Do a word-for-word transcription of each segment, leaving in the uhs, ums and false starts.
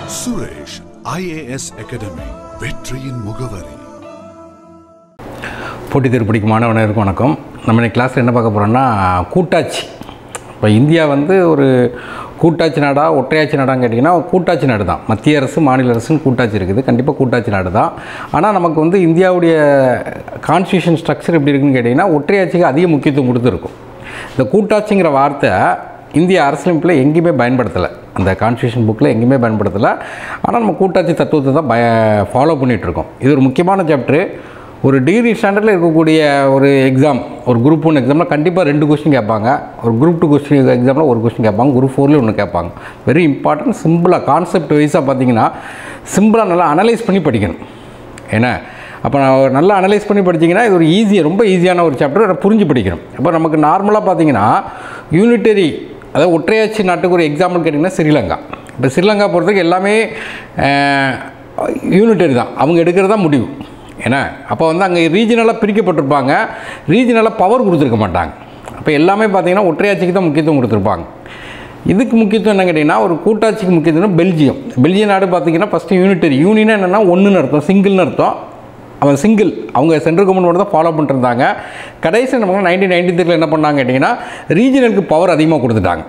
Suresh IAS academy வெற்றியின் முகவரி. போட்டி தேர்வு மாணவர்களுக்கு வணக்கம். நம்ம இன்னைக்கு கிளாஸில் என்ன பார்க்க போகிறோம்னா கூட்டாட்சி. இப்போ இந்தியா வந்து ஒரு கூட்டாட்சி நாடா ஒற்றையாட்சி நாடான்னு கேட்டிங்கன்னா கூட்டாட்சி நாடு தான். மத்திய அரசு மாநில அரசுன்னு கூட்டாட்சி இருக்குது, கண்டிப்பாக கூட்டாட்சி நாடு தான். ஆனால் நமக்கு வந்து இந்தியாவுடைய கான்ஸ்டியூஷன் ஸ்ட்ரக்சர் எப்படி இருக்குன்னு கேட்டிங்கன்னா ஒற்றையாட்சிக்கு அதிக முக்கியத்துவம் கொடுத்துருக்கும். இந்த கூட்டாட்சிங்கிற வார்த்தை இந்திய அரசியலமைப்பில் எங்கேயுமே பயன்படுத்தலை, அந்த கான்ஸ்டியூஷன் புக்கில் எங்கேயுமே பயன்படுத்தலை. ஆனால் நம்ம கூட்டாட்சி தத்துவத்தை தான் பய ஃபாலோ பண்ணிகிட்ருக்கோம். இது ஒரு முக்கியமான சாப்டரு. ஒரு டிகிரி ஸ்டாண்டர்டில் இருக்கக்கூடிய ஒரு எக்ஸாம், ஒரு குரூப் ஒன் எக்ஸாமில் கண்டிப்பாக ரெண்டு கொஸ்டின் கேட்பாங்க. ஒரு குரூப் டூ கொஸ்டின் எக்ஸாமில் ஒரு கொஸ்டின் கேட்பாங்க. குரூப் ஃபோர்லேயும் ஒன்று கேட்பாங்க. Very important. சிம்பிளாக கான்செப்ட் வைஸாக பார்த்தீங்கன்னா சிம்பிளாக நல்லா அனலைஸ் பண்ணி படிக்கணும். ஏன்னா அப்போ நான் நல்லா அனலைஸ் பண்ணி படிச்சிங்கன்னா இது ஒரு ஈஸியாக, ரொம்ப ஈஸியான ஒரு சாப்டர், புரிஞ்சு படிக்கணும். இப்போ நமக்கு நார்மலாக பார்த்தீங்கன்னா யூனிட்டரி, அதாவது ஒற்றையாட்சி நாட்டுக்கு ஒரு எக்ஸாம்பிள் கேட்டிங்கன்னா ஸ்ரீலங்கா. இப்போ ஸ்ரீலங்கா பொறுத்தவரைக்கும் எல்லாமே யூனிட்டரி தான், அவங்க எடுக்கிறது தான் முடிவு. ஏன்னா அப்போ வந்து அங்கே ரீஜனலாக பிரிக்கப்பட்டிருப்பாங்க, ரீஜனலாக பவர் கொடுத்துருக்க மாட்டாங்க. அப்போ எல்லாமே பார்த்திங்கன்னா ஒற்றையாட்சிக்கு தான் முக்கியத்துவம் கொடுத்துருப்பாங்க. இதுக்கு முக்கியத்துவம் என்ன கேட்டிங்கன்னா ஒரு கூட்டாட்சிக்கு முக்கியத்துவம் பெல்ஜியம். பெல்ஜியம் நாடு பார்த்திங்கன்னா ஃபஸ்ட்டு யூனிட்டரி. யூனியனா என்னென்னா ஒன்றுன்னு அர்த்தம், சிங்கிள்னு அர்த்தம். அவன் சிங்கிள், அவங்க சென்ட்ரல் கவர்மெண்ட் தான் ஃபாலோ பண்ணிருந்தாங்க. கடைசி நமக்கு நைன்டீன் நைன்டி த்ரீல என்ன பண்ணாங்க கேட்டிங்கன்னா ரீஜனலுக்கு பவர் அதிகமாக கொடுத்துட்டாங்க.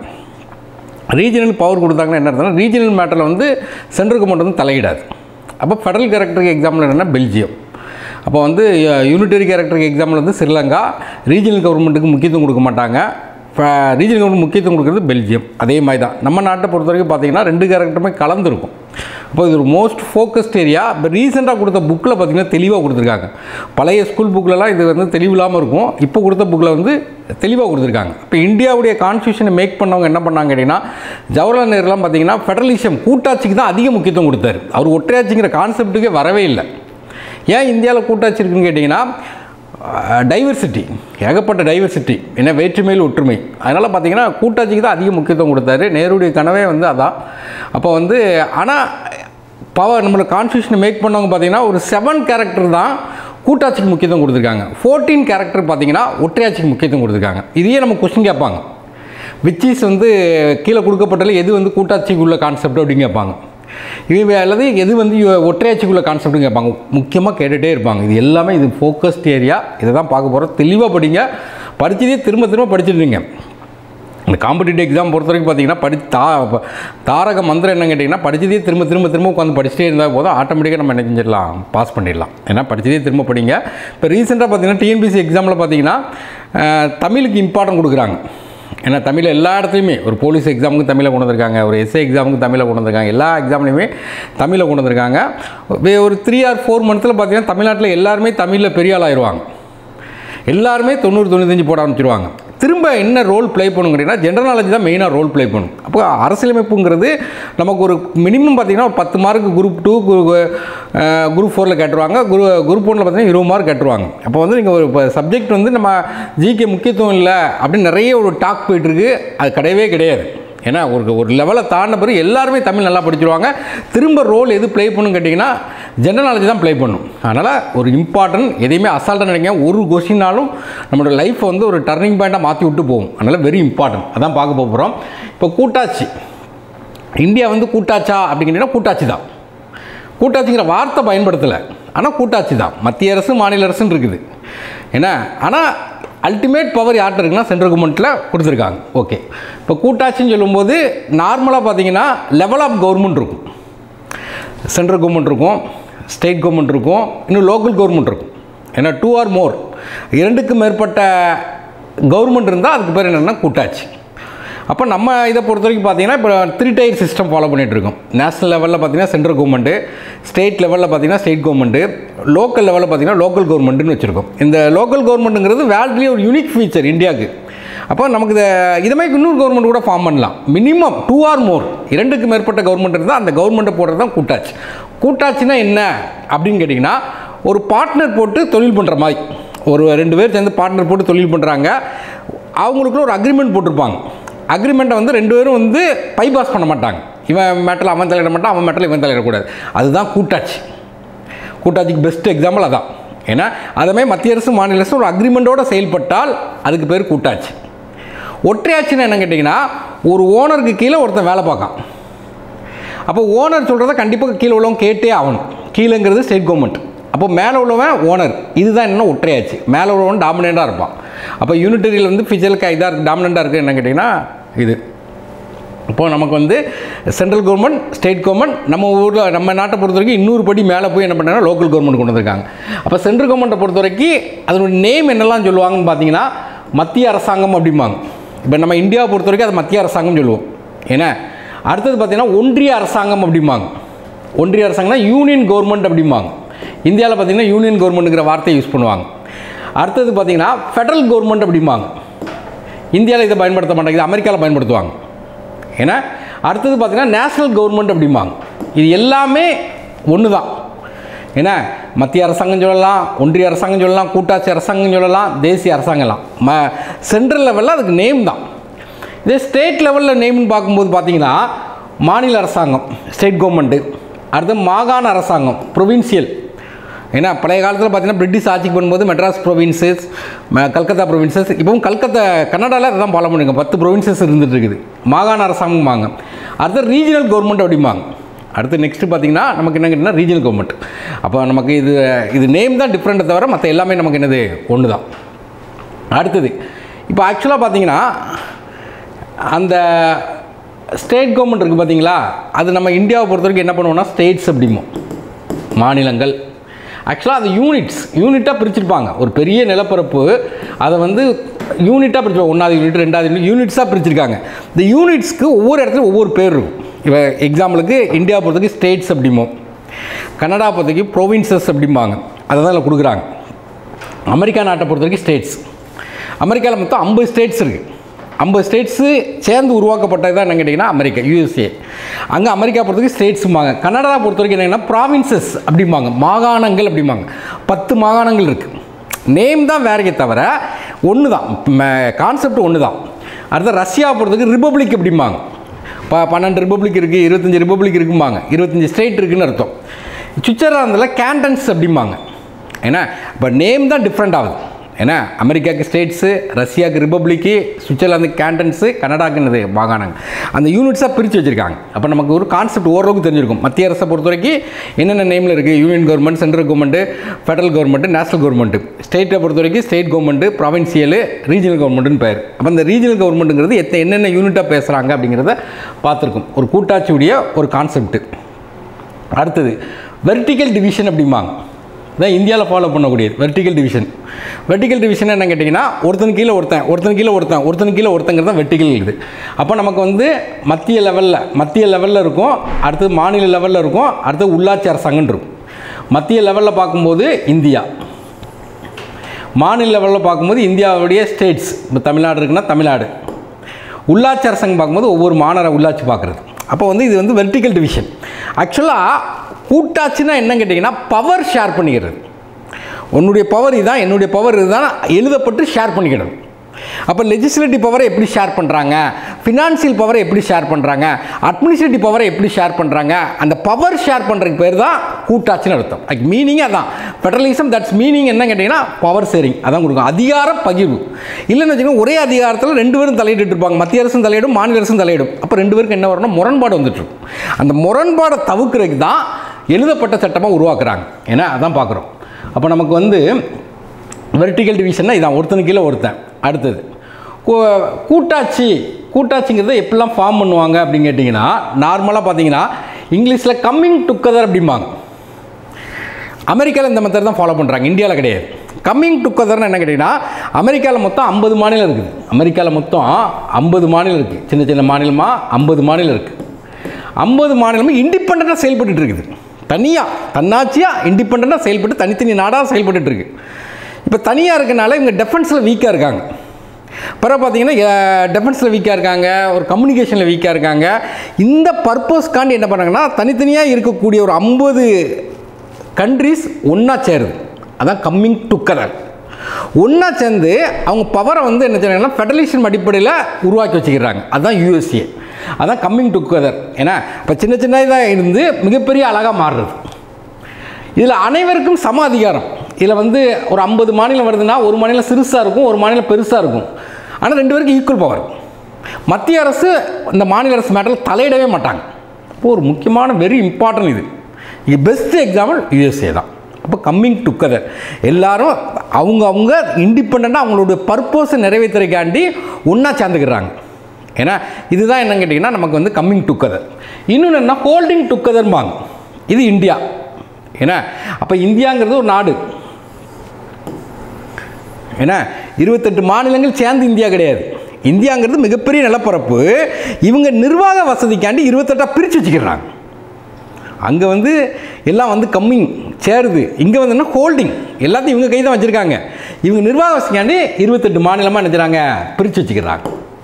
ரீஜனல் பவர் கொடுத்தாங்கன்னா என்ன அர்த்தம்னா ரீஜனல் மேட்டரில் வந்து சென்ட்ரல் கவர்மெண்ட் வந்து தலையிடாது. அப்போ ஃபெடரல் கேரக்டருக்கு எக்ஸாம்பிள் என்னென்னா பெல்ஜியம். அப்போ வந்து யூனிட்டரி கேரக்டருக்கு எக்ஸாம்பிள் வந்து ஸ்ரீலங்கா. ரீஜனல் கவர்மெண்ட்டுக்கு முக்கியத்துவம் கொடுக்க மாட்டாங்க. இப்போ ரீஜனல் கவர்மெண்ட் முக்கியத்துவம் கொடுக்குறது பெல்ஜியம். அதே மாதிரி தான் நம்ம நாட்டை பொறுத்த வரைக்கும் பார்த்திங்கன்னா ரெண்டு கேரக்டருமே கலந்துருக்கும். அப்போ இது ஒரு மோஸ்ட் ஃபோக்கஸ்ட் ஏரியா. இப்போ ரீசெண்டாக கொடுத்த புக்கில் பார்த்திங்கன்னா தெளிவாக கொடுத்துருக்காங்க. பழைய ஸ்கூல் புக்கிலலாம் இது வந்து தெளிவு இல்லாமல் இருக்கும், இப்போ கொடுத்த புக்கில் வந்து தெளிவாக கொடுத்துருக்காங்க. இப்போ இந்தியாவுடைய கான்ஸ்டியூஷனை மேக் பண்ணவங்க என்ன பண்ணாங்க கேட்டிங்கன்னா ஜவஹர்லால் நேருலாம் பார்த்திங்கன்னா ஃபெடரலிசம், கூட்டாட்சிக்கு தான் அதிக முக்கியத்துவம் கொடுத்தாரு. அவர் ஒற்றையாட்சிங்கிற கான்செப்ட்டுக்கே வரவே இல்லை. ஏன் இந்தியாவில் கூட்டாட்சி இருக்குன்னு கேட்டிங்கன்னா டைவர்சிட்டி, ஏகப்பட்ட டைவர்சிட்டி, ஏன்னா வேற்றுமையில் ஒற்றுமை. அதனால் பார்த்திங்கன்னா கூட்டாட்சிக்கு தான் அதிக முக்கியத்துவம் கொடுத்தாரு. நேருடைய கனவே வந்து அதான். அப்போ வந்து ஆனால் பவர் நம்மளுக்கு கான்ஸ்டியூஷனை மேக் பண்ணவங்க பார்த்திங்கன்னா ஒரு செவன் கேரக்டர் தான் கூட்டாட்சிக்கு முக்கியத்துவம் கொடுத்துருக்காங்க. ஃபோர்டீன் கேரக்டர் பார்த்திங்கன்னா ஒற்றையாட்சிக்கு முக்கியத்துவம் கொடுத்துருக்காங்க. இதையே நம்ம கொஸ்டின் கேட்பாங்க, விச் இஸ் வந்து கீழே கொடுக்கப்பட்டால எது வந்து கூட்டாட்சிக்கு உள்ள கான்செப்ட் அப்படின்னு கேட்பாங்க. இது அல்லது எது வந்து ஒற்றையாட்சிக்குள்ள கான்செப்ட்னு கேட்பாங்க. முக்கியமாக கேட்டுகிட்டே இருப்பாங்க. இது எல்லாமே இது ஃபோக்கஸ்ட் ஏரியா. இதை தான் பார்க்க போகிறோம். தெளிவாக படிங்க. படித்ததே திரும்ப திரும்ப படிச்சுடுவீங்க. இந்த காம்படிட்டிவ் எக்ஸாம் பொறுத்த வரைக்கும் பார்த்தீங்கன்னா படி தா தாரக மந்திரம் என்ன கேட்டிங்கன்னா படித்ததே திரும்ப திரும்ப திரும்ப உட்காந்து படிச்சுட்டே இருந்தால் போதும், ஆட்டோமேட்டிக்காக நம்ம என்ன செஞ்சிடலாம், பாஸ் பண்ணிடலாம். ஏன்னா படித்ததே திரும்ப படிங்க. இப்போ ரீசெண்டாக பார்த்தீங்கன்னா டிஎன்பிஎஸ்சி எக்ஸாமில் பார்த்தீங்கன்னா தமிழுக்கு இம்பார்ட்டன்ட் கொடுக்குறாங்க. ஏன்னா தமிழ் எல்லா இடத்துலையுமே, ஒரு போலீஸ் எக்ஸாமுக்கு தமிழை கொண்டு வந்திருக்காங்க, ஒரு எஸ்ஏ எக்ஸாமுக்கு தமிழை கொண்டு வந்திருக்காங்க, எல்லா எக்ஸாம்லையுமே தமிழை கொண்டு வந்திருக்காங்க. ஒரு த்ரீ ஆர் ஃபோர் மந்த்தில் பார்த்தீங்கன்னா தமிழ்நாட்டில் எல்லாருமே தமிழில் பெரிய ஆள் ஆயிடுவாங்க. எல்லாருமே தொண்ணூறு தொண்ணூத்தஞ்சு போட ஆரம்பிச்சிருவாங்க. திரும்ப என்ன ரோல் ப்ளே பண்ணுங்க கேட்டிங்கன்னா ஜென்ரல் நாலேஜ் தான் மெயினாக ரோல் ப்ளே பண்ணும். அப்போ அரசியலமைப்புங்கிறது நமக்கு ஒரு மினிமம் பார்த்திங்கன்னா ஒரு பத்து மார்க்கு குரூப் டூ குரூப் ஃபோரில் கேட்டுருவாங்க, குரு குரூப் ஒன்றில் பார்த்திங்கன்னா இருபது மார்க் கேட்டுருவாங்க. அப்போ வந்து நீங்கள் ஒரு சப்ஜெக்ட் வந்து நம்ம ஜிகே முக்கியத்துவம் இல்லை அப்படின்னு நிறைய ஒரு டாக் போயிட்டுருக்கு. அது கிடையவே கிடையாது. ஏன்னா ஒரு ஒரு லெவலை தாண்ட பிறகு எல்லாருமே தமிழ் நல்லா படிச்சிருவாங்க. திரும்ப ரோல் எது ப்ளே பண்ணுன்னு கேட்டிங்கன்னா ஜென்ரல் நாலேஜ் தான் ப்ளே பண்ணும். அதனால் ஒரு இம்பார்ட்டன்ட், எதையுமே அசால்ட்டாக நினைங்க. ஒரு கொஸ்டினாலும் நம்மளோட லைஃப்பை வந்து ஒரு டர்னிங் பாயிண்ட்டாக மாற்றி விட்டு போகும். அதனால் வெரி இம்பார்ட்டன்ட். அதான் பார்க்க போகிறோம். இப்போ கூட்டாட்சி, இந்தியா வந்து கூட்டாட்சா அப்படிங்கிட்டீங்கன்னா கூட்டாட்சி தான். கூட்டாட்சிங்கிற வார்த்தை பயன்படுத்தலை, ஆனால் கூட்டாட்சி தான். மத்திய அரசு மாநில அரசுன்னு இருக்குது. ஏன்னா ஆனால் அல்டிமேட் பவர் யார்கிட்ட இருக்குன்னா சென்ட்ரல் கவர்மெண்ட்டில் கொடுத்துருக்காங்க. ஓகே, இப்போ கூட்டாட்சின்னு சொல்லும்போது நார்மலாக பார்த்தீங்கன்னா லெவல் ஆஃப் கவர்மெண்ட் இருக்கும். சென்ட்ரல் கவர்மெண்ட் இருக்கும், ஸ்டேட் கவர்மெண்ட் இருக்கும், இன்னும் லோக்கல் கவர்மெண்ட் இருக்கும். ஏன்னா டூ ஆர் மோர், இரண்டுக்கு மேற்பட்ட கவர்மெண்ட் இருந்தால் அதுக்கு பேர் என்னென்னா கூட்டாட்சி. அப்போ நம்ம இதை பொறுத்த வரைக்கும் பார்த்தீங்கன்னா இப்போ த்ரீ டயர் சிஸ்டம் ஃபாலோ பண்ணிகிட்ருக்கோம். நேஷனல் லெவலில் பார்த்தீங்கன்னா சென்ட்ரல் கவர்மெண்ட்டு, ஸ்டேட் லெவலில் பார்த்தீங்கன்னா ஸ்டேட் கவர்மெண்ட்டு, லோக்கல் லெவலில் பார்த்தீங்கன்னா லோக்கல் கவர்மெண்ட்டுன்னு வச்சுருக்கோம். இந்த லோக்கல் கவர்மெண்ட்டுங்கிறது வேர்ல்ட்லேயே ஒரு யூனிக் ஃபீச்சர் இந்தியாவுக்கு. அப்போ நமக்கு இதை இதுமாதிரி இன்னொரு கவர்மெண்ட் கூட ஃபார்ம் பண்ணலாம். மினிமம் டூ ஆர் மோர், இரண்டுக்கு மேற்பட்ட கவர்மெண்ட் இருந்தால் அந்த கவர்மெண்ட்டை போடுறது தான் கூட்டாட்சி. கூட்டாட்சினா என்ன அப்படின்னு கேட்டிங்கன்னா ஒரு பார்ட்னர் போட்டு தொழில் பண்ணுற மாதிரி, ஒரு ரெண்டு பேர் சேர்ந்து பார்ட்னர் போட்டு தொழில் பண்ணுறாங்க. அவங்களுக்குள்ள ஒரு அக்ரிமெண்ட் போட்டிருப்பாங்க. அக்ரிமெண்ட்டை வந்து ரெண்டு பேரும் வந்து பைபாஸ் பண்ண மாட்டாங்க. இவன் மேட்டில் அவன் தலையிட மாட்டான், அவன் மேட்டில் இவன் தலையிடக்கூடாது. அதுதான் கூட்டாட்சி. கூட்டாட்சிக்கு பெஸ்ட் எக்ஸாம்பிள் அதான். ஏன்னா அதுமாதிரி மத்திய அரசு மாநில அரசு ஒரு அக்ரிமெண்ட்டோடு செயல்பட்டால் அதுக்கு பேர் கூட்டாட்சி. ஒற்றையாட்சின்னு என்ன கேட்டிங்கன்னா ஒரு ஓனருக்கு கீழே ஒருத்தன் வேலை பார்க்கான். அப்போ ஓனர் சொல்கிறத கண்டிப்பாக கீழே உள்ளவங்க கேட்டே ஆகணும். கீழேங்கிறது ஸ்டேட் கவர்மெண்ட். அப்போ மேலே உள்ளவன் ஓனர். இதுதான் என்ன ஒற்றையாச்சு. மேலே உள்ளவன் டாமினண்ட்டாக இருப்பான். அப்போ யூனிட்டரியில் வந்து ஃபிசிக்கலுக்கு இதாக இருக்குது, டாமினண்ட்டாக இருக்குது என்ன கேட்டிங்கன்னா இது. இப்போது நமக்கு வந்து சென்ட்ரல் கவர்மெண்ட், ஸ்டேட் கவர்மெண்ட், நம்ம ஊரில் நம்ம நாட்டை பொறுத்த வரைக்கும் இன்னொரு படி மேலே போய் என்ன பண்ணுறாங்க, லோக்கல் கவர்மெண்ட் கொண்டு வந்திருக்காங்க. அப்போ சென்ட்ரல் கவர்மெண்ட்டை பொறுத்த வரைக்கும் அதனுடைய நேம் என்னெல்லாம் சொல்லுவாங்கன்னு பார்த்தீங்கன்னா மத்திய அரசாங்கம் அப்படிம்பாங்க. இப்போ நம்ம இந்தியாவை பொறுத்த வரைக்கும் அது மத்திய அரசாங்கம் சொல்லுவோம். ஏன்னா அடுத்தது பார்த்தீங்கன்னா ஒன்றிய அரசாங்கம் அப்படிம்பாங்க. ஒன்றிய அரசாங்கம்னா யூனியன் கவர்மெண்ட் அப்படிம்பாங்க. இந்தியாவில் பார்த்தீங்கன்னா யூனியன் கவர்மெண்ட்டுங்கிற வார்த்தையை யூஸ் பண்ணுவாங்க. அடுத்தது பார்த்தீங்கன்னா ஃபெடரல் கவர்மெண்ட் அப்படிம்பாங்க. இந்தியாவில் இதை பயன்படுத்த மாட்டாங்க, இது அமெரிக்காவில் பயன்படுத்துவாங்க. ஏன்னா அடுத்தது பார்த்தீங்கன்னா நேஷ்னல் கவர்மெண்ட் அப்படிம்பாங்க. இது எல்லாமே ஒன்று தான். ஏன்னா மத்திய அரசாங்கம் சொல்லலாம், ஒன்றிய அரசாங்கம் சொல்லலாம், கூட்டாட்சி அரசாங்கம் சொல்லலாம், தேசிய அரசாங்கம்லாம். ம சென்ட்ரல் லெவலில் அதுக்கு நேம் தான். இதே ஸ்டேட் லெவலில் நேம்னு பார்க்கும்போது பார்த்தீங்கன்னா மாநில அரசாங்கம் ஸ்டேட் கவர்மெண்ட்டு, அடுத்து மாகாண அரசாங்கம் ப்ரொவின்சியல். ஏன்னா பழைய காலத்தில் பார்த்தீங்கன்னா பிரிட்டிஷ் ஆட்சிக்கு பண்ணும்போது மெட்ராஸ் ப்ரொவின்சஸ், கல்கத்தா ப்ரொவின்சஸ், இப்போவும் கல்கத்தா கன்னடாவில் அதை தான் ஃபாலோ பண்ணிங்க. பத்து ப்ரொவின்சஸ் இருந்துகிட்டு இருக்குது. மாகாண அரசாங்கம்பாங்க. அடுத்து ரீஜனல் கவர்மெண்ட் அப்படிம்பாங்க. அடுத்து நெக்ஸ்ட்டு பார்த்தீங்கன்னா நமக்கு என்ன கேட்டிங்கன்னா ரீஜனல் கவர்மெண்ட். அப்போ நமக்கு இது இது நேம் தான் டிஃப்ரெண்ட்டை தவிர மற்ற எல்லாமே நமக்கு என்னது ஒன்று தான். அடுத்தது இப்போ ஆக்சுவலாக பார்த்தீங்கன்னா அந்த ஸ்டேட் கவர்மெண்ட் இருக்குது பார்த்தீங்களா, அது நம்ம இந்தியாவை பொறுத்த வரைக்கும் என்ன பண்ணுவோம்னா ஸ்டேட்ஸ் அப்படிம்போம், மாநிலங்கள். ஆக்சுவலாக அது யூனிட்ஸ் யூனிட்டாக பிரிச்சிருப்பாங்க. ஒரு பெரிய நிலப்பரப்பு அதை வந்து யூனிட்டாக பிரிச்சிருப்பாங்க. ஒன்றாவது யூனிட், ரெண்டாவது யூனிட், யூனிட்ஸாக பிரிச்சிருக்காங்க. இந்த யூனிட்ஸ்க்கு ஒவ்வொரு இடத்துலையும் ஒவ்வொரு பேர் இருக்கும். இப்போ எக்ஸாம்பிளுக்கு இந்தியா பொறுத்தவரைக்கும் ஸ்டேட்ஸ் அப்படிம்போம், கனடா பொறுத்தவரைக்கும் ப்ரொவின்சஸ் அப்படிம்பாங்க. அதை தான் இதில் கொடுக்குறாங்க. அமெரிக்கா நாட்டை பொறுத்த வரைக்கும் ஸ்டேட்ஸ். அமெரிக்காவில் மொத்தம் ஐம்பது ஸ்டேட்ஸ் இருக்குது. ஐம்பது ஸ்டேட்ஸு சேர்ந்து உருவாக்கப்பட்டது தான் என்ன கேட்டிங்கன்னா அமெரிக்கா, யூஎஸ்ஏ. அங்கே அமெரிக்கா பொறுத்த வரைக்கும் ஸ்டேட்ஸும்பாங்க. கனடா பொறுத்த வரைக்கும் என்னென்னா ப்ராவின்சஸ் அப்படிம்பாங்க, மாகாணங்கள் அப்படிம்பாங்க. பத்து மாகாணங்கள் இருக்குது. நேம் தான் வேறையே தவிர ஒன்று தான், கான்செப்ட் ஒன்று தான். அடுத்த ரஷ்யா பொறுத்தவரைக்கும் ரிப்பப்ளிக் அப்படிம்பாங்க. இப்போ பன்னெண்டு ரிப்பப்ளிக் இருக்குது, இருபத்தஞ்சி ரிப்பப்ளிக் இருக்கும்பாங்க, இருபத்தஞ்சி ஸ்டேட் இருக்குதுன்னு அர்த்தம். சுவிட்சர்லாந்தில் கேண்டன்ஸ் அப்படிம்பாங்க. ஏன்னா இப்போ நேம் தான் டிஃப்ரெண்ட் ஆகுது. ஏன்னா அமெரிக்காவுக்கு ஸ்டேட்ஸு, ரஷ்யாவுக்கு ரிப்பப்ளிக்கு, சுவிட்சர்லாந்துக்கு கேண்டன்ஸு, கனடாவுக்கு என்னது மாகாணங்கள். அந்த யூனிட்ஸாக பிரித்து வச்சுருக்காங்க. அப்போ நமக்கு ஒரு கான்செப்ட் ஓரளவுக்கு தெரிஞ்சிருக்கும். மத்திய அரசை பொறுத்த வரைக்கும் என்னென்ன நேமில் இருக்குது, union government, central government, federal government, national government. ஸ்டேட்டை பொறுத்த வரைக்கும் ஸ்டேட் கவர்மெண்ட்டு, ப்ராவின்சியல், ரீஜனல் கவர்மெண்ட்டுன்னு பேர். அப்போ இந்த ரீஜனல் கவர்மெண்ட்டுங்கிறது எத்த என்னென்ன யூனிட்டாக பேசுகிறாங்க அப்படிங்கிறத பார்த்துருக்கும். ஒரு கூட்டாட்சியுடைய ஒரு கான்செப்ட்டு. அடுத்தது வெர்டிக்கல் டிவிஷன் அப்படிம்பாங்க. இதான் இந்தியாவில் ஃபாலோ பண்ணக்கூடியது வெர்டிக்கல் டிவிஷன். வெர்டிக்கல் டிவிஷன் என்ன கேட்டிங்கன்னா ஒருத்தன் கீழே ஒருத்தன், ஒருத்தன் கீழே ஒருத்தன், ஒருத்தன் கீழே ஒருத்தங்கிறது தான் வெர்டிக்கல் இது. அப்போ நமக்கு வந்து மத்திய லெவலில் மத்திய லெவலில் இருக்கும், அடுத்தது மாநில லெவலில் இருக்கும், அடுத்தது உள்ளாட்சி அரசாங்கம் இருக்கும். மத்திய லெவலில் பார்க்கும்போது இந்தியா, மாநில லெவலில் பார்க்கும்போது இந்தியாவுடைய ஸ்டேட்ஸ். இப்போ தமிழ்நாடு இருக்குன்னா தமிழ்நாடு. உள்ளாட்சி அரசாங்கம் பார்க்கும்போது ஒவ்வொரு மாநகர உள்ளாட்சி பார்க்குறது. அப்போ வந்து இது வந்து வெர்டிக்கல் டிவிஷன். ஆக்சுவலாக கூட்டாட்சினா என்ன கேட்டிங்கன்னா பவர் ஷேர் பண்ணிக்கிறது. உன்னுடைய பவர் இதுதான், என்னுடைய பவர் இதுதான் எழுதப்பட்டு ஷேர் பண்ணிக்கிறது. அப்போ லெஜிஸ்லேட்டிவ் பவரை எப்படி ஷேர் பண்ணுறாங்க, ஃபினான்சியல் பவரை எப்படி ஷேர் பண்ணுறாங்க, அட்மினிஸ்ட்ரேட்டிவ் பவரை எப்படி ஷேர் பண்ணுறாங்க, அந்த பவர் ஷேர் பண்ணுறதுக்கு பேர் தான் கூட்டாட்சின்னு அர்த்தம். அதுக்கு மீனிங்கே அதான். ஃபெடரலிசம் தட்ஸ் மீனிங் என்ன கேட்டிங்கன்னா பவர் ஷேரிங் அதான் கொடுக்கும். அதிகார பகிர்வு. இல்லைன்னு வச்சுக்கோங்க ஒரே அதிகாரத்தில் ரெண்டு பேரும் தலையிட்டு இருப்பாங்க. மத்திய அரசும் தலையிடும், மாநில அரசும் தலையிடும். அப்போ ரெண்டு பேருக்கு என்ன வரணும், முரண்பாடு வந்துட்டு இருக்கும். அந்த முரண்பாடை தவிர்க்கிறதுக்கு தான் எழுதப்பட்ட சட்டமாக உருவாக்குறாங்க. ஏன்னா அதான் பார்க்குறோம். அப்போ நமக்கு வந்து வெர்டிக்கல் டிவிஷன்னா இதான், ஒருத்தனுக்கு கீழே ஒருத்தன். அடுத்தது கூட்டாட்சி. கூட்டாட்சிங்கிறத எப்படிலாம் ஃபார்ம் பண்ணுவாங்க அப்படின்னு கேட்டிங்கன்னா நார்மலாக பார்த்தீங்கன்னா இங்கிலீஷில் கம்மிங் டுகெதர் அப்படிம்பாங்க. அமெரிக்காவில் இந்த மெத்தட் தான் ஃபாலோ பண்ணுறாங்க, இந்தியாவில் கிடையாது. கம்மிங் டுகெதர்னு என்ன கேட்டிங்கன்னா அமெரிக்காவில் மொத்தம் ஐம்பது மாநிலம் இருக்குது. அமெரிக்காவில் மொத்தம் ஐம்பது மாநிலம் இருக்குது. சின்ன சின்ன மாநிலமாக ஐம்பது மாநிலம் இருக்குது. ஐம்பது மாநிலமும் இண்டிபெண்ட்டாக செயல்பட்டு இருக்குது. தனியாக தன்னாட்சியாக இண்டிபெண்ட்டாக செயல்பட்டு தனித்தனி நாடாக செயல்பட்டு இருக்கு. இப்போ தனியாக இருக்கனால இவங்க டெஃபென்ஸில் வீக்காக இருக்காங்க. பிறகு பார்த்தீங்கன்னா டெஃபென்ஸில் வீக்காக இருக்காங்க, ஒரு கம்யூனிகேஷனில் வீக்காக இருக்காங்க. இந்த பர்பஸ்க்காண்டி என்ன பண்ணுறாங்கன்னா தனித்தனியாக இருக்கக்கூடிய ஒரு ஐம்பது கண்ட்ரிஸ் ஒன்றா சேருது. அதான் கம்மிங் டுகெதர். ஒன்றா சேர்ந்து அவங்க பவரை வந்து என்ன செய்யறாங்கன்னா ஃபெடரலிசம் அடிப்படையில் உருவாக்கி வச்சுக்கிறாங்க. அதுதான் யூஎஸ்ஏ. அதான் கம்மிங் டுகெதர். ஏன்னா இப்போ சின்ன சின்னதாக இருந்து மிகப்பெரிய அழகாக மாறுறது. இதில் அனைவருக்கும் சம அதிகாரம். இதில் வந்து ஒரு ஐம்பது மாநிலம் வருதுன்னா ஒரு மாநிலம் சிறுசாக இருக்கும், ஒரு மாநிலம் பெருசாக இருக்கும். ஆனால் ரெண்டு பேருக்கும் ஈக்குவல் பவர். மத்திய அரசு இந்த மாநில அரசு மேட்டரில் தலையிடவே மாட்டாங்க. அப்போது ஒரு முக்கியமான வெரி இம்பார்ட்டன்ட் இது இது பெஸ்ட் எக்ஸாம்பிள் யூஎஸ்ஏ தான். அப்போ கம்மிங் டுகெதர் எல்லாரும் அவங்க அவங்க இண்டிபெண்ட்டாக அவங்களோட பர்பஸை நிறைவேற்றுறதுக்காண்டி ஒன்றா சேர்ந்துக்கிறாங்க. ஏன்னா இதுதான் என்னன்னு கேட்டிங்கன்னா நமக்கு வந்து கம்மிங் டுகெதர். இன்னொன்று என்ன ஹோல்டிங் டுகெதர்பாங்க. இது இந்தியா. ஏன்னா அப்போ இந்தியாங்கிறது ஒரு நாடு. ஏன்னா இருபத்தெட்டு மாநிலங்கள் சேர்ந்து இந்தியா கிடையாது. இந்தியாங்கிறது மிகப்பெரிய நிலப்பரப்பு. இவங்க நிர்வாக வசதிக்காண்டி இருபத்தெட்டாக பிரித்து வச்சுக்கிறாங்க. அங்கே வந்து எல்லாம் வந்து கம்மிங் சேருது. இங்கே வந்து என்ன ஹோல்டிங் எல்லாத்தையும் இவங்க கை தான் வச்சுருக்காங்க. இவங்க நிர்வாக வசதிக்காண்டி இருபத்தெட்டு மாநிலமாக நினைக்கிறாங்க பிரித்து வச்சுக்கிறாங்க.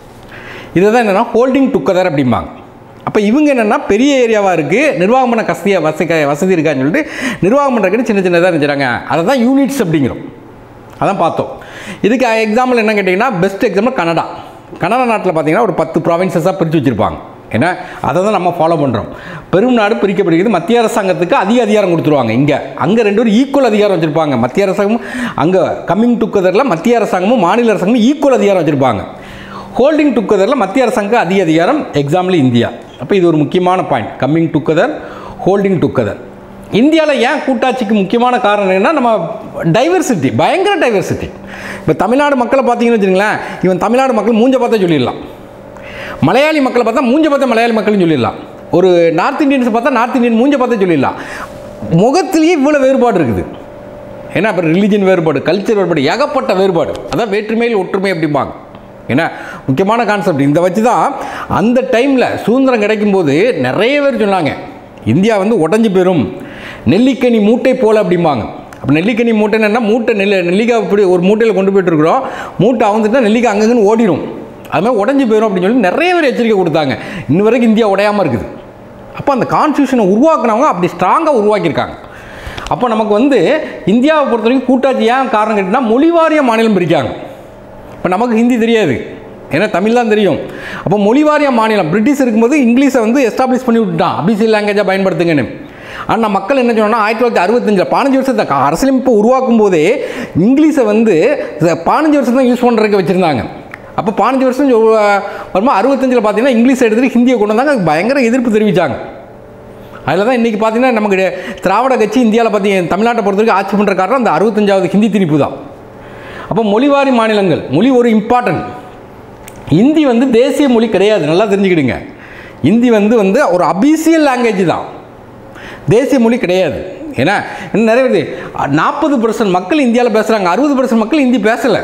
இதை தான் என்னென்னா ஹோல்டிங் டுகெதர் அப்படிம்பாங்க. அப்போ இவங்க என்னென்னா பெரிய ஏரியாவாக இருக்குது, நிர்வாகம் பண்ண கஸ்தியாக வசதி வசதி இருக்கான்னு சொல்லிட்டு நிர்வாகம் பண்ணுறதுக்கு சின்ன சின்னதாக நினைச்சாங்க. அதை தான் யூனிட்ஸ் அப்படிங்கிறோம். அதான் பார்த்தோம். இதுக்கு எக்ஸாம்பிள் என்ன கேட்டிங்கன்னா பெஸ்ட் எக்ஸாம்பிள் கனடா. கனடா நாட்டில் பார்த்தீங்கன்னா ஒரு பத்து ப்ராவின்சஸாக பிரித்து வச்சுருப்பாங்க. ஏன்னா அதை தான் நம்ம ஃபாலோ பண்ணுறோம். பெரும் நாடு பிரிக்கப்படுகிறது. மத்திய அரசாங்கத்துக்கு அதிக அதிகாரம் கொடுத்துருவாங்க. இங்கே அங்கே ரெண்டு பேரும் ஈக்குவல் அதிகாரம் வச்சுருப்பாங்க. மத்திய அரசாங்கமும் அங்கே கம்மிங் டுகெதரில் மத்திய அரசாங்கமும் மாநில அரசாங்கமும் ஈக்குவல் அதிகாரம் வச்சுருப்பாங்க. ஹோல்டிங் டுகெதரில் மத்திய அரசாங்கம் அதிக அதிகாரம், எக்ஸாம்பிள் இந்தியா. அப்போ இது ஒரு முக்கியமான point. Coming together, holding together. இந்தியாவில் ஏன் கூட்டாட்சிக்கு முக்கியமான காரணம் என்னன்னா நம்ம டைவர்சிட்டி, பயங்கர டைவர்சிட்டி. இப்போ தமிழ்நாடு மக்களை பார்த்தீங்கன்னு வச்சுங்களேன், இவன் தமிழ்நாடு மக்கள் மூஞ்ச பார்த்தா சொல்லிடலாம். மலையாளி மக்களை பார்த்தா மூஞ்ச பார்த்தா மலையாளி மக்கள்னு சொல்லிடலாம். ஒரு நார்த் இந்தியன்ஸை பார்த்தா நார்த் இந்தியன் மூஞ்ச பார்த்தா சொல்லிடலாம். முகத்திலேயே இவ்வளோ வேறுபாடு இருக்குது. ஏன்னா இப்போ ரிலீஜன் வேறுபாடு, கல்ச்சர் வேறுபாடு, ஏகப்பட்ட வேறுபாடு. அதான் வேற்றுமையில் ஒற்றுமை அப்படிம்பாங்க. ஏன்னா முக்கியமான கான்செப்ட். இந்த வச்சு தான் அந்த டைமில் சுதந்திரம் கிடைக்கும்போது நிறைய பேர் சொன்னாங்க இந்தியா வந்து உடஞ்சி போயிடும், நெல்லிக்கனி மூட்டை போல் அப்படிம்பாங்க. அப்போ நெல்லிக்கனி மூட்டைன்னு என்ன, மூட்டை நெல் நெல்லிக்காய் இப்படி ஒரு மூட்டையில் கொண்டு போய்ட்டுருக்குறோம், மூட்டை அவந்துட்டா நெல்லிக்காய் அங்கங்கன்னு ஓடிடும், அதுமாதிரி உடஞ்சி போயிடும் அப்படின்னு சொல்லி நிறைய பேர் எச்சரிக்கை கொடுத்தாங்க. இன்ன வரைக்கும் இந்தியா உடையாமல் இருக்குது. அப்போ அந்த கான்ஸ்டியூஷனை உருவாக்குனவங்க அப்படி ஸ்ட்ராங்காக உருவாக்கியிருக்காங்க. அப்போ நமக்கு வந்து இந்தியாவை பொறுத்த வரைக்கும் கூட்டாட்சி ஏன் காரணம் கேட்டிங்கன்னா மொழிவாரிய மாநிலம் பிரிக்காங்க. இப்போ நமக்கு ஹிந்தி தெரியாது, ஏன்னா தமிழ் தான் தெரியும். அப்போ மொழிவாரிய மாநிலம் பிரிட்டிஷ் இருக்கும்போது இங்கிலீஷை வந்து எஸ்டாப்ளிஷ் பண்ணி விட்டுட்டான், அபிஷியல் லாங்குவேஜாக பயன்படுத்துங்கன்னு. ஆனால் மக்கள் என்ன சொன்னால் ஆயிரத்தி தொள்ளாயிரத்தி அறுபத்தஞ்சில் பதினஞ்சு வருஷத்தை அரசியலமைப்பு உருவாக்கும் போதே இங்கிலீஷை வந்து பதினஞ்சு வருஷம் தான் யூஸ் பண்ணுறதுக்கு வச்சுருந்தாங்க. அப்போ பதினஞ்சு வருஷம் வரும்போது அறுபத்தஞ்சில் பார்த்தீங்கன்னா இங்கிலீஷ் எடுத்துகிட்டு ஹிந்தியை கொண்டு வந்தாங்க. அதுக்கு பயங்கர எதிர்ப்பு தெரிவித்தாங்க. அதில் தான் இன்றைக்கி பார்த்தீங்கன்னா நமக்கு திராவிட கட்சி இந்தியாவில் பார்த்தீங்க தமிழ்நாட்டை பொறுத்த வரைக்கும் ஆட்சி பண்ணுற காரணம் அந்த அறுபத்தஞ்சாவது ஹிந்தி திணிப்பு தான். அப்போ மொழிவாரி மாநிலங்கள், மொழி ஒரு இம்பார்ட்டன்ட். ஹிந்தி வந்து தேசிய மொழி கிடையாது, நல்லா தெரிஞ்சுக்கிடுங்க. ஹிந்தி வந்து வந்து ஒரு அபிஷியல் லாங்குவேஜ் தான், தேசிய மொழி கிடையாது. ஏன்னா இன்னும் நிறைய பேர் நாற்பது பர்சன்ட் மக்கள் இந்தியாவில் பேசுகிறாங்க, அறுபது பர்சன்ட் மக்கள் ஹிந்தி பேசலை.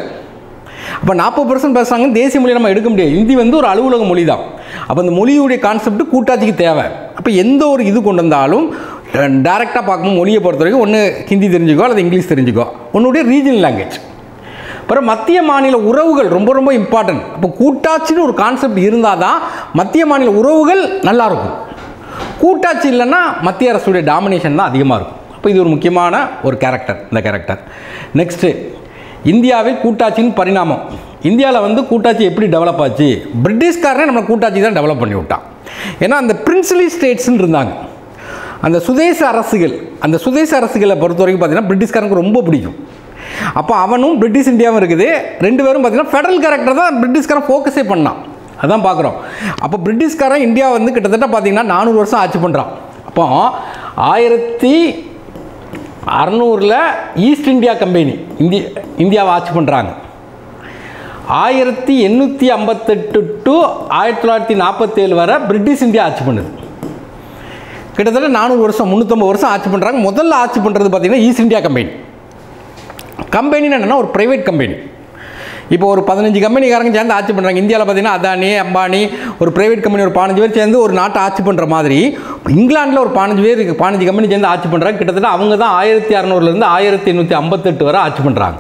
அப்போ நாற்பது பர்சன்ட் பேசுகிறாங்க, தேசிய மொழி நம்ம எடுக்க முடியாது. ஹிந்தி வந்து ஒரு அலுவலக மொழி தான். அப்போ அந்த மொழியுடைய கான்செப்ட் கூட்டாட்சிக்கு தேவை. அப்போ எந்த ஒரு இது கொண்டு வந்தாலும் டைரெக்டாக பார்க்கும்போது மொழியை பொறுத்த வரைக்கும் ஒன்று ஹிந்தி தெரிஞ்சுக்கோ அல்லது இங்கிலீஷ் தெரிஞ்சுக்கோ, உன்னுடைய ரீஜனல் லாங்குவேஜ். அப்புறம் மத்திய மாநில உறவுகள் ரொம்ப ரொம்ப இம்பார்ட்டன்ட். அப்போ கூட்டாட்சின்னு ஒரு கான்செப்ட் இருந்தால் தான் மத்திய மாநில உறவுகள் நல்லாயிருக்கும். கூட்டாட்சி இல்லைன்னா மத்திய அரசுடைய டாமினேஷன் தான் அதிகமாக இருக்கும். அப்போ இது ஒரு முக்கியமான ஒரு கேரக்டர், இந்த கேரக்டர். நெக்ஸ்ட்டு இந்தியாவில் கூட்டாட்சியின் பரிணாமம். இந்தியாவில் வந்து கூட்டாட்சி எப்படி டெவலப் ஆச்சு? பிரிட்டிஷ்காரனே நம்ம கூட்டாட்சி தான் டெவலப் பண்ணி விட்டான். ஏன்னா அந்த பிரின்ஸ்லி ஸ்டேட்ஸ்ன்னு இருந்தாங்க, அந்த சுதேச அரசுகள். அந்த சுதேச அரசுகளை பொறுத்த வரைக்கும் பார்த்தீங்கன்னா பிரிட்டிஷ்காரனுக்கு ரொம்ப பிடிக்கும். அப்போ அவனும் பிரிட்டிஷ் இந்தியாவும் இருக்குது, ரெண்டு பேரும் பார்த்தீங்கன்னா ஃபெடரல் கேரக்டர் தான் பிரிட்டிஷ்காரன் ஃபோக்கஸே பண்ணான். அதான் பார்க்குறோம். அப்போ பிரிட்டிஷ்காரன் இந்தியா வந்து கிட்டத்தட்ட பார்த்தீங்கன்னா நானூறு வருஷம் ஆட்சி பண்ணுறான். அப்போ ஆயிரத்தி அறநூறில் ஈஸ்ட் இந்தியா கம்பெனி இந்திய இந்தியாவை ஆட்சி பண்ணுறாங்க. ஆயிரத்தி எண்ணூற்றி ஐம்பத்தெட்டு டு ஆயிரத்தி தொள்ளாயிரத்தி நாற்பத்தேழு வரை பிரிட்டிஷ் இந்தியா ஆட்சி பண்ணுது. கிட்டத்தட்ட நானூறு வருஷம் முந்நூற்றம்பது வருஷம் ஆட்சி பண்ணுறாங்க. முதல்ல ஆட்சி பண்ணுறது பார்த்திங்கன்னா ஈஸ்ட் இந்தியா கம்பெனி. கம்பெனின்னு என்னென்னா ஒரு ப்ரைவேட் கம்பெனி. இப்போ ஒரு பதினஞ்சு கம்பெனிக்காரங்க சேர்ந்து ஆட்சி பண்ணுறாங்க. இந்தியாவில் பார்த்தீங்கன்னா அதானி, அம்பானி, ஒரு ப்ரைவேட் கம்பெனி ஒரு பதினஞ்சு பேர் சேர்ந்து ஒரு நாட்டை ஆட்சி பண்ணுற மாதிரி இங்கிலாண்டில் ஒரு பதினஞ்சு பேர் பதினஞ்சு கம்பெனி சேர்ந்து ஆட்சி பண்ணுறாங்க. கிட்டத்தட்ட அவங்க தான் ஆயிரத்தி அறநூறுலேருந்து ஆயிரத்தி எண்ணூற்றி ஐம்பத்தெட்டு வரை ஆட்சி பண்ணுறாங்க.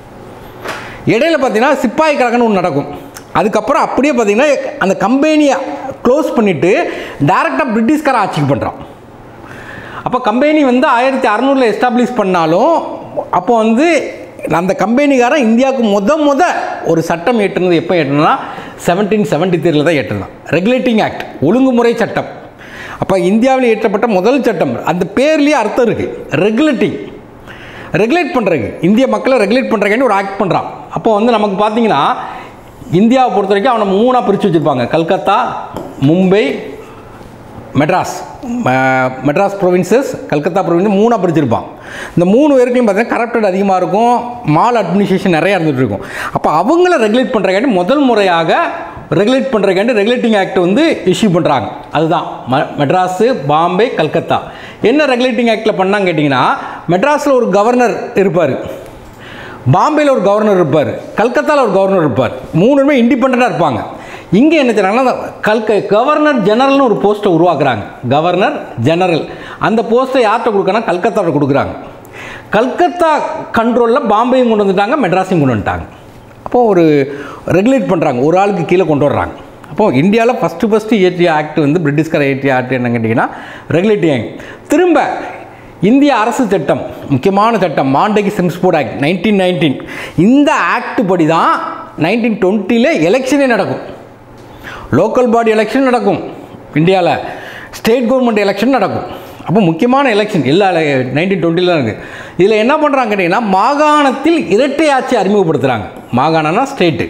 இடையில பார்த்தீங்கன்னா சிப்பாய் கழகம்னு ஒன்று நடக்கும். அதுக்கப்புறம் அப்படியே பார்த்தீங்கன்னா அந்த கம்பெனியை க்ளோஸ் பண்ணிவிட்டு டைரெக்டாக பிரிட்டிஷ்கார ஆட்சிக்கு பண்ணுறான். அப்போ கம்பெனி வந்து ஆயிரத்தி அறநூறில் எஸ்டாப்ளிஷ் பண்ணாலும் அப்போ வந்து அந்த கம்பெனிக்காரன் இந்தியாவுக்கு முத முத ஒரு சட்டம் ஏற்றுனது எப்போ ஏற்றுனா செவன்டீன் செவன்ட்டி த்ரீல தான் ஏற்றுனான். ரெகுலேட்டிங் ஆக்ட், ஒழுங்குமுறை சட்டம். அப்போ இந்தியாவில் ஏற்றப்பட்ட முதல் சட்டம். அந்த பேர்லேயே அர்த்தம் இருக்குது, ரெகுலேட்டிங், ரெகுலேட் பண்ணுறதுக்கு, இந்திய மக்களை ரெகுலேட் பண்ணுறதுக்காண்டி ஒரு ஆக்ட் பண்ணுறான். அப்போ வந்து நமக்கு பார்த்தீங்கன்னா இந்தியாவை பொறுத்த வரைக்கும் அவனை மூணாக பிரித்து வச்சுருப்பாங்க. கல்கத்தா, மும்பை, மெட்ராஸ் மெட்ராஸ் ப்ரொவின்சஸ், கல்கத்தா ப்ரொவின்ஸ் மூணாக பிரிச்சிருப்பான். இந்த மூணு பேருக்குலையும் பார்த்தீங்கன்னா கரப்டட் அதிகமாக இருக்கும், மால் அட்மினிஸ்ட்ரேஷன் நிறையா இருந்துகிட்டு இருக்கும். அப்போ அவங்கள ரெகுலேட் பண்ணுறக்காண்டி முதல் முறையாக ரெகுலேட் பண்ணுறக்காண்டி ரெகுலேட்டிங் ஆக்ட் வந்து இஷ்யூ பண்ணுறாங்க. அதுதான் ம மெட்ராஸு, பாம்பே, கல்கத்தா. என்ன ரெகுலேட்டிங் ஆக்டில் பண்ணாங்க கேட்டிங்கன்னா, மெட்ராஸில் ஒரு கவர்னர் இருப்பார், பாம்பேயில் ஒரு கவர்னர் இருப்பார், கல்கத்தாவில் ஒரு கவர்னர் இருப்பார். மூணுமே இண்டிபெண்ட்டாக இருப்பாங்க. இங்கே என்ன செய்றாங்கன்னா, கல்க கவர்னர் ஜெனரல்னு ஒரு போஸ்ட்டை உருவாக்குறாங்க. கவர்னர் ஜெனரல் அந்த போஸ்ட்டை யார்கிட்ட கொடுக்குறாங்கன்னா கல்கத்தாவில் கொடுக்குறாங்க. கல்கத்தா கண்ட்ரோலில் பாம்பேயும் கொண்டு வந்துட்டாங்க, மெட்ராஸையும் கொண்டு வந்துட்டாங்க. அப்போது ஒரு ரெகுலேட் பண்ணுறாங்க, ஒரு ஆளுக்கு கீழே கொண்டு வர்றாங்க. அப்போது இந்தியாவில் ஃபஸ்ட்டு ஃபஸ்ட்டு இயற்றிய ஆக்ட் வந்து பிரிட்டிஷ்கார இயற்றிய ஆக்ட் என்ன கேட்டிங்கன்னா ரெகுலேட்டிங் ஆக்ட். திரும்ப இந்திய அரசு சட்டம், முக்கியமான சட்டம், Montagu Chelmsford act nineteen nineteen. இந்த ஆக்ட் படி தான் நைன்டீன் டுவெண்ட்டியில் எலெக்ஷனே நடக்கும். லோக்கல் பாடி எலெக்ஷன் நடக்கும் இந்தியாவில், ஸ்டேட் கவர்மெண்ட் எலெக்ஷன் நடக்கும். அப்போ முக்கியமான எலெக்ஷன் எல்லா நைன்டீன் டுவெண்ட்டியில் தான் இருக்குது. இதில் என்ன பண்ணுறாங்க கேட்டிங்கன்னா, மாகாணத்தில் இரட்டை ஆட்சி அறிமுகப்படுத்துகிறாங்க. மாகாணம்னா ஸ்டேட்டு.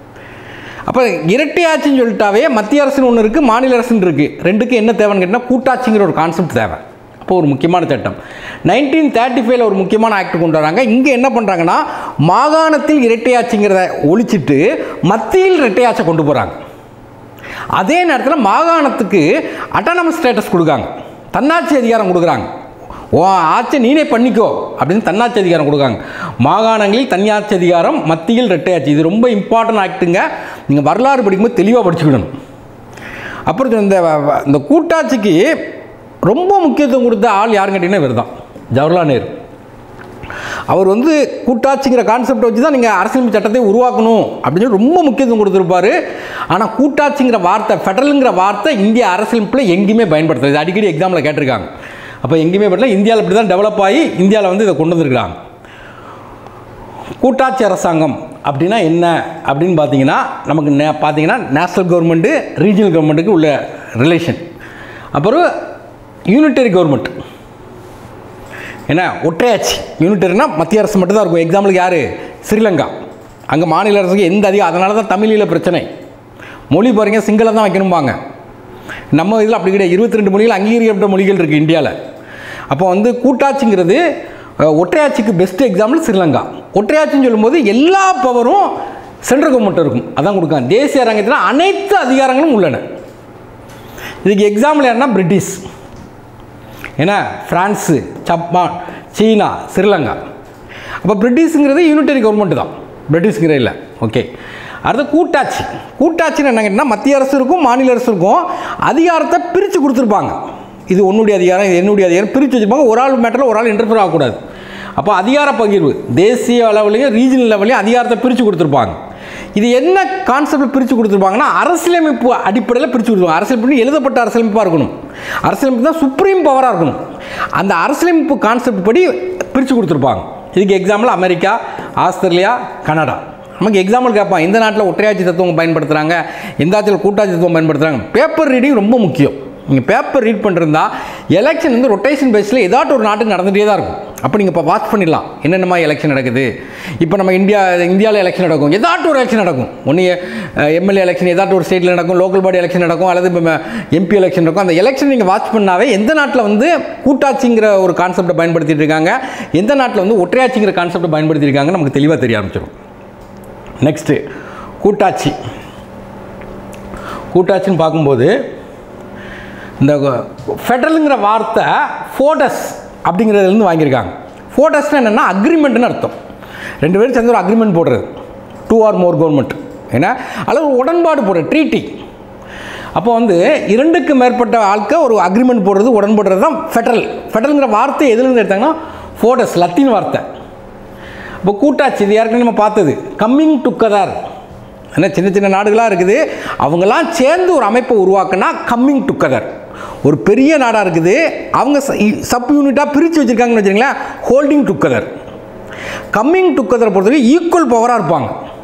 அப்போ இரட்டை ஆட்சின்னு சொல்லிட்டாவே மத்திய அரசுன்னு ஒன்று இருக்குது, மாநில அரசுன்னு இருக்குது. ரெண்டுக்கு என்ன தேவைன்னு கேட்டிங்கன்னா கூட்டாட்சிங்கிற ஒரு கான்செப்ட் தேவை. அப்போ ஒரு முக்கியமான சட்டம் நைன்டீன் தேர்ட்டி ஃபைவ்ல ஒரு முக்கியமான ஆக்ட் கொண்டு வராங்க. இங்கே என்ன பண்ணுறாங்கன்னா, மாகாணத்தில் இரட்டை ஆட்சிங்கிறத ஒழிச்சிட்டு மத்தியில் இரட்டை ஆட்சியை கொண்டு போகிறாங்க. அதே நேரத்தில் மாகாணத்துக்கு அட்டானமஸ் ஸ்டேட்டஸ் கொடுக்காங்க, தன்னாட்சி அதிகாரம் கொடுக்குறாங்க. ஓ ஆட்சி நீனே பண்ணிக்கோ அப்படின்னு தன்னாட்சி அதிகாரம் கொடுக்காங்க. மாகாணங்களில் தன்னாட்சி அதிகாரம், மத்தியில் இரட்டை ஆட்சி. இது ரொம்ப இம்பார்ட்டன்ட் ஆக்ட்டுங்க. நீங்கள் வரலாறு படிக்கும்போது தெளிவாக படிச்சுக்கணும். அப்புறம் இந்த இந்த கூட்டாட்சிக்கு ரொம்ப முக்கியத்துவம் கொடுத்த ஆள் யாருன்னு கேட்டிங்கன்னா இவர் தான், ஜவஹர்லால் நேரு. அவர் வந்து கூட்டாட்சிங்கிற கான்செப்டை வச்சு தான் நீங்கள் அரசியலமைப்பு சட்டத்தை உருவாக்கணும் அப்படின்னு சொல்லி ரொம்ப முக்கியத்துவம் கொடுத்துருப்பார். ஆனால் கூட்டாட்சிங்கிற வார்த்தை, ஃபெடரலுங்கிற வார்த்தை இந்திய அரசியலமைப்பில் எங்கேயுமே பயன்படுத்துறது. இது அடிக்கடி எக்ஸாமில் கேட்டிருக்காங்க. அப்போ எங்கேயுமே படல, இந்தியாவில் இப்படி தான் டெவலப் ஆகி இந்தியாவில் வந்து இதை கொண்டு வந்துருக்குறாங்க. கூட்டாட்சி அரசாங்கம் அப்படின்னா என்ன அப்படின்னு பார்த்தீங்கன்னா, நமக்கு நே பார்த்தீங்கன்னா நேஷ்னல் கவர்மெண்ட்டு ரீஜனல் கவர்மெண்ட்டுக்கு உள்ள ரிலேஷன். அப்புறம் யூனிட்டரி கவர்மெண்ட், ஏன்னா ஒற்றையாட்சி. யூனிட்டரினா மத்திய அரசு மட்டும் தான் இருக்கும். எக்ஸாம்பிளுக்கு யார், ஸ்ரீலங்கா. அங்கே மாநில அரசுக்கு எந்த அதிகம், அதனால தான் தமிழில் பிரச்சனை. மொழி பாருங்கள், சிங்களம் தான் வைக்கணும்பாங்க. நம்ம இதில் அப்படி கிடையாது, இருபத்தி ரெண்டு மொழிகள் அங்கீகரிக்கப்பட்ட மொழிகள் இருக்குது இந்தியாவில். அப்போ வந்து கூட்டாட்சிங்கிறது ஒற்றையாட்சிக்கு பெஸ்ட் எக்ஸாம்பிள் ஸ்ரீலங்கா. ஒற்றையாட்சின்னு சொல்லும்போது எல்லா பவரும் சென்ட்ரல் கவர்மெண்ட் இருக்கும், அதான் கொடுக்காங்க. தேசிய அரங்கத்தில் அனைத்து அதிகாரங்களும் உள்ளன. இதுக்கு எக்ஸாம்பிள் யாருன்னா பிரிட்டிஷ், ஏன்னா ஃப்ரான்ஸு, ஜப்பான், சீனா, ஸ்ரீலங்கா. அப்போ பிரிட்டிஷுங்கிறது யூனிட்டரி கவர்மெண்ட் தான், பிரிட்டிஷ்ங்கிற இல்லை. ஓகே, அடுத்து கூட்டாட்சி. கூட்டாட்சின்னு என்ன கேட்டால் மத்திய அரசு இருக்கும், மாநில அரசு இருக்கும். அதிகாரத்தை பிரித்து கொடுத்துருப்பாங்க. இது உன்னுடைய அதிகாரம், இது என்னுடைய அதிகாரம் பிரித்து வச்சுருப்பாங்க. ஒரு ஆள் மேட்டரில் ஒரு ஆள் இன்டர்ஃபியர் ஆகக்கூடாது. அப்போ அதிகார பகிர்வு தேசிய அளவுலையும் ரீஜனல் லெவலையும் அதிகாரத்தை பிரித்து கொடுத்துருப்பாங்க. இது என்ன கான்செப்டில் பிரித்து கொடுத்துருப்பாங்கன்னா, அரசியலமைப்பு அடிப்படையில் பிரித்து கொடுத்துருவாங்க. அரசியலமைப்பு எழுதப்பட்ட அரசியலமைப்பாக இருக்கணும். அரசியலமைப்பு தான் சுப்ரீம் பவராக இருக்கணும். அந்த அரசியலமைப்பு கான்செப்ட் படி பிரித்து கொடுத்துருப்பாங்க. இதுக்கு எக்ஸாம்பிள் அமெரிக்கா, ஆஸ்திரேலியா, கனடா. நமக்கு எக்ஸாம்பிள் கேட்பான், எந்த நாட்டில் ஒற்றையாட்சி தத்துவம் பயன்படுத்துகிறாங்க, எந்த ஆட்சியில் கூட்டாட்சி தத்துவம் பயன்படுத்துகிறாங்க. பேப்பர் ரீடிங் ரொம்ப முக்கியம். நீங்கள் பேப்பர் ரீட் பண்ணிருந்தா எலெக்ஷன் வந்து ரொட்டேஷன் பேஸில் ஏதாட்டும் ஒரு நாட்டுக்கு நடந்துகிட்டே தான் இருக்கும். அப்போ நீங்கள் இப்போ வாட்ச் பண்ணிடலாம் என்னென்னமா எலெக்ஷன் நடக்குது. இப்போ நம்ம இந்தியா இந்தியாவில் எலெக்ஷன் நடக்கும், ஏதாட்டும் ஒரு எலெக்ஷன் நடக்கும். ஒன்று எம்எல்ஏ எலெக்ஷன் ஏதாட்டும் ஒரு ஸ்டேட்டில் நடக்கும், லோக்கல் பாடி எலெக்ஷன் நடக்கும், அல்லது இப்போ எம்பி எலெக்ஷன் நடக்கும். அந்த எலெக்ஷன் நீங்கள் வாட்ச் பண்ணாவே எந்த நாட்டில் வந்து கூட்டாட்சிங்கிற ஒரு கான்செப்டை பயன்படுத்திட்டு இருக்காங்க, எந்த நாட்டில் வந்து ஒற்றையாட்சிங்கிற கான்செப்டை பயன்படுத்தியிருக்காங்க நமக்கு தெளிவாக தெரிய ஆரம்பிச்சிடும். நெக்ஸ்ட்டு கூட்டாட்சி. கூட்டாட்சின்னு பார்க்கும்போது இந்த ஃபெடரலுங்கிற வார்த்தை ஃபோடஸ் அப்படிங்கிறதுலேருந்து வாங்கியிருக்காங்க. ஃபோடஸ்னால் என்னென்னா அக்ரிமெண்ட்னு அர்த்தம். ரெண்டு பேரும் சேர்ந்து ஒரு அக்ரிமெண்ட் போடுறது, டூ ஆர் மோர் கவர்மெண்ட், ஏன்னா அல்லது ஒரு உடன்பாடு போடுறது, ட்ரீட்டி. அப்போ வந்து இரண்டுக்கு மேற்பட்ட ஆட்க ஒரு அக்ரிமெண்ட் போடுறது, உடன்படுறது தான் ஃபெடரல். ஃபெடரலுங்கிற வார்த்தை எதுலேருந்து எடுத்தாங்கன்னா ஃபோடஸ், லத்தீன் வார்த்தை. இப்போ கூட்டாட்சி இது யாருக்குன்னு நம்ம பார்த்தது, கம்மிங் டுகெதர். ஏன்னா சின்ன சின்ன நாடுகளாக இருக்குது, அவங்களாம் சேர்ந்து ஒரு அமைப்பை உருவாக்குனா கம்மிங் டுகெதர். ஒரு பெரிய நாடாக இருக்குது, அவங்க சப் யூனிட்டாக பிரித்து வச்சுருக்காங்கன்னு வச்சுருங்களேன், ஹோல்டிங் டுகெதர். கம்மிங் டுகெதரை பொறுத்தவரைக்கும் ஈக்குவல் பவராக இருப்பாங்க.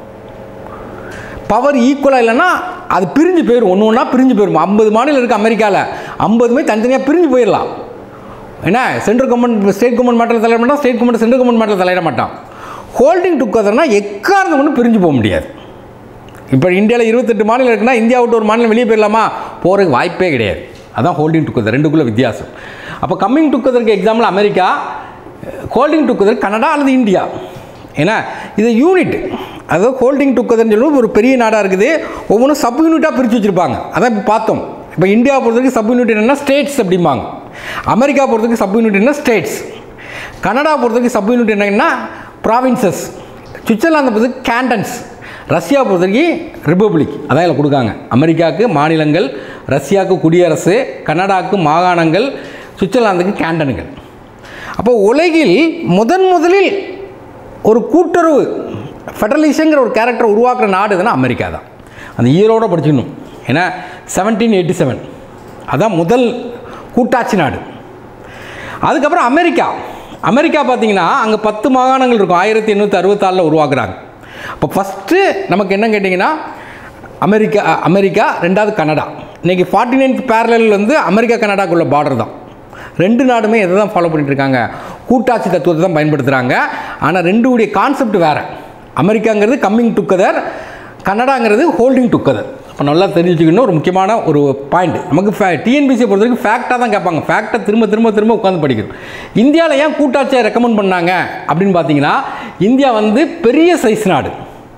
பவர் ஈக்குவலாக இல்லைன்னா அது பிரிஞ்சு போயிடும், ஒன்று ஒன்றா பிரிஞ்சு போயிடும். ஐம்பது மாநிலம் இருக்குது அமெரிக்காவில், ஐம்பதுமே தனித்தனியாக பிரிஞ்சு போயிடலாம். ஏன்னா சென்ட்ரல் கவர்மெண்ட் ஸ்டேட் கவர்மெண்ட் மேட்டரில் தலையிட மாட்டான், ஸ்டேட் கவர்மெண்ட் சென்ட்ரல் கவர்மெண்ட் மேட்டரில் தலையிட மாட்டான். ஹோல்டிங் டுகெதர்னால் எக்காரணம் ஒன்றும் பிரிஞ்சு போக முடியாது. இப்போ இந்தியாவில் இருபத்தெட்டு மாநிலம் இருக்குன்னா இந்தியா விட்டு ஒரு மாநிலம் வெளியே போயிடலாமா, போகிறதுக்கு வாய்ப்பே கிடையாது. அதான் ஹோல்டிங் டுகெதர், ரெண்டுக்குள்ள வித்தியாசம். அப்போ கம்மிங் டுகெதருக்கு example America, holding together Canada அல்லது இந்தியா. ஏன்னா இது யூனிட், அதாவது ஹோல்டிங் டுகெதர்னு சொல்லுவோம். ஒரு பெரிய நாடாக இருக்குது, ஒவ்வொன்றும் சப் யூனிட்டாக பிரித்து வச்சுருப்பாங்க. அதான் இப்போ பார்த்தோம். இப்போ இந்தியா பொறுத்தவரைக்கும் சப் யூனிட் என்னென்னா ஸ்டேட்ஸ் அப்படிம்பாங்க. அமெரிக்கா பொறுத்தவரைக்கும் சப் யூனிட் என்ன ஸ்டேட்ஸ். கனடா பொறுத்தவரைக்கும் சப் யூனிட் என்னன்னா ப்ராவின்சஸ். சுவிட்சர்லாந்து பொறுத்தவரைக்கும் கேண்டன்ஸ். ரஷ்யா பொறுத்தவரைக்கும் ரிப்பப்ளிக். அதான் இதில் கொடுக்காங்க. அமெரிக்காவுக்கு மாநிலங்கள், ரஷ்யாவுக்கு குடியரசு, கனடாவுக்கு மாகாணங்கள், சுவிட்சர்லாந்துக்கு கேண்டன்கள். அப்போ உலகில் முதன் முதலில் ஒரு கூட்டுறவு ஃபெடரலிசங்கிற ஒரு கேரக்டரை உருவாக்குற நாடு எதுனா அமெரிக்கா தான். அந்த ஈரோடு படிச்சுக்கணும். ஏன்னா செவன்டீன் எயிட்டி செவன் அதான் முதல் கூட்டாட்சி நாடு. அதுக்கப்புறம் அமெரிக்கா. அமெரிக்கா பார்த்தீங்கன்னா அங்கே பத்து மாகாணங்கள் இருக்கும். ஆயிரத்தி எண்ணூற்றி அறுபத்தாறில் உருவாக்குறாங்க. அப்போ ஃபஸ்ட்டு நமக்கு என்ன கேட்டிங்கன்னா அமெரிக்கா அமெரிக்கா ரெண்டாவது கனடா. இன்றைக்கி ஃபார்ட்டி நைன்த் பேரலல் வந்து அமெரிக்கா கனடாக்குள்ள பார்டர் தான். ரெண்டு நாடுமே எதை தான் ஃபாலோ பண்ணிட்டு இருக்காங்க, கூட்டாட்சி தத்துவத்தை தான் பயன்படுத்துகிறாங்க. ஆனால் ரெண்டு உடைய கான்செப்ட் வேறு. அமெரிக்காங்கிறது கம்மிங் டுகெதர், கனடாங்கிறது ஹோல்டிங் டுகெதர். அப்போ நல்லா தெரிஞ்சுக்கணும். ஒரு முக்கியமான ஒரு பாயிண்ட். நமக்கு ஃபே டிஎன்பிசியை பொறுத்த வரைக்கும் ஃபேக்டாக தான் கேட்பாங்க. ஃபேக்டை திரும்ப திரும்ப திரும்ப உட்காந்து படிக்கணும். இந்தியாவில் ஏன் கூட்டாட்சியை ரெக்கமெண்ட் பண்ணாங்க அப்படின்னு பார்த்தீங்கன்னா, இந்தியா வந்து பெரிய சைஸ் நாடு,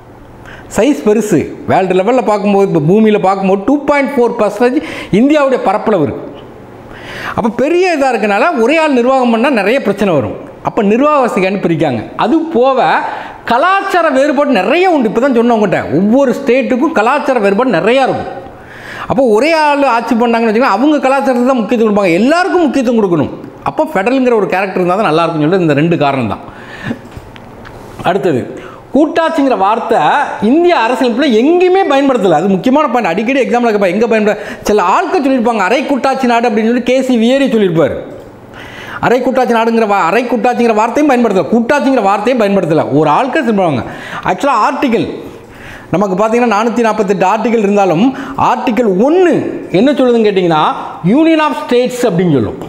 சைஸ் பெருசு. வேர்ல்டு லெவலில் பார்க்கும்போது, இப்போ பூமியில் பார்க்கும்போது டூ பாயிண்ட் ஃபோர் பர்சன்டேஜ் இந்தியாவுடைய பரப்பளவு இருக்குது. அப்போ பெரிய இதாக இருக்கனால ஒரே ஆள் நிர்வாகம் பண்ணால் நிறைய பிரச்சனை வரும். அப்போ நிர்வாக வசதிக்கான பிரிக்காங்க. அது போக கலாச்சார வேறுபாடு நிறைய உண்டு. இப்போ தான் சொன்னவங்ககிட்ட ஒவ்வொரு ஸ்டேட்டுக்கும் கலாச்சார வேறுபாடு நிறையா இருக்கும். அப்போ ஒரே ஆள் ஆட்சி பண்ணாங்கன்னு வச்சுக்கோங்க, அவங்க கலாச்சாரத்துக்கு தான் முக்கியத்துவம் கொடுப்பாங்க. எல்லாருக்கும் முக்கியத்துவம் கொடுக்கணும். அப்போ ஃபெடரலுங்கிற ஒரு கேரக்டர் இருந்தால் தான் நல்லாயிருக்குன்னு சொல்லிட்டு இந்த ரெண்டு காரணம் தான். அடுத்தது கூட்டாட்சிங்கிற வார்த்தை இந்திய அரசியலமைப்பில் எங்கேயுமே பயன்படுத்தலை. அது முக்கியமான பாயிண்ட். அடிக்கடி எக்ஸாம்பிள் கேட்பா எங்கே பயன்பட சில ஆட்கள் சொல்லியிருப்பாங்க அரை கூட்டாட்சி நாடு அப்படின்னு சொல்லி கேசி வியரி சொல்லியிருப்பார். அரை கூட்டாட்சி நாடுங்கிற வா அரை கூட்டாட்சிங்கிற வார்த்தையும் பயன்படுத்தலை, கூட்டாட்சிங்கிற வார்த்தையும் பயன்படுத்தலை. ஒரு ஆட்கள் சொல்லுவாங்க. ஆக்சுவலாக ஆர்டிக்கல் நமக்கு பார்த்தீங்கன்னா நானூற்றி நாற்பத்தெட்டு ஆர்டிக்கல் இருந்தாலும் ஆர்டிக்கல் ஒன்று என்ன சொல்லுதுன்னு கேட்டிங்கன்னா யூனியன் ஆஃப் ஸ்டேட்ஸ் அப்படின்னு சொல்லும்.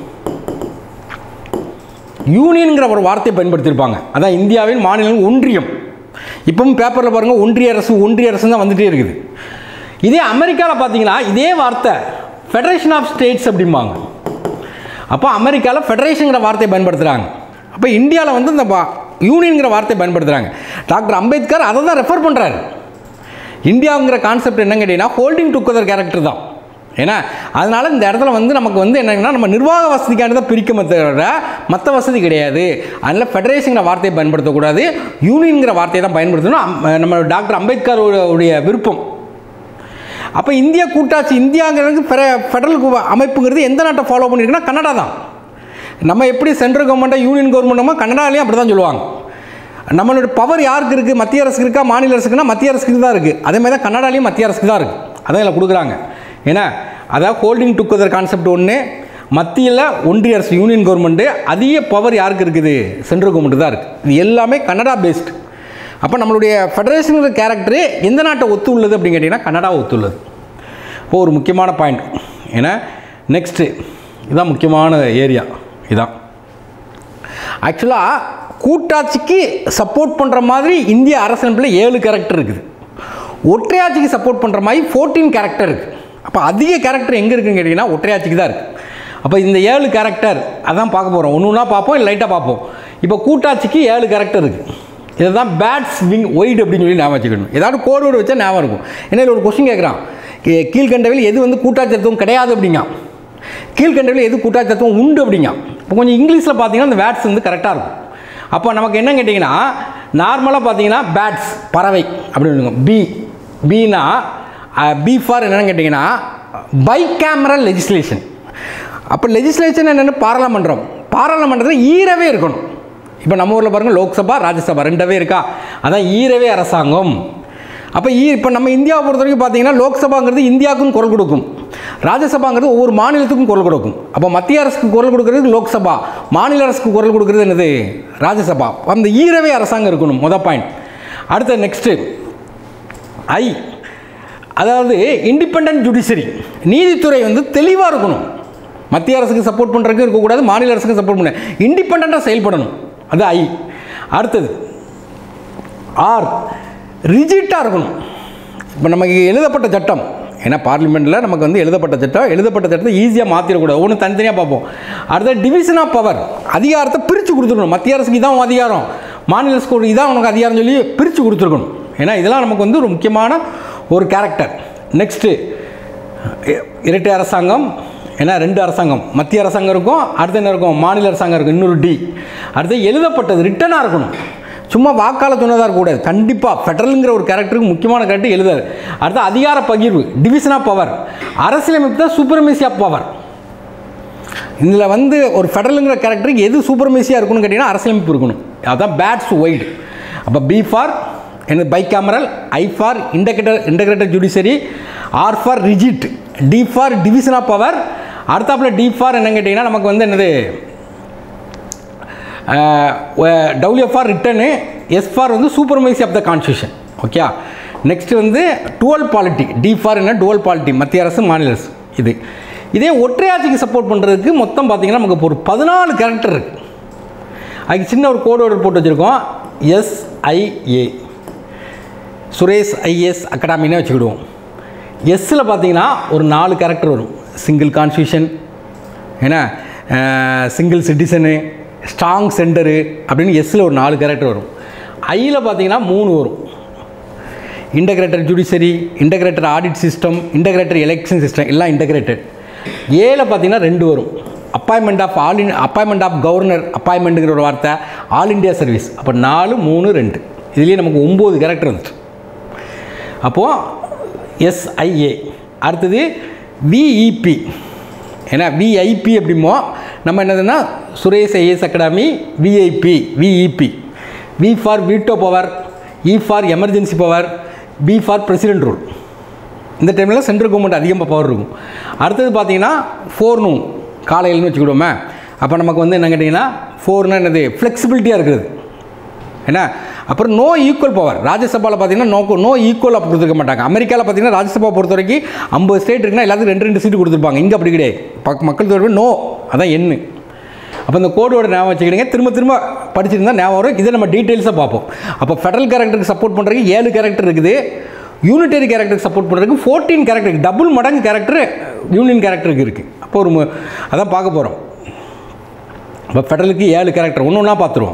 யூனியன்கிற ஒரு வார்த்தையை பயன்படுத்தியிருப்பாங்க. அதான் இந்தியாவின் மாநிலங்கள் ஒன்றியம். இப்பவும் பேப்பரில் பாருங்கள் ஒன்றிய அரசு ஒன்றிய அரசு தான் வந்துகிட்டே இருக்குது. இதே அமெரிக்காவில் பார்த்தீங்கன்னா இதே வார்த்தை ஃபெடரேஷன் ஆஃப் ஸ்டேட்ஸ் அப்படிம்பாங்க. அப்போ அமெரிக்காவில் ஃபெடரேஷனுங்கிற வார்த்தையை பயன்படுத்துகிறாங்க. அப்போ இந்தியாவில் வந்து இந்த யூனியனுங்கிற வார்த்தையை பயன்படுத்துகிறாங்க. டாக்டர் அம்பேத்கர் அதை தான் ரெஃபர் பண்ணுறாரு. இந்தியாவுங்கிற கான்செப்ட் என்னன்னு கேட்டிங்கன்னா ஹோல்டிங் டுகெதர் கேரக்டர் தான். ஏன்னா அதனால் இந்த இடத்துல வந்து நமக்கு வந்து என்னன்னா நம்ம நிர்வாக வசதிக்காண்டி தான் பிரிக்க தவிர மற்ற வசதி கிடையாது. அதனால் ஃபெடரேஷனுங்கிற வார்த்தையை பயன்படுத்தக்கூடாது, யூனியனுங்கிற வார்த்தையை தான் பயன்படுத்தணும். நம்ம டாக்டர் அம்பேத்கர் உடைய விருப்பம். அப்போ இந்தியா கூட்டாட்சி இந்தியாங்கிறது ஃபெடரல் அமைப்புங்கிறது எந்த நாட்டை ஃபாலோ பண்ணியிருக்குன்னா கனடா தான். நம்ம எப்படி சென்ட்ரல் கவர்மெண்ட்டாக யூனியன் கவர்மெண்ட்டோ கனடாலையும் அப்படி தான் சொல்லுவாங்க. நம்மளோட பவர் யாருக்கு இருக்குது, மத்திய அரசுக்கு இருக்கா மாநில அரசுக்குன்னா மத்திய அரசுக்கு தான் இருக்குது. அதே மாதிரி தான் கனடாலையும் மத்திய அரசுக்கு தான் இருக்குது. அதான் இதில் கொடுக்குறாங்க. ஏன்னா அதாவது ஹோல்டிங் டுகெதர் கான்செப்ட் ஒன்று, மத்தியில் ஒன்றிய அரசு யூனியன் கவர்மெண்ட்டு, அதிக பவர் யாருக்கு இருக்குது சென்ட்ரல் கவர்மெண்ட்டு தான் இருக்குது. இது எல்லாமே கனடா பேஸ்டு. அப்போ நம்மளுடைய ஃபெடரேஷனுங்கிற கேரக்டரு எந்த நாட்டை ஒத்து உள்ளது அப்படின்னு கேட்டிங்கன்னா கனடா ஒத்து உள்ளது. இப்போது ஒரு முக்கியமான பாயிண்ட். ஏன்னா நெக்ஸ்ட்டு இதுதான் முக்கியமான ஏரியா. இதான் ஆக்சுவலாக கூட்டாட்சிக்கு சப்போர்ட் பண்ணுற மாதிரி இந்திய அரசியலமைப்பில் ஏழு கேரக்டர் இருக்குது. ஒற்றையாட்சிக்கு சப்போர்ட் பண்ணுற மாதிரி ஃபோர்டீன் கேரக்டர் இருக்குது. அப்போ அதிக கேரக்டர் எங்கே இருக்குதுன்னு கேட்டிங்கன்னா ஒற்றையாட்சிக்கு தான் இருக்குது. அப்போ இந்த ஏழு கேரக்டர் அதான் பார்க்க போகிறோம். ஒன்று ஒன்றா பார்ப்போம், இல்லை லைட்டாக பார்ப்போம். இப்போ கூட்டாட்சிக்கு ஏழு கேரக்டர் இருக்குது. இதை தான் பேட்ஸ் விங் ஒயிட் அப்படின்னு சொல்லி ஞாபகம் வச்சுக்கணும். ஏதாவது கோடு வேர்டு வச்சா ஞாபகம் இருக்கும். ஏன்னா ஒரு கொஸ்டின் கேட்குறான், கீழ்கண்டவில் எது வந்து கூட்டாட்சி தத்துவம் கிடையாது அப்படிங்க, கீழ்கண்டவில் எது கூட்டாட்சி தத்துவம் உண்டு அப்படிங்க. இப்போ கொஞ்சம் இங்கிலீஷில் பார்த்தீங்கன்னா அந்த வேர்ட்ஸ் வந்து கரெக்டாக இருக்கும். அப்போ நமக்கு என்ன கேட்டிங்கன்னா நார்மலாக பார்த்தீங்கன்னா பேட்ஸ் பறவை அப்படின்னு பி பீனா பி ஃபார் என்னென்னு கேட்டிங்கன்னா பை கேமரல் லெஜிஸ்லேஷன். அப்போ லெஜிஸ்லேஷன் என்னென்னு பாராளுமன்றம். பாராளுமன்றத்தில் ஈரவே இருக்கணும். இப்போ நம்ம ஊரில் பாருங்கள் லோக்சபா ராஜ்யசபா ரெண்டவே இருக்கா, அதான் ஈரவே அரசாங்கம். அப்போ ஈ இப்போ நம்ம இந்தியாவை பொறுத்த வரைக்கும் பார்த்தீங்கன்னா லோக்சபாங்கிறது இந்தியாவுக்கும் குரல் கொடுக்கும், ராஜ்யசபாங்கிறது ஒவ்வொரு மாநிலத்துக்கும் குரல் கொடுக்கும். அப்போ மத்திய அரசுக்கு குரல் கொடுக்கறது லோக்சபா, மாநில அரசுக்கு குரல் கொடுக்கறது என்னது ராஜ்யசபா. அந்த ஈரவே அரசாங்கம் இருக்கணும், மொதல் பாயிண்ட். அடுத்த நெக்ஸ்ட்டு ஐ, அதாவது இண்டிபெண்டன்ட் ஜுடிஷரி, நீதித்துறை வந்து தெளிவாக இருக்கணும். மத்திய அரசுக்கு சப்போர்ட் பண்ணுறதுக்கு இருக்கக்கூடாது, மாநில அரசுக்கு சப்போர்ட் பண்ண இண்டிபெண்ட்டாக செயல்படணும், அது ஐ. அடுத்தது ஆர், ரிஜிட்டாக இருக்கணும். இப்போ நமக்கு எழுதப்பட்ட சட்டம் ஏன்னா பார்லிமெண்ட்டில் நமக்கு வந்து எழுதப்பட்ட சட்டம் எழுதப்பட்ட சட்டத்தை ஈஸியாக மாற்றிடக்கூடாது, ஒன்று தனித்தனியாக பார்ப்போம். அடுத்த டிவிஷன் ஆஃப் பவர், அதிகாரத்தை பிரித்து கொடுத்துருக்கணும். மத்திய அரசுக்கு இதான் அதிகாரம், மாநில அரசுக்கு இதான் உனக்கு அதிகாரம் சொல்லி பிரித்து கொடுத்துருக்கணும். ஏன்னா இதெல்லாம் நமக்கு வந்து ஒரு முக்கியமான ஒரு கேரக்டர். நெக்ஸ்ட்டு இரட்டை அரசாங்கம், ஏன்னா ரெண்டு அரசாங்கம், மத்திய அரசாங்கம் இருக்கும், அடுத்து என்ன இருக்கும், மாநில அரசாங்கம் இருக்கும், இன்னொரு டி. அடுத்து எழுதப்பட்டது ரிட்டனாக இருக்கணும், சும்மா வாக்காள சொன்னதாக இருக்கக்கூடாது. கண்டிப்பாக ஃபெடரலுங்கிற ஒரு கேரக்டருக்கு முக்கியமான கேரக்டர் எழுதாது. அடுத்து அதிகார பகிர்வு, டிவிஷன் ஆஃப் பவர், அரசியலமைப்பு தான் சூப்பர்மேசி ஆஃப் பவர். இதில் வந்து ஒரு ஃபெடரலுங்கிற கேரக்டருக்கு எது சூப்பர்மேசியாக இருக்கணும்னு கேட்டிங்கன்னா அரசியலமைப்பு இருக்கணும். அதுதான் பேட்ஸ் ஒய்டு. அப்போ பி ஃபார் என்ன bicameral, I for integrator integrated judiciary, R for rigid, D for division of power. அடுத்தாப்பில் டி ஃபார் என்னன்னு கேட்டிங்கன்னா நமக்கு வந்து என்னது W for written, S for வந்து supremacy of the constitution. Okay. Next வந்து டுவல் பாலிட்டி, டி ஃபார் என்ன dual polity, மத்திய அரசு மாநில அரசு. இது இதே ஒற்றையாட்சிக்கு சப்போர்ட் பண்ணுறதுக்கு மொத்தம் பார்த்திங்கன்னா நமக்கு ஒரு பதினாலு கேரக்டர் இருக்குது. அதுக்கு சின்ன ஒரு கோடு வேர்டு போட்டு வச்சுருக்கோம், எஸ்ஐஏ, சுரேஷ் ஐஏஎஸ் அகாடமின்னு வச்சுக்கிடுவோம். எஸ்ஸில் பார்த்தீங்கன்னா ஒரு நாலு கேரக்டர் வரும், சிங்கிள் கான்ஸ்டியூஷன், ஏன்னா சிங்கிள் சிட்டிசனு, ஸ்ட்ராங் சென்டரு அப்படின்னு எஸ்ஸில் ஒரு நாலு கேரக்டர் வரும். ஐயில் பார்த்தீங்கன்னா மூணு வரும், integrated judiciary, integrated audit system, integrated election system, எல்லாம் இன்டகிரேட்டட். ஏல பார்த்தீங்கன்னா ரெண்டு வரும், appointment of all in appointment of governor, அப்பாயின்மெண்ட்டுங்கிற ஒரு வார்த்தை, ஆல் இண்டியா சர்வீஸ். அப்போ நாலு மூணு ரெண்டு, இதுலேயே நமக்கு ஒம்பது கேரக்டர் வந்துச்சு. அப்போது எஸ்ஐஏ. அடுத்தது விஇபி, ஏன்னா விஐபி அப்படிமோ நம்ம என்னதுன்னா Suresh IAS academy, VIP, VEP. V for veto power, E for emergency power, P for president rule. இந்த டைமில் சென்ட்ரல் கவர்மெண்ட் அதிகமாக பவர் இருக்கும். அடுத்தது பார்த்தீங்கன்னா ஃபோர்னு காலையில்னு வச்சுக்கிடுவோமே. அப்போ நமக்கு வந்து என்ன கேட்டிங்கன்னா ஃபோர்னா என்னது ஃப்ளெக்சிபிலிட்டியாக இருக்குது. ஏன்னா அப்புறம் நோ ஈக்குவல் பவர், ராஜ்யசபாவில் பார்த்தீங்கன்னா நோ நோ ஈக்குவல் அப்போ கொடுத்துருக்க மாட்டாங்க. அமெரிக்காவில் பார்த்தீங்கன்னா ராஜ்யசபா பொறுத்த வரைக்கும் ஐம்பது ஸ்டேட் இருக்குன்னா எல்லாத்துக்கும் ரெண்டு ரெண்டு சீட்டு கொடுத்துருப்பாங்க. இங்கே அப்படி கிடையாது, பக் மக்கள் தொடர்பு நோ, அதான் எண்ணு. அப்போ இந்த கோடோட ஞாபகம் வச்சுக்கிடுங்க, திரும்ப திரும்ப படிச்சிருந்தா ஞாபகம் வரும். இதை நம்ம டீட்டெயில்ஸாக பார்ப்போம். அப்போ ஃபெடரல் கேரக்டருக்கு சப்போர்ட் பண்ணுறதுக்கு ஏழு கேரக்டர் இருக்குது, யூனிட்டரி கேரக்டருக்கு சப்போர்ட் பண்ணுறதுக்கு ஃபோர்டீன் கேரக்டருக்கு, டபுள் மடங்கு கேரக்டர் யூனியன் கேரக்டருக்கு இருக்குது. அப்போ ஒரு அதான் பார்க்க போகிறோம். இப்போ ஃபெடரலுக்கு ஏழு கேரக்டர் ஒன்று ஒன்றா பார்த்துருவோம்.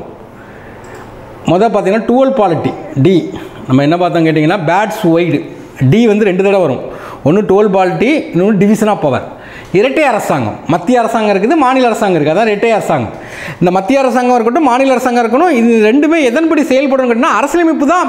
முதல் பார்த்தீங்கன்னா டுவல் பாலிட்டி, டி. நம்ம என்ன பார்த்தோம் கேட்டிங்கன்னா பேட்ஸ் ஒய்டு, டி வந்து ரெண்டு தடவை வரும், ஒன்று டுவல் பாலிட்டி, இன்னொன்று டிவிஷன் ஆஃப் பவர். இரட்டை அரசாங்கம், மத்திய அரசாங்கம் இருக்குது, மாநில அரசாங்கம் இருக்குது, அதான் இரட்டை அரசாங்கம். இந்த மத்திய அரசாங்கம் இருக்கட்டும், மாநில அரசாங்கம் இருக்கணும், இது ரெண்டுமே எதன்படி செயல்படும் கேட்டால் அரசியலமைப்பு தான்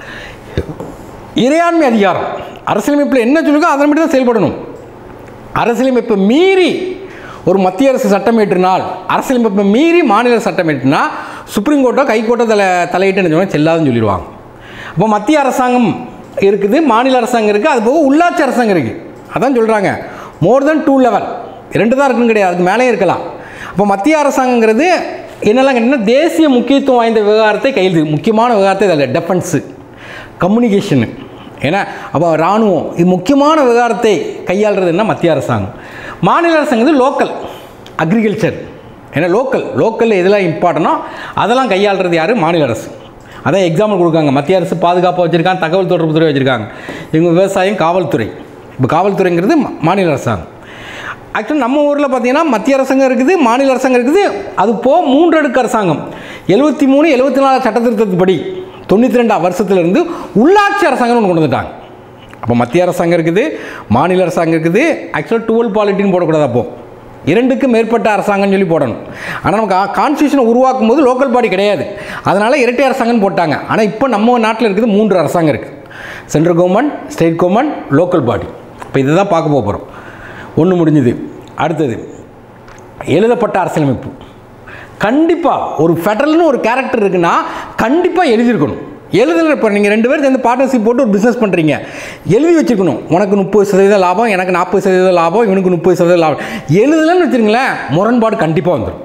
இறையாண்மை அதிகாரம். அரசியலமைப்பில் என்ன சொல்லுதோ அதன்படி தான் செயல்படணும். அரசியலமைப்பை மீறி ஒரு மத்திய அரசு சட்டம் ஏற்றினால், அரசியலமைப்பை மீறி மாநில சட்டம் ஏற்றினா சுப்ரீம் கோர்ட்டோ ஹைகோர்ட்டோ தலை தலையிட்டு சொன்னால் செல்லாதுன்னு சொல்லிடுவாங்க. அப்போ மத்திய அரசாங்கம் இருக்குது, மாநில அரசாங்கம் இருக்குது, அது போக உள்ளாட்சி அரசாங்கம் இருக்குது. அதான் சொல்கிறாங்க மோர் தென் டூ லெவல், ரெண்டு தான் இருக்குன்னு கிடையாது, அதுக்கு மேலே இருக்கலாம். அப்போ மத்திய அரசாங்கங்கிறது என்னெல்லாம் கேட்டிங்கன்னா தேசிய முக்கியத்துவம் வாய்ந்த விவகாரத்தை கையில், முக்கியமான விவகாரத்தை இதில் டெஃபென்ஸு, கம்யூனிகேஷனு, ஏன்னா அப்போ இராணுவம், இது முக்கியமான விவகாரத்தை கையாளுறது என்ன மத்திய அரசாங்கம். மாநில அரசாங்கம் லோக்கல், அக்ரிகல்ச்சர், ஏன்னா லோக்கல் லோக்கலில் எதெல்லாம் இம்பார்ட்டனோ அதெல்லாம் கையாளுறது யார், மாநில அரசு. அதான் எக்ஸாம்பிள் கொடுக்காங்க, மத்திய அரசு பாதுகாப்பாக வச்சுருக்காங்க, தகவல் தொடர்புத்துறை வச்சுருக்காங்க, இவங்க விவசாயம், காவல்துறை. இப்போ காவல்துறைங்கிறது மாநில அரசாங்கம். ஆக்சுவலி நம்ம ஊரில் பார்த்தீங்கன்னா மத்திய அரசாங்கம் இருக்குது, மாநில அரசாங்கம் இருக்குது, அது போக மூன்று அடுக்கு அரசாங்கம். எழுபத்தி மூணு எழுபத்தி நாலு சட்டத்திருத்தப்படி தொண்ணூற்றி ரெண்டாம் வருஷத்துலேருந்து உள்ளாட்சி அரசாங்கம்னு ஒன்று கொண்டு வந்துட்டாங்க. அப்போ மத்திய அரசாங்கம் இருக்குது, மாநில அரசாங்கம் இருக்குது. ஆக்சுவலாக டுவெல் பாலிட்டின்னு போடக்கூடாது, அப்போது இரண்டுக்கு மேற்பட்ட அரசாங்கம்னு சொல்லி போடணும். ஆனால் நமக்கு கான்ஸ்டியூஷனை உருவாக்கும் போது லோக்கல் பாடி கிடையாது, அதனால் இரட்டை அரசாங்கம்னு போட்டாங்க. ஆனால் இப்போ நம்ம நாட்டில் இருக்குது மூன்று அரசாங்கம் இருக்குது, central government, state government, local body. இப்போ இதை தான் பார்க்க போகிறோம். ஒன்று முடிஞ்சுது. அடுத்தது எழுதப்பட்ட அரசியலமைப்பு. கண்டிப்பாக ஒரு ஃபெடரல்னு ஒரு கேரக்டர் இருக்குன்னா கண்டிப்பாக எழுதியிருக்கணும். எழுதலை, இப்போ நீங்கள் ரெண்டு பேரும் சேர்ந்து பார்ட்னர்ஷிப் போட்டு ஒரு பிஸ்னஸ் பண்ணுறீங்க, எழுதி வச்சுருக்கணும். உனக்கு முப்பது சதவீதம் லாபம், எனக்கு நாற்பது சதவீதம் லாபம், இவனுக்கு முப்பது சதவீதம் லாபம். எழுதலைன்னு வச்சுருங்களேன், முரண்பாடு கண்டிப்பாக வந்துடும்.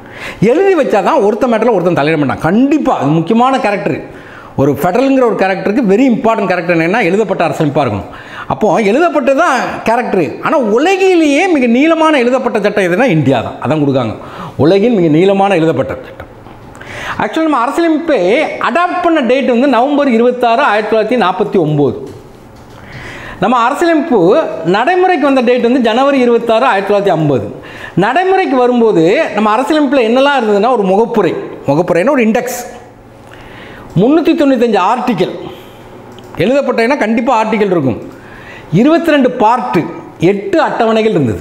எழுதி வச்சா தான் ஒருத்த மேட்டரில் ஒருத்தன் தலையிட மாட்டான். கண்டிப்பாக அது முக்கியமான கேரக்டர். ஒரு ஃபெடரலுங்கிற ஒரு கேரக்டருக்கு வெரி இம்பார்ட்டன்ட் கேரக்டர் என்னென்னா எழுதப்பட்ட அரசியலமைப்பாக இருக்கணும். அப்போது எழுதப்பட்டது தான் கேரக்டரு. ஆனால் உலகிலேயே மிக நீளமான எழுதப்பட்ட சட்டம் எதுனா இந்தியா தான். அதான் கொடுக்காங்க, உலகின் மிக நீளமான எழுதப்பட்ட சட்டம். ஆக்சுவலி நம்ம அரசியலமைப்பை அடாப்ட் பண்ண டேட் வந்து நவம்பர் இருபத்தாறு ஆயிரத்தி தொள்ளாயிரத்தி நாற்பத்தி ஒம்பது. நம்ம அரசியலமைப்பு நடைமுறைக்கு வந்த டேட் வந்து ஜனவரி இருபத்தாறு ஆயிரத்தி தொள்ளாயிரத்தி ஐம்பது. நடைமுறைக்கு வரும்போது நம்ம அரசியலமைப்பில் என்னெல்லாம் இருந்ததுன்னா ஒரு முகப்புரை, முகப்புரைன்னா ஒரு இண்டெக்ஸ், முந்நூற்றி தொண்ணூத்தஞ்சு ஆர்டிக்கல் எழுதப்பட்டதுன்னா கண்டிப்பாக ஆர்டிக்கல் இருக்கும், இருபத்தி ரெண்டு பார்ட்டு, எட்டு அட்டவணைகள் இருந்தது.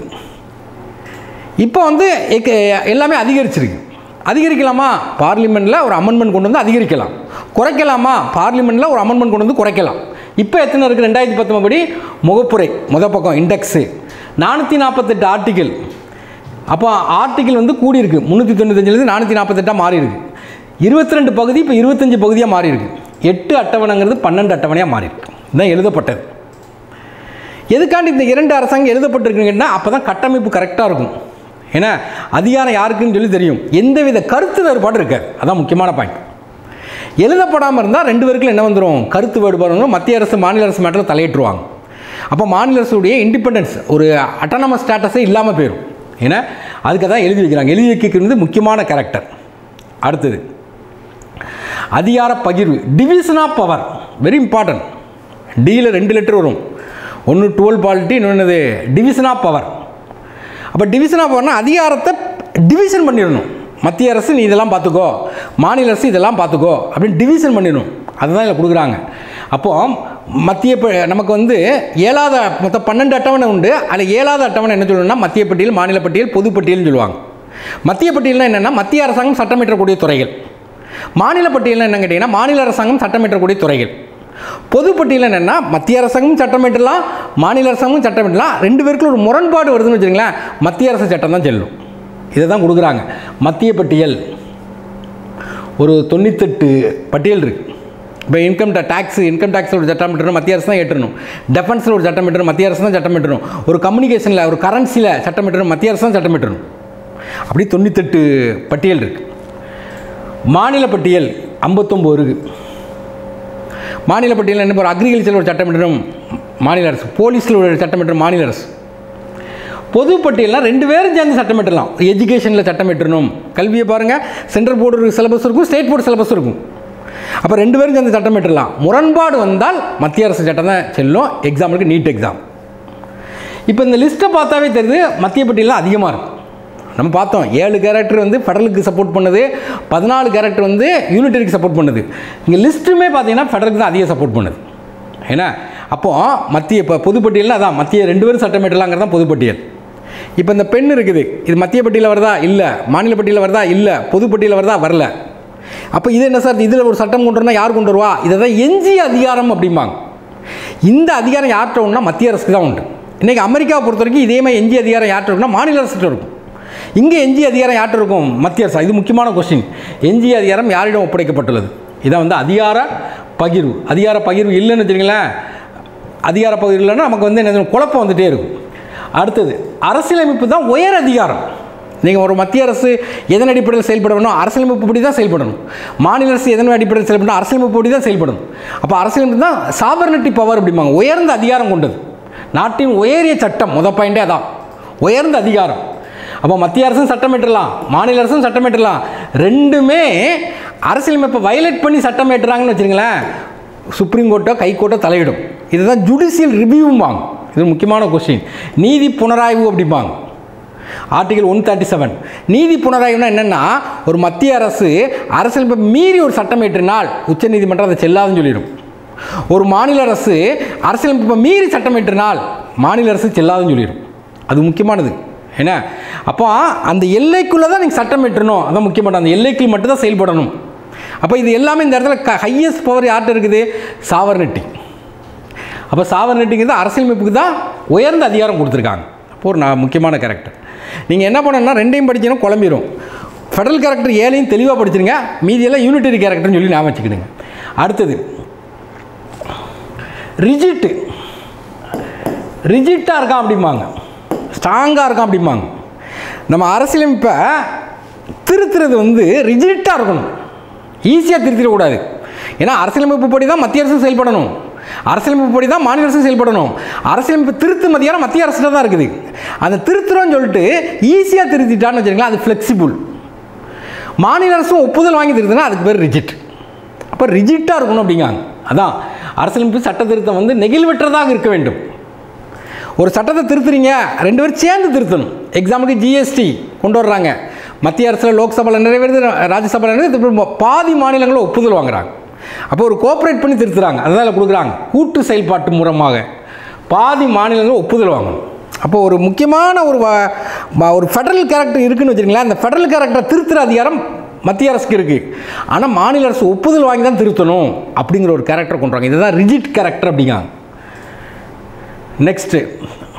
இப்போ வந்து எல்லாமே அதிகரிச்சிருக்கு. அதிகரிக்கலாமா? பார்லிமெண்ட்டில் ஒரு அமெண்ட்மெண்ட் கொண்டு வந்து அதிகரிக்கலாம். குறைக்கலாமா? பார்லிமெண்ட்டில் ஒரு அமெண்ட்மெண்ட் கொண்டு வந்து குறைக்கலாம். இப்போ எத்தனை இருக்குது? ரெண்டாயிரத்தி பத்தொன்பது படி முகப்புரை முத பக்கம் இண்டெக்ஸு நானூற்றி நாற்பத்தெட்டு ஆர்டிக்கல். அப்போ ஆர்டிக்கல் வந்து கூடியிருக்கு, முந்நூற்றி தொண்ணூத்தஞ்சுலேருந்து நானூற்றி நாற்பத்தெட்டாக மாறி இருக்கு. இருபத்தி ரெண்டு பகுதி இப்போ இருபத்தஞ்சு பகுதியாக மாறி இருக்கு. எட்டு அட்டவணைங்கிறது பன்னெண்டு அட்டவணையாக மாறி இருக்கு. இதுதான் எழுதப்பட்டது. எதுக்காண்டி இந்த இரண்டு அரசாங்கம் எழுதப்பட்டிருக்குங்கன்னா அப்போ தான் கட்டமைப்பு கரெக்டாக இருக்கும். ஏன்னா அதிகாரம் யாருக்குன்னு சொல்லி தெரியும், எந்தவித கருத்து வேறுபாடு இருக்காது. அதான் முக்கியமான பாயிண்ட். எழுதப்படாமல் இருந்தால் ரெண்டு பேருக்குள்ள என்ன வந்துடும்? கருத்து வேறுபாடு வந்துடும். மத்திய அரசு மாநில அரசு மேட்டரில் தலையிட்டுருவாங்க. அப்போ மாநில அரசுடைய இண்டிபெண்டன்ஸ், ஒரு அட்டானமஸ் ஸ்டேட்டஸே இல்லாமல் போயிடும். ஏன்னா அதுக்கு தான் எழுதி வைக்கிறாங்க. எழுதி வைக்கிறது முக்கியமான கேரக்டர். அடுத்தது அதிகார பகிர்வு, division of power, very important. டியில் ரெண்டு லெட்டர் வரும், ஒன்று டுவெல் பாலிட்டி, இன்னொன்று டிவிஷன் ஆஃப் பவர். அப்போ டிவிஷன் ஆஃப் பவர்னால் அதிகாரத்தை டிவிஷன் பண்ணிடணும். மத்திய அரசு நீ இதெல்லாம் பார்த்துக்கோ, மாநில அரசு இதெல்லாம் பார்த்துக்கோ அப்படின்னு டிவிஷன் பண்ணிடணும். அதுதான் இதில் கொடுக்குறாங்க. அப்போது மத்திய நமக்கு வந்து ஏழாவது மொத்தம் பன்னெண்டு அட்டவணை உண்டு. அதில் ஏழாவது அட்டவணை என்ன சொல்லணும்னா மத்திய பட்டியல், மாநில பட்டியல், பொது பட்டியல்னு சொல்லுவாங்க. மத்திய பட்டியல்னால் என்னென்னா மத்திய அரசாங்கம் சட்டமிட்டக்கூடிய துறைகள். மாநில பட்டியல்னால் என்ன கேட்டிங்கன்னா மாநில அரசாங்கம் சட்டமிட்டக்கூடிய துறைகள். பொது பட்டியல் என்னென்னா மத்திய அரசாங்கமும் சட்டமிட்டலாம், மாநில அரசாங்கமும் சட்டமிட்டலாம். ரெண்டு பேருக்குள்ள ஒரு முரண்பாடு வருதுன்னு வச்சுங்களேன், மத்திய அரசு சட்டம் தான் செல்லும். இதை தான் கொடுக்குறாங்க. மத்திய பட்டியல் ஒரு தொண்ணூத்தெட்டு பட்டியல் இருக்குது. இப்போ இன்கம் டேக்ஸ், இன்கம் டேக்ஸில் ஒரு சட்டம் இட்டணும் மத்திய அரசு தான் ஏற்றணும். டெஃபென்ஸில் ஒரு சட்டம் இட்டணும் மத்திய அரசு தான் சட்டம் இட்டணும். ஒரு கம்யூனிகேஷனில், ஒரு கரன்சியில் சட்டம் இட்டணும் மத்திய அரசு தான் சட்டம் இட்டணும். அப்படி தொண்ணூத்தெட்டு பட்டியல் இருக்குது. மாநில பட்டியல் ஐம்பத்தொம்போது இருக்குது. மாநில பட்டியலில் என்ன ஒரு அக்ரிகல்ச்சரில் ஒரு சட்டம் இட்டணும் மாநில அரசு, போலீஸில் ஒரு சட்டம் இட்டணும் மாநில அரசு. பொது பட்டியல்னால் ரெண்டு பேரும் சேர்ந்து சட்டம் இட்டலாம். எஜுகேஷனில் சட்டம் இட்டணும், கல்வியை பாருங்கள், சென்ட்ரல் போர்டு சிலபஸ் இருக்கும், ஸ்டேட் போர்டு சிலபஸ் இருக்கும். அப்போ ரெண்டு பேரும் சேர்ந்து சட்டம் இட்டலாம். முரண்பாடு வந்தால் மத்திய அரசு சட்டம் தான் செல்லும். எக்ஸாம்பிளுக்கு நீட் எக்ஸாம். இப்போ இந்த லிஸ்ட்டை பார்த்தாவே தெரியுது மத்திய பட்டியலில் அதிகமாக இருக்கும். நம்ம பார்த்தோம் ஏழு கேரக்டர் வந்து ஃபெடரலுக்கு சப்போர்ட் பண்ணுது, பதினாலு கேரக்டர் வந்து யூனிட்டரிக்கு சப்போர்ட் பண்ணுது. இங்கே லிஸ்ட்டுமே பார்த்தீங்கன்னா ஃபெடரலுக்கு தான் அதிகம் சப்போர்ட் பண்ணுது. ஏன்னா அப்போது மத்திய இப்போ பொதுப்பட்டியலில் அதான் மத்திய ரெண்டு பேரும் சட்டமேட்டலாங்கிறது தான் பொதுப்பட்டியல். இப்போ இந்த பெண் இருக்குது, இது மத்திய பட்டியலில் வருதா? இல்லை. மாநில பட்டியலில் வருதா? இல்லை. பொதுப்பட்டியலில் வருதா? வரல. அப்போ இது என்ன சார், இதில் ஒரு சட்டம் கொண்டு வரணும், யார் கொண்டு வருவா? இதை தான் எஞ்சிய அதிகாரம் அப்படிம்பாங்க. இந்த அதிகாரம் யார்கிட்ட ஒன்றுனா மத்திய அரசுக்கு தான் உண்டு. இன்றைக்கி அமெரிக்காவை பொறுத்த வரைக்கும் இதே மாதிரி எஞ்சிய அதிகாரம் யார்கிட்ட இருக்குன்னா மாநில அரசுகிட்ட இருக்கும். இங்கே எஞ்சிய அதிகாரம் யார்கிட்ட இருக்கும்? மத்திய அரசு. இது முக்கியமான கொஸ்டின். எஞ்சிய அதிகாரம் யாரிடம் ஒப்படைக்கப்பட்டுள்ளது? இதான் வந்து அதிகார பகிர்வு. அதிகார பகிர்வு இல்லைன்னு வச்சுங்களேன், அதிகார பகிர்வு இல்லைன்னா நமக்கு வந்து என்ன குழப்பம் வந்துகிட்டே இருக்கும். அடுத்தது அரசியலமைப்பு தான் உயர் அதிகாரம். நீங்கள் ஒரு மத்திய அரசு எதன் அடிப்படையில் செயல்படணும்? அரசியலமைப்பு படி தான் செயல்படணும். மாநில அரசு எதன் அடிப்படையில் செயல்படணும்? அரசியலமைப்பு படி தான் செயல்படணும். அப்போ அரசியலமைப்பு தான் சாவர்னிட்டி பவர் அப்படிம்பாங்க, உயர்ந்த அதிகாரம் கொண்டது. நாட்டின் உயரிய சட்டம் முத பாயிண்டே அதான், உயர்ந்த அதிகாரம். அப்போ மத்திய அரசும் சட்டமேற்றலாம், மாநில அரசும் சட்டமேற்றலாம். ரெண்டுமே அரசியலமைப்பை வயலேட் பண்ணி சட்டம் ஏற்றுறாங்கன்னு வச்சுருங்களேன், சுப்ரீம் கோர்ட்டோ ஹைகோர்ட்டோ தலையிடும். இதுதான் ஜுடிஷியல் ரிவ்யூம்பாங்க. இது முக்கியமான கொஸ்டின். நீதி புனராய்வு அப்படிம்பாங்க. Article one thirty seven. நீதி புனராய்வுனா என்னென்னா, ஒரு மத்திய அரசு அரசியலமைப்பை மீறி ஒரு சட்டம் ஏற்றினால் உச்சநீதிமன்றம் அதை செல்லாதுன்னு சொல்லிடும். ஒரு மாநில அரசு அரசியலமைப்பை மீறி சட்டம் ஏற்றினால் மாநில அரசு செல்லாதுன்னு சொல்லிடும். அது முக்கியமானது. ஏன்னா அப்போ அந்த எல்லைக்குள்ளே தான் நீங்கள் சட்டம் ஏற்றணும், அதான் முக்கியமானது. அந்த எல்லைக்குள் மட்டும்தான் செயல்படணும். அப்போ இது எல்லாமே இந்த இடத்துல க ஹையஸ்ட் பவர் யார்கிட்ட இருக்குது? சாவர்னிட்டி. அப்போ சாவர்னிட்டிங்கிறது அரசியலமைப்புக்கு தான் உயர்ந்த அதிகாரம் கொடுத்துருக்காங்க. அப்போ ஒரு நான் முக்கியமான கேரக்டர். நீங்கள் என்ன பண்ணணும்னா ரெண்டையும் படிச்சீங்கன்னா குழம்பிடும். ஃபெடரல் கேரக்டர் ஏழையும் தெளிவாக படிச்சிருங்க, மீதியெல்லாம் யூனிட்டரி கேரக்டர்னு சொல்லி ஞாபகம் வச்சுக்கிடுங்க. அடுத்தது ரிஜிட்டு. ரிஜிட்டாக இருக்கான் அப்படிம்பாங்க, ஸ்ட்ராங்காக இருக்கான் அப்படிம்பாங்க. நம்ம அரசியலமைப்பை திருத்துறது வந்து ரிஜிட்டாக இருக்கணும், ஈஸியாக திருத்திடக்கூடாது. ஏன்னா அரசியலமைப்பு படி தான் மத்திய அரசு செயல்படணும், அரசியலமைப்பு படி தான் மாநில அரசு செயல்படணும். அரசியலமைப்பு திருத்தும் அதிகாரம் மத்திய அரசு தான் இருக்குது. அந்த திருத்துறோன்னு சொல்லிட்டு ஈஸியாக திருத்திட்டான்னு வச்சுருங்களா, அது ஃப்ளெக்சிபிள். மாநில அரசும் ஒப்புதல் வாங்கி திருத்துனா அதுக்கு பேர் ரிஜிட். அப்போ ரிஜிட்டாக இருக்கணும் அப்படிங்காங்க. அதான் அரசியலமைப்பு சட்ட திருத்தம் வந்து நெகிழ்வற்றதாக இருக்க வேண்டும். ஒரு சட்டத்தை திருத்துறீங்க, ரெண்டு பேரும் சேர்ந்து திருத்தணும். எக்ஸாம்பிளுக்கு ஜிஎஸ்டி கொண்டு வர்றாங்க, மத்திய அரசில் லோக்சபாவில் நிறைவேறுது, ராஜ்யசபாவில் நிறைவேறுது, பாதி மாநிலங்களும் ஒப்புதல் வாங்குறாங்க. அப்போ ஒரு கோஆப்ரேட் பண்ணி திருத்துறாங்க, அதுதான் கொடுக்குறாங்க. கூட்டு செயல்பாட்டு மூலமாக பாதி மாநிலங்களும் ஒப்புதல் வாங்கணும். அப்போ ஒரு முக்கியமான ஒரு ஒரு ஃபெடரல் கேரக்டர் இருக்குன்னு வச்சுருங்களேன். அந்த ஃபெடரல் கேரக்டரை திருத்துற அதிகாரம் மத்திய அரசுக்கு இருக்குது. ஆனால் மாநில அரசு ஒப்புதல் வாங்கி தான் திருத்தணும் அப்படிங்கிற ஒரு கேரக்டர் கொண்டு வராங்க. இதுதான் ரிஜிட் கேரக்டர் அப்படிங்காங்க. நெக்ஸ்ட்டு,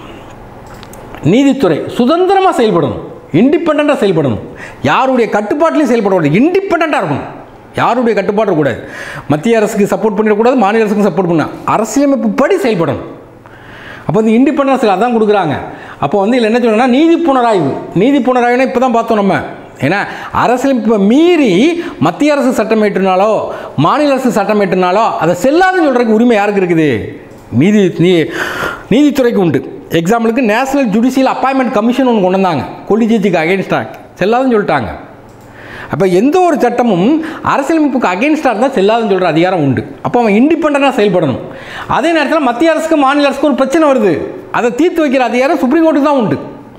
நீதித்துறை சுதந்திரமாக செயல்படணும், இண்டிபெண்ட்டாக செயல்படணும், யாருடைய கட்டுப்பாட்டிலையும் செயல்படக்கூடாது, இண்டிபெண்ட்டாக இருக்கணும், யாருடைய கட்டுப்பாடு இருக்கக்கூடாது. மத்திய அரசுக்கு சப்போர்ட் பண்ணிடக்கூடாது, மாநில அரசுக்கு சப்போர்ட் பண்ண, அரசியலமைப்பு படி செயல்படணும். அப்போ வந்து இண்டிபெண்டன்ஸ் அதான் கொடுக்குறாங்க. அப்போ வந்து இதில் என்ன சொல்லணும்னா நீதி புனராய்வு. நீதி புனராய்வுனா இப்போ தான் பார்த்தோம் நம்ம. ஏன்னா அரசியலமைப்பை மீறி மத்திய அரசு சட்டம் ஏற்றினாலோ மாநில அரசு சட்டம் ஏற்றினாலோ அதை செல்லாதுன்னு சொல்கிறதுக்கு உரிமை யாருக்கு இருக்குது? நீதி நீ நீதித்துறைக்கு உண்டு. எக்ஸாம்பிளுக்கு நேஷனல் ஜுடிஷியல் அப்பாயின்மெண்ட் கமிஷன் ஒன்று கொண்டு வந்தாங்க, கொல்லிஜிக்கு அகெயின்ஸ்டாக, செல்லாதுன்னு சொல்லிட்டாங்க. அப்போ எந்த ஒரு சட்டமும் அரசியலமைப்புக்கு அகெயின்ஸ்டாக இருந்தால் செல்லாதுன்னு சொல்கிற அதிகாரம் உண்டு. அப்போ அவன் இண்டிபெண்ட்டாக செயல்படணும். அதே நேரத்தில் மத்திய அரசுக்கு மாநில அரசுக்கு ஒரு பிரச்சனை வருது, அதை தீர்த்து வைக்கிற அதிகாரம் சுப்ரீம் கோர்ட்டுக்கு தான் உண்டு.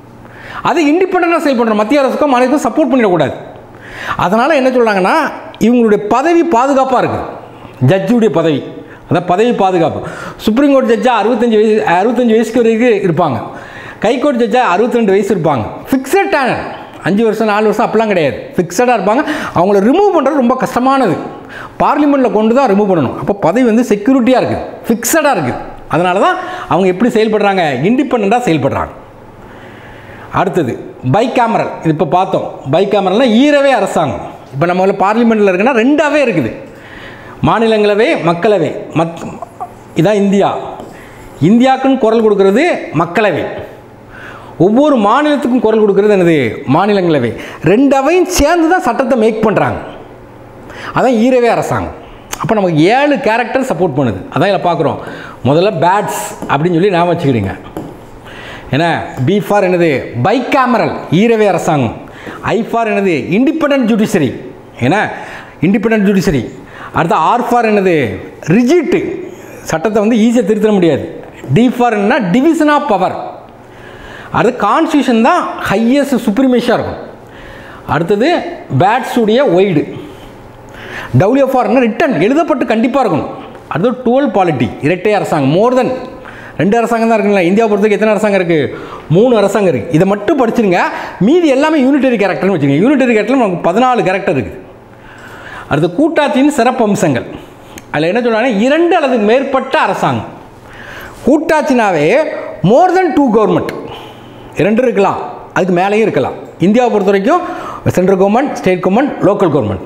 அது இண்டிபெண்ட்டாக செயல்படணும், மத்திய அரசுக்கும் மாநிலத்துக்கும் சப்போர்ட் பண்ணிடக்கூடாது. அதனால் என்ன சொல்கிறாங்கன்னா இவங்களுடைய பதவி பாதுகாப்பாக இருக்குது. ஜட்ஜுடைய பதவி, அதான் பதவி பாதுகாப்பு. சுப்ரீம் கோர்ட் ஜட்ஜாக அறுபத்தஞ்சு வயசு அறுபத்தஞ்சு வயசுக்கு வரைக்கும் இருப்பாங்க, ஹைகோர்ட் ஜட்ஜாக அறுபத்தி ரெண்டு வயசு இருப்பாங்க. ஃபிக்ஸட் டேனர், அஞ்சு வருஷம் நாலு வருஷம் அப்படிலாம் கிடையாது, ஃபிக்ஸடாக இருப்பாங்க. அவங்கள ரிமூவ் பண்ணுறது ரொம்ப கஷ்டமானது, பார்லிமெண்ட்டில் கொண்டு தான் ரிமூவ் பண்ணணும். அப்போ பதவி வந்து செக்யூரிட்டியாக இருக்குது, ஃபிக்ஸடாக இருக்குது. அதனால தான் அவங்க எப்படி செயல்படுறாங்க, இண்டிபெண்ட்டாக செயல்படுறாங்க. அடுத்தது பை கேமரல். இது இப்போ பார்த்தோம், பை கேமரல்னால் ஈரவே அரசாங்கம். இப்போ நம்ம பார்லிமெண்ட்டில் இருக்குன்னா ரெண்டாவே இருக்குது, மாநிலங்களவை மக்களவை. மத் இதான் இந்தியா. இந்தியாவுக்குன்னு குரல் கொடுக்கறது மக்களவை, ஒவ்வொரு மாநிலத்துக்கும் குரல் கொடுக்கறது என்னது மாநிலங்களவை. ரெண்டு அவையும் சேர்ந்து தான் சட்டத்தை மேக் பண்ணுறாங்க, அதான் ஈரவே அரசாங்கம். அப்போ நமக்கு ஏழு கேரக்டர் சப்போர்ட் பண்ணுது, அதான் இதில் பார்க்குறோம். முதல்ல பேட்ஸ் அப்படின்னு சொல்லி ஞாபகம் வச்சுக்கிறீங்க. ஏன்னா பி ஃபார் என்னது பை கேமரல், ஈரவே அரசாங்கம். ஐ ஃபார் என்னது இண்டிபெண்டன்ட் ஜுடிஷரி, ஏன்னா இண்டிபெண்டன்ட் ஜுடிஷரி. அடுத்து ஆர் ஃபார் என்னது ரிஜிட்டு, சட்டத்தை வந்து ஈஸியாக திருத்த முடியாது. டி ஃபார் என்ன டிவிஷன் ஆஃப் பவர். அடுத்து கான்ஸ்டியூஷன் தான் ஹையஸ்ட் சுப்ரீமேஷியாக இருக்கும். அடுத்தது பேட்ஸுடைய ஒய்டு. டபிள்யூ ஃபார் என்ன ரிட்டன், எழுதப்பட்டு கண்டிப்பாக இருக்கணும். அடுத்தது டுவெல் பாலிட்டி, இரட்டை அரசாங்கம். மோர் தென் ரெண்டு அரசாங்கம் தான் இருக்குங்களா. இந்தியா பொறுத்தவரைக்கும் எத்தனை அரசாங்கம் இருக்குது? மூணு அரசாங்கம் இருக்குது. இதை மட்டும் படிச்சுருங்க, மீதி எல்லாமே யூனிட்டரி கேரக்டர்னு வச்சுக்கோங்க. யூனிட்டரி கேரக்டரில் நமக்கு பதினாலு கேரக்டர் இருக்குது. அடுத்து கூட்டாட்சியின் சிறப்பு அம்சங்கள். அதில் என்ன சொல்கிறாங்கன்னா இரண்டு அல்லது மேற்பட்ட அரசாங்கம். கூட்டாட்சினாவே மோர் தென் டூ கவர்மெண்ட், இரண்டு இருக்கலாம், அதுக்கு மேலேயும் இருக்கலாம். இந்தியாவை பொறுத்த வரைக்கும் central government, state government, local government.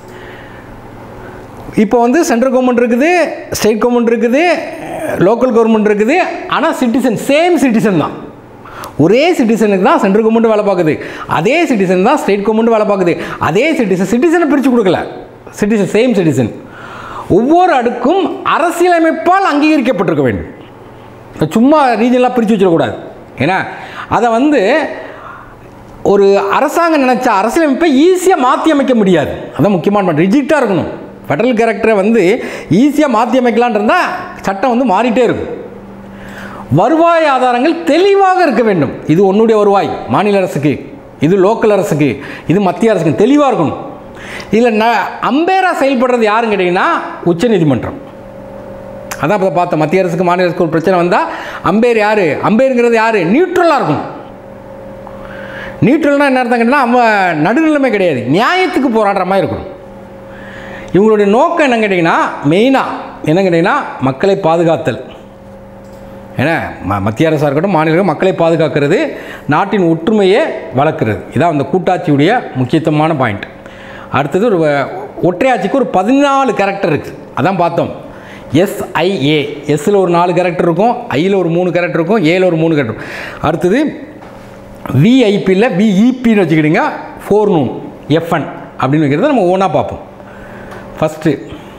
இப்போ வந்து சென்ட்ரல் கவர்மெண்ட் இருக்குது, ஸ்டேட் கவர்மெண்ட் இருக்குது, லோக்கல் கவர்மெண்ட் இருக்குது. ஆனால் சிட்டிசன் சேம் சிட்டிசன் தான், ஒரே சிட்டிசனுக்கு தான் சென்ட்ரல் கவர்மெண்ட் வேலை பார்க்குது, அதே சிட்டிசன் தான் ஸ்டேட் கவர்மெண்ட் வேலை பார்க்குது. அதே சிட்டிசன், சிட்டிசனை பிரித்து கொடுக்கல, சிட்டிசன் சேம் சிட்டிசன். ஒவ்வொரு அடுக்கும் அரசியலமைப்பால் அங்கீகரிக்கப்பட்டிருக்க வேண்டும், சும்மா ரீஜனலாக பிரித்து வச்சிடக்கூடாது. ஏன்னா அதை வந்து ஒரு அரசாங்கம் நினச்சா அரசியலமைப்பை ஈஸியாக மாற்றி அமைக்க முடியாது, அதான் முக்கியமான ரிஜிக்டாக இருக்கணும். ஃபெடரல் கேரக்டரை வந்து ஈஸியாக மாற்றி அமைக்கலான் இருந்தால் சட்டம் வந்து மாறிட்டே இருக்கும். வருவாய் ஆதாரங்கள் தெளிவாக இருக்க வேண்டும். இது உன்னுடைய வருவாய் மாநில அரசுக்கு, இது லோக்கல் அரசுக்கு, இது மத்திய அரசுக்கு தெளிவாக இருக்கணும். இதில் ந அம்பேராக செயல்படுறது யாருன்னு கேட்டிங்கன்னா உச்சநீதிமன்றம். அதான் இப்போ பார்த்தோம், மத்திய அரசுக்கு மாநில அரசுக்கு ஒரு பிரச்சனை வந்தால் அம்பேர் யார்? அம்பேருங்கிறது யார்? நியூட்ரலாக இருக்கும். நியூட்ரல்னால் என்ன அர்த்தம் கேட்டிங்கன்னா அவன் நடுநிலைமை கிடையாது, நியாயத்துக்கு போராடுற மாதிரி இருக்கணும். இவங்களுடைய நோக்கம் என்ன கேட்டிங்கன்னா மெயினாக என்ன கேட்டிங்கன்னா மக்களை பாதுகாத்தல். ஏன்னா ம மத்திய அரசாக இருக்கட்டும் மாநிலம் மக்களை பாதுகாக்கிறது, நாட்டின் ஒற்றுமையை வளர்க்குறது, இதான் அந்த கூட்டாட்சியுடைய முக்கியத்துவமான பாயிண்ட். அடுத்தது ஒரு ஒற்றையாட்சிக்கு ஒரு பதினாலு கேரக்டர் இருக்குது, அதான் பார்த்தோம். எஸ்ஐஏ, எஸ்ஸில் ஒரு நாலு கேரக்டர் இருக்கும், ஐயில் ஒரு மூணு கேரக்டர் இருக்கும், ஏல ஒரு மூணு கேரக்டர். அடுத்தது விஐபியில் விஇபின்னு வச்சுக்கிட்டிங்க, ஃபோர் நூன் எஃப்என் அப்படின்னு வைக்கிறத நம்ம ஒவ்வொன்றா பார்ப்போம். ஃபஸ்ட்டு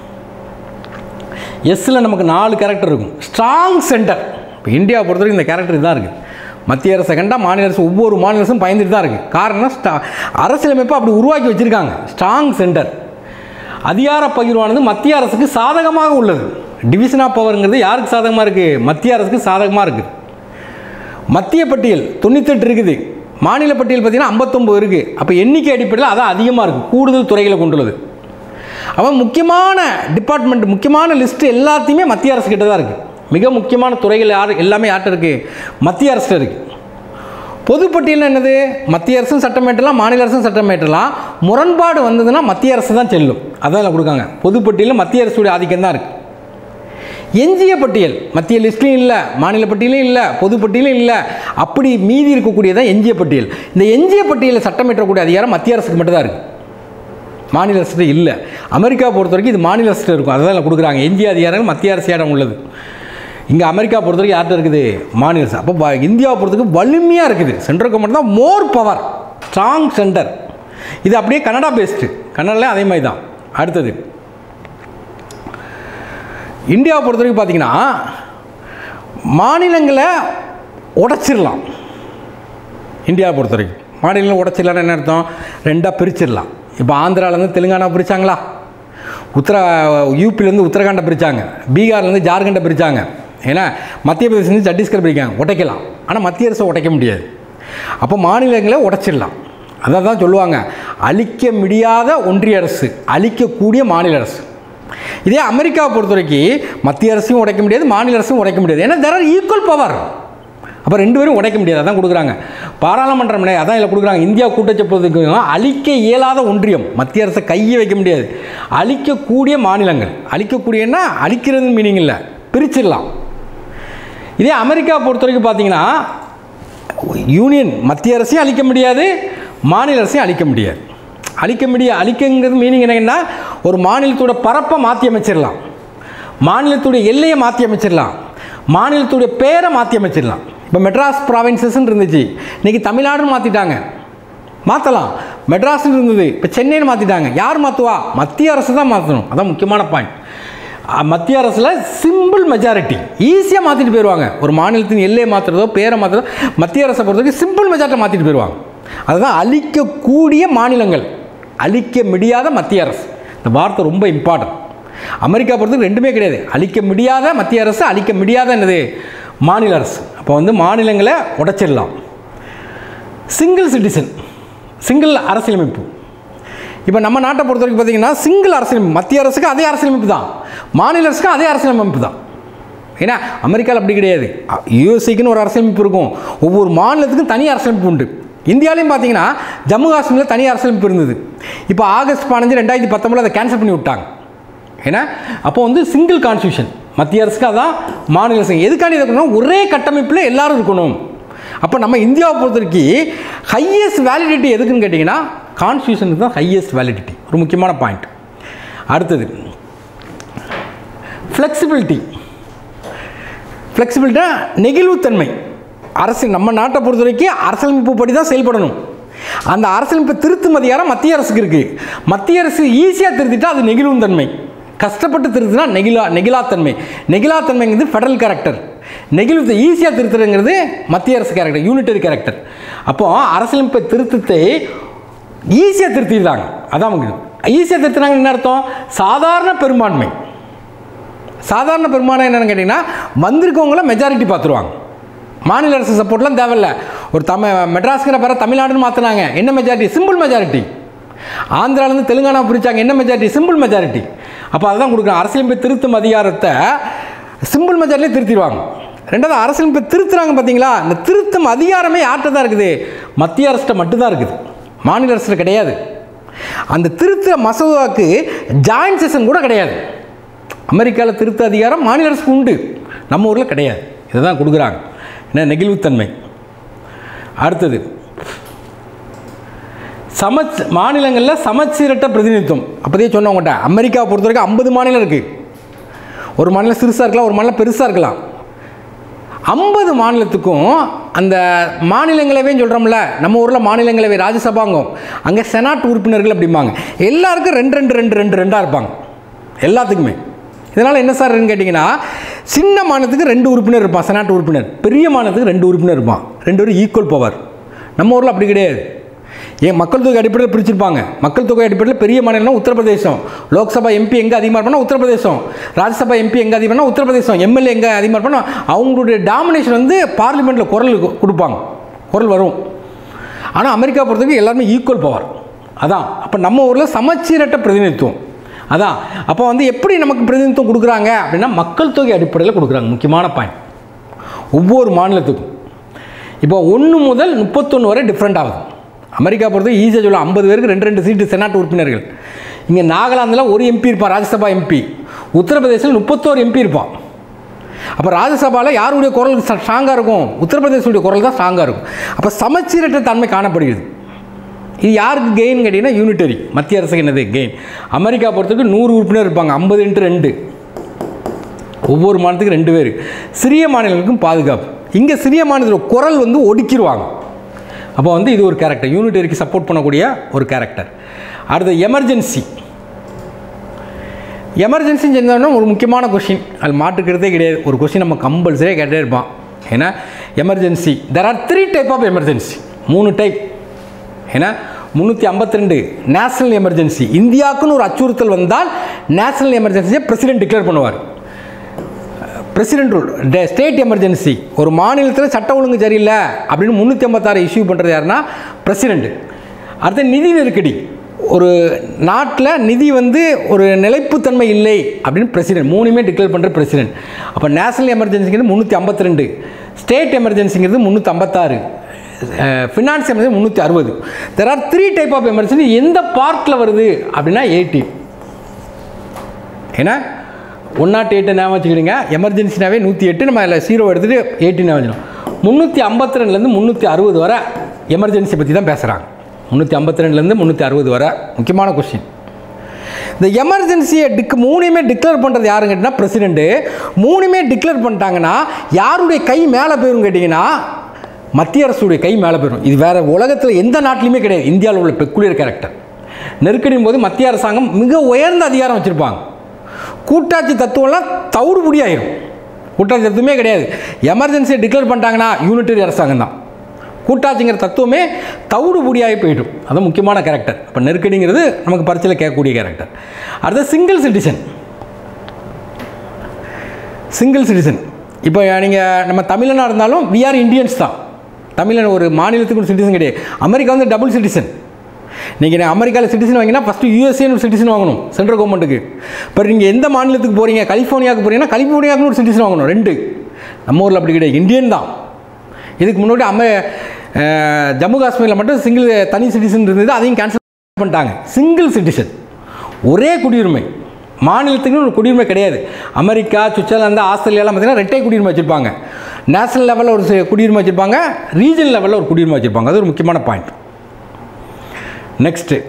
எஸ்ஸில் நமக்கு நாலு கேரக்டர் இருக்கும். ஸ்ட்ராங் சென்டர், இப்போ இந்தியாவை பொறுத்த வரைக்கும் இந்த கேரக்டர் தான் இருக்குது. மத்திய அரசு செகண்டாக மாநில அரசு, ஒவ்வொரு மாநில அரசும் பயந்துட்டு தான் இருக்குது. காரணம் ஸ்டா அரசியலமைப்பை அப்படி உருவாக்கி வச்சுருக்காங்க. Strong centre. அதிகார பகிர்வானது மத்திய அரசுக்கு சாதகமாக உள்ளது. டிவிஷன் ஆஃப் பவருங்கிறது யாருக்கு சாதகமாக இருக்குது? மத்திய அரசுக்கு சாதகமாக இருக்குது. மத்திய பட்டியல் தொண்ணூத்தெட்டு இருக்குது, மாநில பட்டியல் பார்த்திங்கன்னா ஐம்பத்தொம்பது இருக்குது. அப்போ எண்ணிக்கை அடிப்படையில் அதான் அதிகமாக இருக்குது, கூடுதல் துறைகளை கொண்டுள்ளது. அப்போ முக்கியமான டிபார்ட்மெண்ட், முக்கியமான லிஸ்ட்டு எல்லாத்தையுமே மத்திய அரசு கிட்ட தான் இருக்குது. மிக முக்கியமான துறைகள் யார் எல்லாமே யார்கிட்ட இருக்குது? மத்திய அரசில் இருக்குது. பொதுப்பட்டியல் என்னது? மத்திய அரசும் சட்டமேற்றலாம், மாநில அரசும் சட்டமேற்றலாம். முரண்பாடு வந்ததுன்னா மத்திய அரசு தான் செல்லும், அதான் இல்லை கொடுக்காங்க. பொதுப்பட்டியலில் மத்திய அரசுடைய ஆதிக்கம் தான் இருக்குது. எஞ்சிய பட்டியல் மத்திய லிஸ்ட்லையும் இல்லை, மாநில பட்டியலும் இல்லை, பொதுப்பட்டியலும் இல்லை, அப்படி மீதி இருக்கக்கூடியதான் எஞ்சிய பட்டியல். இந்த எஞ்சிய பட்டியலில் சட்டமேற்றக்கூடிய அதிகாரம் மத்திய அரசுக்கு மட்டும்தான் இருக்குது, மாநில அரசு இல்லை. அமெரிக்கா பொறுத்த வரைக்கும் இது மாநில அரசு இருக்கும், அதை தான் கொடுக்குறாங்க. எஞ்சிய அதிகாரங்கள் மத்திய அரசிடம் உள்ளது. இங்கே அமெரிக்கா பொறுத்த வரைக்கும் யார்கிட்ட இருக்குது? மாநில அரசு. அப்போ இந்தியாவை பொறுத்தவரைக்கும் வலிமையாக இருக்குது. சென்ட்ரல் கவர்மெண்ட் தான் மோர் பவர், ஸ்ட்ராங் சென்டர். இது அப்படியே கனடா பேஸ்டு, கனடாலே அதே மாதிரி தான். அடுத்தது இந்தியாவை பொறுத்த வரைக்கும் பார்த்தீங்கன்னா மாநிலங்களை உடைச்சிடலாம். இந்தியாவை பொறுத்த வரைக்கும் மாநிலங்களை உடைச்சிடலான்னு என்ன அர்த்தம்? ரெண்டாக பிரிச்சிடலாம். இப்போ ஆந்திராவிலேருந்து தெலுங்கானா பிரித்தாங்களா, உத்தரா யூபிலேருந்து உத்தரகாண்டை பிரித்தாங்க, பீகார்லேருந்து ஜார்க்கண்டை பிரித்தாங்க, ஏன்னா மத்திய பிரதேசத்துலேருந்து சத்தீஸ்கர் பிரிக்காங்க. உடைக்கலாம், ஆனால் மத்திய அரசை உடைக்க முடியாது. அப்போ மாநிலங்களை உடைச்சிடலாம். அதை தான் சொல்லுவாங்க, அழிக்க முடியாத ஒன்றிய அரசு, அழிக்கக்கூடிய மாநில அரசு. இதே அமெரிக்காவை பொறுத்த வரைக்கும் மத்திய அரசையும் உடைக்க முடியாது, மாநில அரசும் உடைக்க முடியாது, ஏன்னா தேர் ஆர் ஈக்குவல் பவர். அப்போ ரெண்டு பேரும் உடைக்க முடியாது, அதான் கொடுக்குறாங்க. பாராளுமன்றம் அதான் இதில் கொடுக்குறாங்க. இந்தியா கூட்டச்சொப்பத்துக்கு அழிக்க இயலாத ஒன்றியம், மத்திய அரசை கையை வைக்க முடியாது, அழிக்கக்கூடிய மாநிலங்கள். அழிக்கக்கூடியன்னா அழிக்கிறது மீனிங் இல்லை, பிரிச்சிடலாம். இதே அமெரிக்கா பொறுத்த வரைக்கும் பார்த்தீங்கன்னா யூனியன் மத்திய அரசையும் அழிக்க முடியாது, மாநில அரசையும் அழிக்க முடியாது. அழிக்க முடியாது, அழிக்கங்கிறது மீனிங் என்னன்னா ஒரு மாநிலத்தோட பரப்பை மாற்றி அமைச்சிடலாம், மாநிலத்துடைய எல்லையை மாற்றி அமைச்சிடலாம், மாநிலத்துடைய பேரை மாற்றி அமைச்சிடலாம். இப்போ மெட்ராஸ் ப்ராவின்சஸ்ன்னு இருந்துச்சு, இன்றைக்கி தமிழ்நாடுன்னு மாற்றிட்டாங்க, மாற்றலாம். மெட்ராஸ்ன்னு இருந்தது, இப்போ சென்னைன்னு மாற்றிட்டாங்க. யார் மாற்றுவா? மத்திய அரசு தான் மாற்றணும். அதான் முக்கியமான பாயிண்ட். மத்திய அரசில் சிம்பிள் மெஜாரிட்டி, ஈஸியாக மாற்றிட்டு போயிடுவாங்க. ஒரு மாநிலத்தின் எல்லையை மாற்றுறதோ பேரை மாற்றுறதோ மத்திய அரசை பொறுத்தவரைக்கும் சிம்பிள் மெஜாரிட்டி மாற்றிட்டு போயிடுவாங்க. அதுதான் அழிக்கக்கூடிய மாநிலங்கள், அழிக்க முடியாத மத்திய அரசு. இந்த வார்த்தை ரொம்ப இம்பார்ட்டன்ட். அமெரிக்கா பொறுத்தவரைக்கும் ரெண்டுமே கிடையாது, அழிக்க முடியாத மத்திய அரசு, அழிக்க முடியாத என்னது மாநில அரசு. அப்போ வந்து மாநிலங்களை உடைச்சிடலாம். சிங்கிள் சிட்டிசன், சிங்கிள் அரசியலமைப்பு. இப்போ நம்ம நாட்டை பொறுத்த வரைக்கும் பார்த்தீங்கன்னா சிங்கிள் அரசியலமைப்பு, மத்திய அரசுக்கு அதே அரசியலமைப்பு தான், மாநில அரசுக்கு அதே அரசியலமைப்பு தான். ஏன்னா அமெரிக்காவில் அப்படி கிடையாது, யூஎஸ்ஏக்குன்னு ஒரு அரசியலமைப்பு இருக்கும், ஒவ்வொரு மாநிலத்துக்கும் தனி அரசியலமைப்பு உண்டு. இந்தியாவிலையும் பார்த்தீங்கன்னா ஜம்மு காஷ்மீரில் தனி அரசியலமைப்பு இருந்தது. இப்போ ஆகஸ்ட் பதினஞ்சு ரெண்டாயிரத்தி பத்தொம்பதில் அதை கேன்சல் பண்ணி விட்டாங்க. ஏன்னா அப்போ வந்து சிங்கிள் கான்ஸ்டியூஷன், மத்திய அரசுக்கு அதான், மாநில அரசு எதுக்காண்டி இருக்கணும்? ஒரே கட்டமைப்பில் எல்லாரும் இருக்கணும். அப்போ நம்ம இந்தியாவை பொறுத்த வரைக்கும் ஹையஸ்ட் வேலிடிட்டி எதுக்குன்னு கேட்டிங்கன்னா கான்ஸ்டியூஷனுக்கு தான் ஹையஸ்ட் வேலிடிட்டி, ஒரு முக்கியமான பாயிண்ட். அடுத்தது ஃப்ளெக்சிபிலிட்டி. ஃப்ளெக்சிபிலிட்டினா நெகிழ்வுத்தன்மை. அரசு நம்ம நாட்டை பொறுத்த வரைக்கும் அரசியலமைப்பு படி தான் செயல்படணும். அந்த அரசியலமைப்பு திருத்தும் அதிகாரம் மத்திய அரசுக்கு இருக்குது. மத்திய அரசு ஈஸியாக திருத்திட்டா அது நெகிழும் தன்மை, கஷ்டப்பட்டு திருத்தினா நெகிழா நெகிழாத்தன்மை. நெகிழாத்தன்மைங்கிறது ஃபெடரல் கேரக்டர், நெகிழ்வு ஈஸியாக திருத்துறங்கிறது மத்திய அரசு கேரக்டர், யூனிட்டரி கேரக்டர். அப்போது அரசியலமைப்பு திருத்தத்தை ஈஸியாக திருத்திடுறாங்க. அதான் ஈஸியாக திருத்தினாங்க என்ன அர்த்தம்? சாதாரண பெரும்பான்மை. சாதாரண பெரும்பான்மை என்னென்னு கேட்டிங்கன்னா வந்திருக்கவங்கள மெஜாரிட்டி பார்த்துருவாங்க, மாநில அரசு சப்போர்ட்லாம் தேவையில்லை. ஒரு தமிழ் மெட்ராஸ்கிற பேர தமிழ்நாடுன்னு மாற்றினாங்க, என்ன மெஜாரிட்டி? Simple majority. ஆந்திராவிலேருந்து தெலுங்கானா பிரித்தாங்க, என்ன மெஜாரிட்டி? Simple majority. அப்போ அதுதான் கொடுக்குறாங்க. அரசியலமைப்பு திருத்தும் அதிகாரத்தை சிம்பிள் மெஜாரிட்டிலே திருத்திடுவாங்க. ரெண்டாவது அரசியலமைப்பு திருத்துறாங்க பார்த்தீங்களா, இந்த திருத்தும் அதிகாரமே யார்கிட்ட தான் இருக்குது? மத்திய அரசிட்ட மட்டும்தான் இருக்குது, மாநில அரசில் கிடையாது. அந்த திருத்த மசோதாவுக்கு ஜாயின்ட் செஷன் கூட கிடையாது. அமெரிக்காவில் திருத்த அதிகாரம் மாநில அரசுக்கு உண்டு, நம்ம ஊரில் கிடையாது. இதை தான் கொடுக்குறாங்க, என்ன நெகிழ்வுத்தன்மை. அடுத்தது சமச் மாநிலங்களில் சமச்சீரற்ற பிரதிநிதித்துவம். அப்போதே சொன்னவங்கள்ட்ட அமெரிக்காவை பொறுத்த வரைக்கும் ஐம்பது மாநிலம் இருக்குது. ஒரு மாநிலம் சிறுசாக இருக்கலாம், ஒரு மாநிலம் பெருசாக இருக்கலாம். ஐம்பது மாநிலத்துக்கும் அந்த மாநிலங்களவே சொல்கிறோம்ல, நம்ம ஊரில் மாநிலங்களவை ராஜ்யசபாங்கும், அங்கே செனாட் உறுப்பினர்கள் அப்படிம்பாங்க. எல்லாருக்கும் ரெண்டு ரெண்டு ரெண்டு ரெண்டு ரெண்டாக இருப்பாங்க எல்லாத்துக்குமே. இதனால் என்ன சார் கேட்டிங்கன்னா, சின்ன மாநிலத்துக்கு ரெண்டு உறுப்பினர் இருப்பான் செனாட் உறுப்பினர், பெரிய மாநிலத்துக்கு ரெண்டு உறுப்பினர் இருப்பான், ரெண்டு பேரும் ஈக்குவல் பவர். நம்ம ஊரில் அப்படி கிடையாது. ஏன் மக்கள் தொகை அடிப்படையில் பிரிச்சிருப்பாங்க. மக்கள் தொகை அடிப்படையில் பெரிய மாநிலம்னா உத்தரப்பிரதேசம், லோக்சபா எம்பி எங்கே அதிகமாக இருப்பானா உத்தரப்பிரதேசம், ராஜ்யசபா எம்பி எங்கே அதிகமாக உத்தரப்பிரதேசம், எம்எல்ஏ எங்கே அதிகமாக இருப்பானா அவங்களுடைய டாமினேஷன் வந்து பார்லிமெண்ட்டில் குரல் கொடுப்பாங்க, குரல் வரும். ஆனால் அமெரிக்கா பொறுத்தவரைக்கும் எல்லாருமே ஈக்குவல் பவர். அதான் அப்போ நம்ம ஊரில் சமச்சீரற்ற பிரதிநிதித்துவம். அதான் அப்போ வந்து எப்படி நமக்கு பிரதிநிதித்துவம் கொடுக்குறாங்க அப்படின்னா மக்கள் தொகை அடிப்படையில் கொடுக்குறாங்க. முக்கியமான பாயிண்ட். ஒவ்வொரு மாநிலத்துக்கும் இப்போ ஒன்று முதல் முப்பத்தொன்று வரை டிஃப்ரெண்ட் ஆகுது. அமெரிக்கா பொறுத்த ஈஸியாக சொல்ல ஐம்பது பேருக்கு ரெண்டு ரெண்டு சீட்டு செனாட் உறுப்பினர்கள். இங்கே நாகாலாந்தில் ஒரு எம்பி இருப்பான், ராஜ்யசபா எம்பி. உத்தரப்பிரதேசில் முப்பத்தோரு எம்பி இருப்பான். அப்போ ராஜ்யசபாவில் யாருடைய குரல் ஸ்ட்ராங்காக இருக்கும்? உத்தரப்பிரதேசனுடைய குரல் தான் ஸ்ட்ராங்காக இருக்கும். அப்போ சமச்சீரற்ற தன்மை காணப்படுகிறது. இது யாருக்கு கெயின் கேட்டிங்கன்னா யூனிட்டரி, மத்திய அரசுக்கு என்னது கெயின். அமெரிக்கா பொறுத்தவரைக்கும் நூறு உறுப்பினர் இருப்பாங்க, ஐம்பது இன்ட்டு ரெண்டு, ஒவ்வொரு மாநிலத்துக்கு ரெண்டு பேர். சிறிய மாநிலங்களுக்கும் பாதுகாப்பு. இங்கே சிறிய மாநிலத்தில் குரல் வந்து ஒடுக்கிடுவாங்க. அப்போ வந்து இது ஒரு கேரக்டர், யூனிட்டரிக்கு சப்போர்ட் பண்ணக்கூடிய ஒரு கேரக்டர். அடுத்து எமர்ஜென்சி. எமர்ஜென்சின்னு சொன்னோன்னா ஒரு முக்கியமான கொஷின், அது மாட்டுக்கிறதே கிடையாது. ஒரு கொஷின் நம்ம கம்பல்சரியாக கேட்டே இருப்பான். ஏன்னா emergency there are three type of emergency, மூணு டைப். ஏன்னா முந்நூற்றி ஐம்பத்தி ரெண்டு நேஷனல் எமர்ஜென்சி, இந்தியாவுக்குன்னு ஒரு அச்சுறுத்தல் வந்தால் நேஷனல் எமர்ஜென்சியை பிரசிடென்ட் டிக்ளேர் பண்ணுவார். President rule. ஸ்டேட் எமர்ஜென்சி, ஒரு மாநிலத்தில் சட்ட ஒழுங்கு சரியில்லை அப்படின்னு முந்நூற்றி ஐம்பத்தாறு இஷ்யூ பண்ணுறது யாருன்னா பிரசிடென்ட். அடுத்த நிதி நெருக்கடி, ஒரு நாட்டில் நிதி வந்து ஒரு நிலைப்புத்தன்மை இல்லை அப்படின்னு பிரசிடென்ட், மூணுமே டிக்ளேர் பண்ணுற பிரசிடென்ட். அப்போ நேஷனல் எமர்ஜென்சிங்கிறது முந்நூற்றி ஐம்பத்தி ரெண்டு, ஸ்டேட் எமர்ஜென்சிங்கிறது முந்நூற்றி ஐம்பத்தாறு, ஃபினான்ஸ் எமர்ஜென்சி முந்நூற்றி அறுபது. There are three type of emergency. எந்த பார்ட்டில் வருது அப்படின்னா எயிட்டீன். ஏன்னா ஒன் நாட் எயிட்டை ஞாபகம் வச்சுக்கிடுங்க. எமர்ஜென்சினாவே நூற்றி எட்டு, நம்ம அதில் ஜீரோ எடுத்துகிட்டு எயிட்டீன் வச்சுக்கணும். முந்நூற்றி ஐம்பத்தி ரெண்டுலேருந்து முந்நூற்றி அறுபது வரை எமர்ஜென்சி பற்றி தான் பேசுகிறாங்க. முந்நூற்றி ஐம்பத்தி ரெண்டுலேருந்து முந்நூற்றி அறுபது வரை முக்கியமான கொஸ்டின். இந்த எமர்ஜென்சியை டிக் மூணுமே டிக்ளேர் பண்ணுறது யாருன்னு கேட்டிங்கன்னா பிரசிடெண்ட்டு. மூணுமே டிக்ளேர் பண்ணிட்டாங்கன்னா யாருடைய கை மேலே போயிடும் கேட்டிங்கன்னா மத்திய அரசுடைய கை மேலே போயிடும். இது வேறு உலகத்தில் எந்த நாட்டிலையுமே கிடையாது. இந்தியாவில் உள்ள பெக்குலியர் கேரக்டர். நெருக்கடியின் போது மத்திய அரசாங்கம் மிக உயர்ந்த அதிகாரம் வச்சுருப்பாங்க. கூட்டாட்சி தத்துவம்லாம் தவிடுபடி ஆயிரும். கூட்டாட்சி தத்துவமே கிடையாது. எமர்ஜென்சியை டிக்ளேர் பண்ணிட்டாங்கன்னா யூனிட்டரி அரசாங்கம் தான். கூட்டாட்சிங்கிற தத்துவமே தவிடுபடியாகி போயிடும். அது முக்கியமான கேரக்டர். இப்போ நெருக்கடிங்கிறது நமக்கு பரிச்சையில் கேட்கக்கூடிய கேரக்டர். அடுத்த சிங்கிள் சிட்டிசன். சிங்கிள் சிட்டிசன் இப்போ நீங்கள் நம்ம தமிழனாக இருந்தாலும் வி ஆர் இண்டியன்ஸ் தான். தமிழன் ஒரு மாநிலத்துக்கு ஒரு சிட்டிசன் கிடையாது. அமெரிக்கா வந்து டபுள் சிட்டிசன். நீங்கள் அமெரிக்காவில் சிட்டிசன் வாங்கினா ஃபஸ்ட்டு யூஎஸ்ஏன்னு சிட்டிசன் வாங்கணும் சென்ட்ரல் கவர்மெண்ட்டுக்கு. இப்போ நீங்கள் எந்த மாநிலத்துக்கு போகிறீங்க, கலிஃபோர்னியாவுக்கு போகிறீங்கன்னா கலிஃபோர்னியாவுக்கு ஒரு சிட்டிசன் வாங்கணும், ரெண்டு. நம்ம ஊரில் அப்படி கிடையாது, இந்தியன் தான். இதுக்கு முன்னாடி அம்மா ஜம்மு காஷ்மீரில் மட்டும் சிங்கிள் தனி சிட்டிசன் இருந்தது, அதையும் கேன்சல் பண்ணிட்டாங்க. சிங்கிள் சிட்டிசன், ஒரே குடியுரிமை. மாநிலத்துக்குன்னு ஒரு குடியுரிமை கிடையாது. அமெரிக்கா, சுவிட்சர்லாந்து, ஆஸ்திரேலியாலாம் பார்த்திங்கன்னா ரெட்டை குடியுரிமை வச்சுருப்பாங்க. நேஷனல் லெவலில் ஒரு குடியுரிமை வச்சுருப்பாங்க, ரீஜனல் லெவலில் ஒரு குடியுரிமை வச்சுருப்பாங்க. அது ஒரு முக்கியமான பாயிண்ட். Next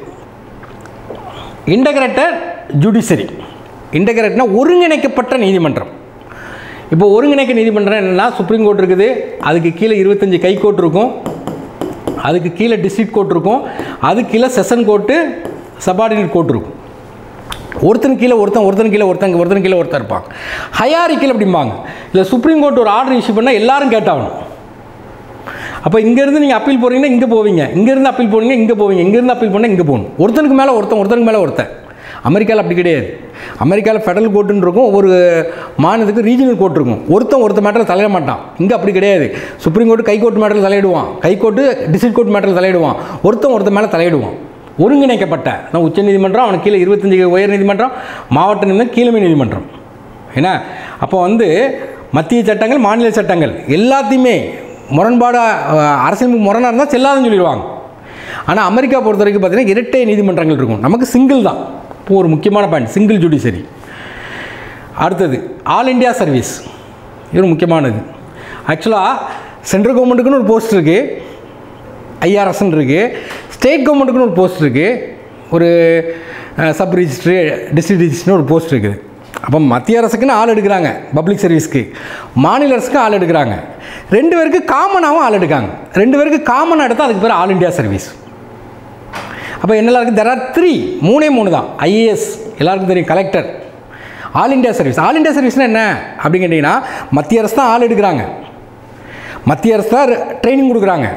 integrated judiciary. இன்டகிரேட்னா ஒருங்கிணைக்கப்பட்ட நீதிமன்றம். இப்போ ஒருங்கிணைக்க நீதிமன்றம் என்னென்னா சுப்ரீம் கோர்ட் இருக்குது, அதுக்கு கீழே இருபத்தஞ்சி கை கோர்ட் இருக்கும், அதுக்கு கீழே டிஸ்ட்ரிக்ட் கோர்ட் இருக்கும், அதுக்கு கீழே செஷன் கோர்ட்டு, சபார்டினேட் கோர்ட் இருக்கும். ஒருத்தன் கீழே ஒருத்தன், ஒருத்தன் கீழே ஒருத்தன், ஒருத்தன் கீழே ஒருத்தர் இருப்பாங்க. ஹையாரிக்கல் அப்படிம்பாங்க. இல்லை சுப்ரீம் கோர்ட் ஒரு ஆர்டர் இஷ்யூ பண்ணால் எல்லாரும் கேட்டாகணும். அப்போ இங்கேருந்து நீங்கள் அப்பீல் போகிறீங்கன்னா இங்கே போவீங்க, இங்கேருந்து அப்பீல் போகிறீங்க இங்கே போவீங்க, இங்கேருந்து அப்பீல் பண்ணால் இங்கே போகணும். ஒருத்தனுக்கு மேலே ஒருத்தன், ஒருத்தனுக்கு மேலே ஒருத்தன். அமெரிக்காவில் அப்படி கிடையாது. அமெரிக்காவில் ஃபெடரல் கோர்ட்டுன்னு இருக்கும், ஒவ்வொரு மாநிலத்துக்கு ரீஜனல் கோர்ட் இருக்கும். ஒருத்தன் ஒருத்த மேட்டரில் தலையிட மாட்டான். இங்கே அப்படி கிடையாது. சுப்ரீம் கோர்ட்டு கை கோர்ட் மேட்டரில் தலையிடுவான், கை கோர்ட்டு டிஸ்ட்ரிக்ட் கோர்ட் மேட்டரில் தலையிடுவான், ஒருத்தன் ஒருத்த மேலே தலையிடுவான். ஒருங்கிணைக்கப்பட்ட நான் உச்ச நீதிமன்றம், அவனுக்கு கீழே இருபத்தஞ்சி உயர் நீதிமன்றம், மாவட்ட நீதிமன்றம், கீழமை நீதிமன்றம். ஏன்னா அப்போ வந்து மத்திய சட்டங்கள், மாநில சட்டங்கள் எல்லாத்தையுமே முரண்பாடாக அரசியல் முரணாக இருந்தால் செல்லாதுன்னு சொல்லிடுவாங்க. ஆனால் அமெரிக்கா பொறுத்த வரைக்கும் பார்த்தீங்கன்னா இரட்டை நீதிமன்றங்கள் இருக்கும். நமக்கு சிங்கிள் தான். இப்போ ஒரு முக்கியமான பாயிண்ட், சிங்கிள் ஜுடிஷரி. அடுத்தது ஆல் இண்டியா சர்வீஸ். இது முக்கியமானது. ஆக்சுவலாக சென்ட்ரல் கவர்மெண்ட்டுக்குன்னு ஒரு போஸ்ட் இருக்குது, ஐஆர்எஸ்ன்னு இருக்குது. ஸ்டேட் கவர்மெண்ட்டுக்குன்னு ஒரு போஸ்ட் இருக்குது, ஒரு சப் ரிஜிஸ்ட்ரி, டிஸ்ட்ரிக்ட் ரிஜிஸ்ட்ரின்னு ஒரு போஸ்ட் இருக்குது. அப்போ மத்திய அரசுக்குன்னு ஆள் எடுக்கிறாங்க, பப்ளிக் சர்வீஸ்க்கு. மாநில அரசுக்கு ஆள் எடுக்கிறாங்க. ரெண்டு பேருக்கு காமனாகவும் ஆள் எடுக்காங்க. ரெண்டு பேருக்கு காமனாக எடுத்தால் அதுக்கு பேர் ஆல் இண்டியா சர்வீஸ். அப்போ என்னெல்லாம் இருக்குது? தெர் ஆர் த்ரீ, மூணே மூணு தான். ஐஏஎஸ் எல்லாருக்கும் தெரியும், collector. All India service. All India சர்வீஸ்னால் என்ன அப்படின்னு கேட்டிங்கன்னா மத்திய அரசு தான் ஆள் எடுக்கிறாங்க, மத்திய அரசு தான் ட்ரைனிங் கொடுக்குறாங்க.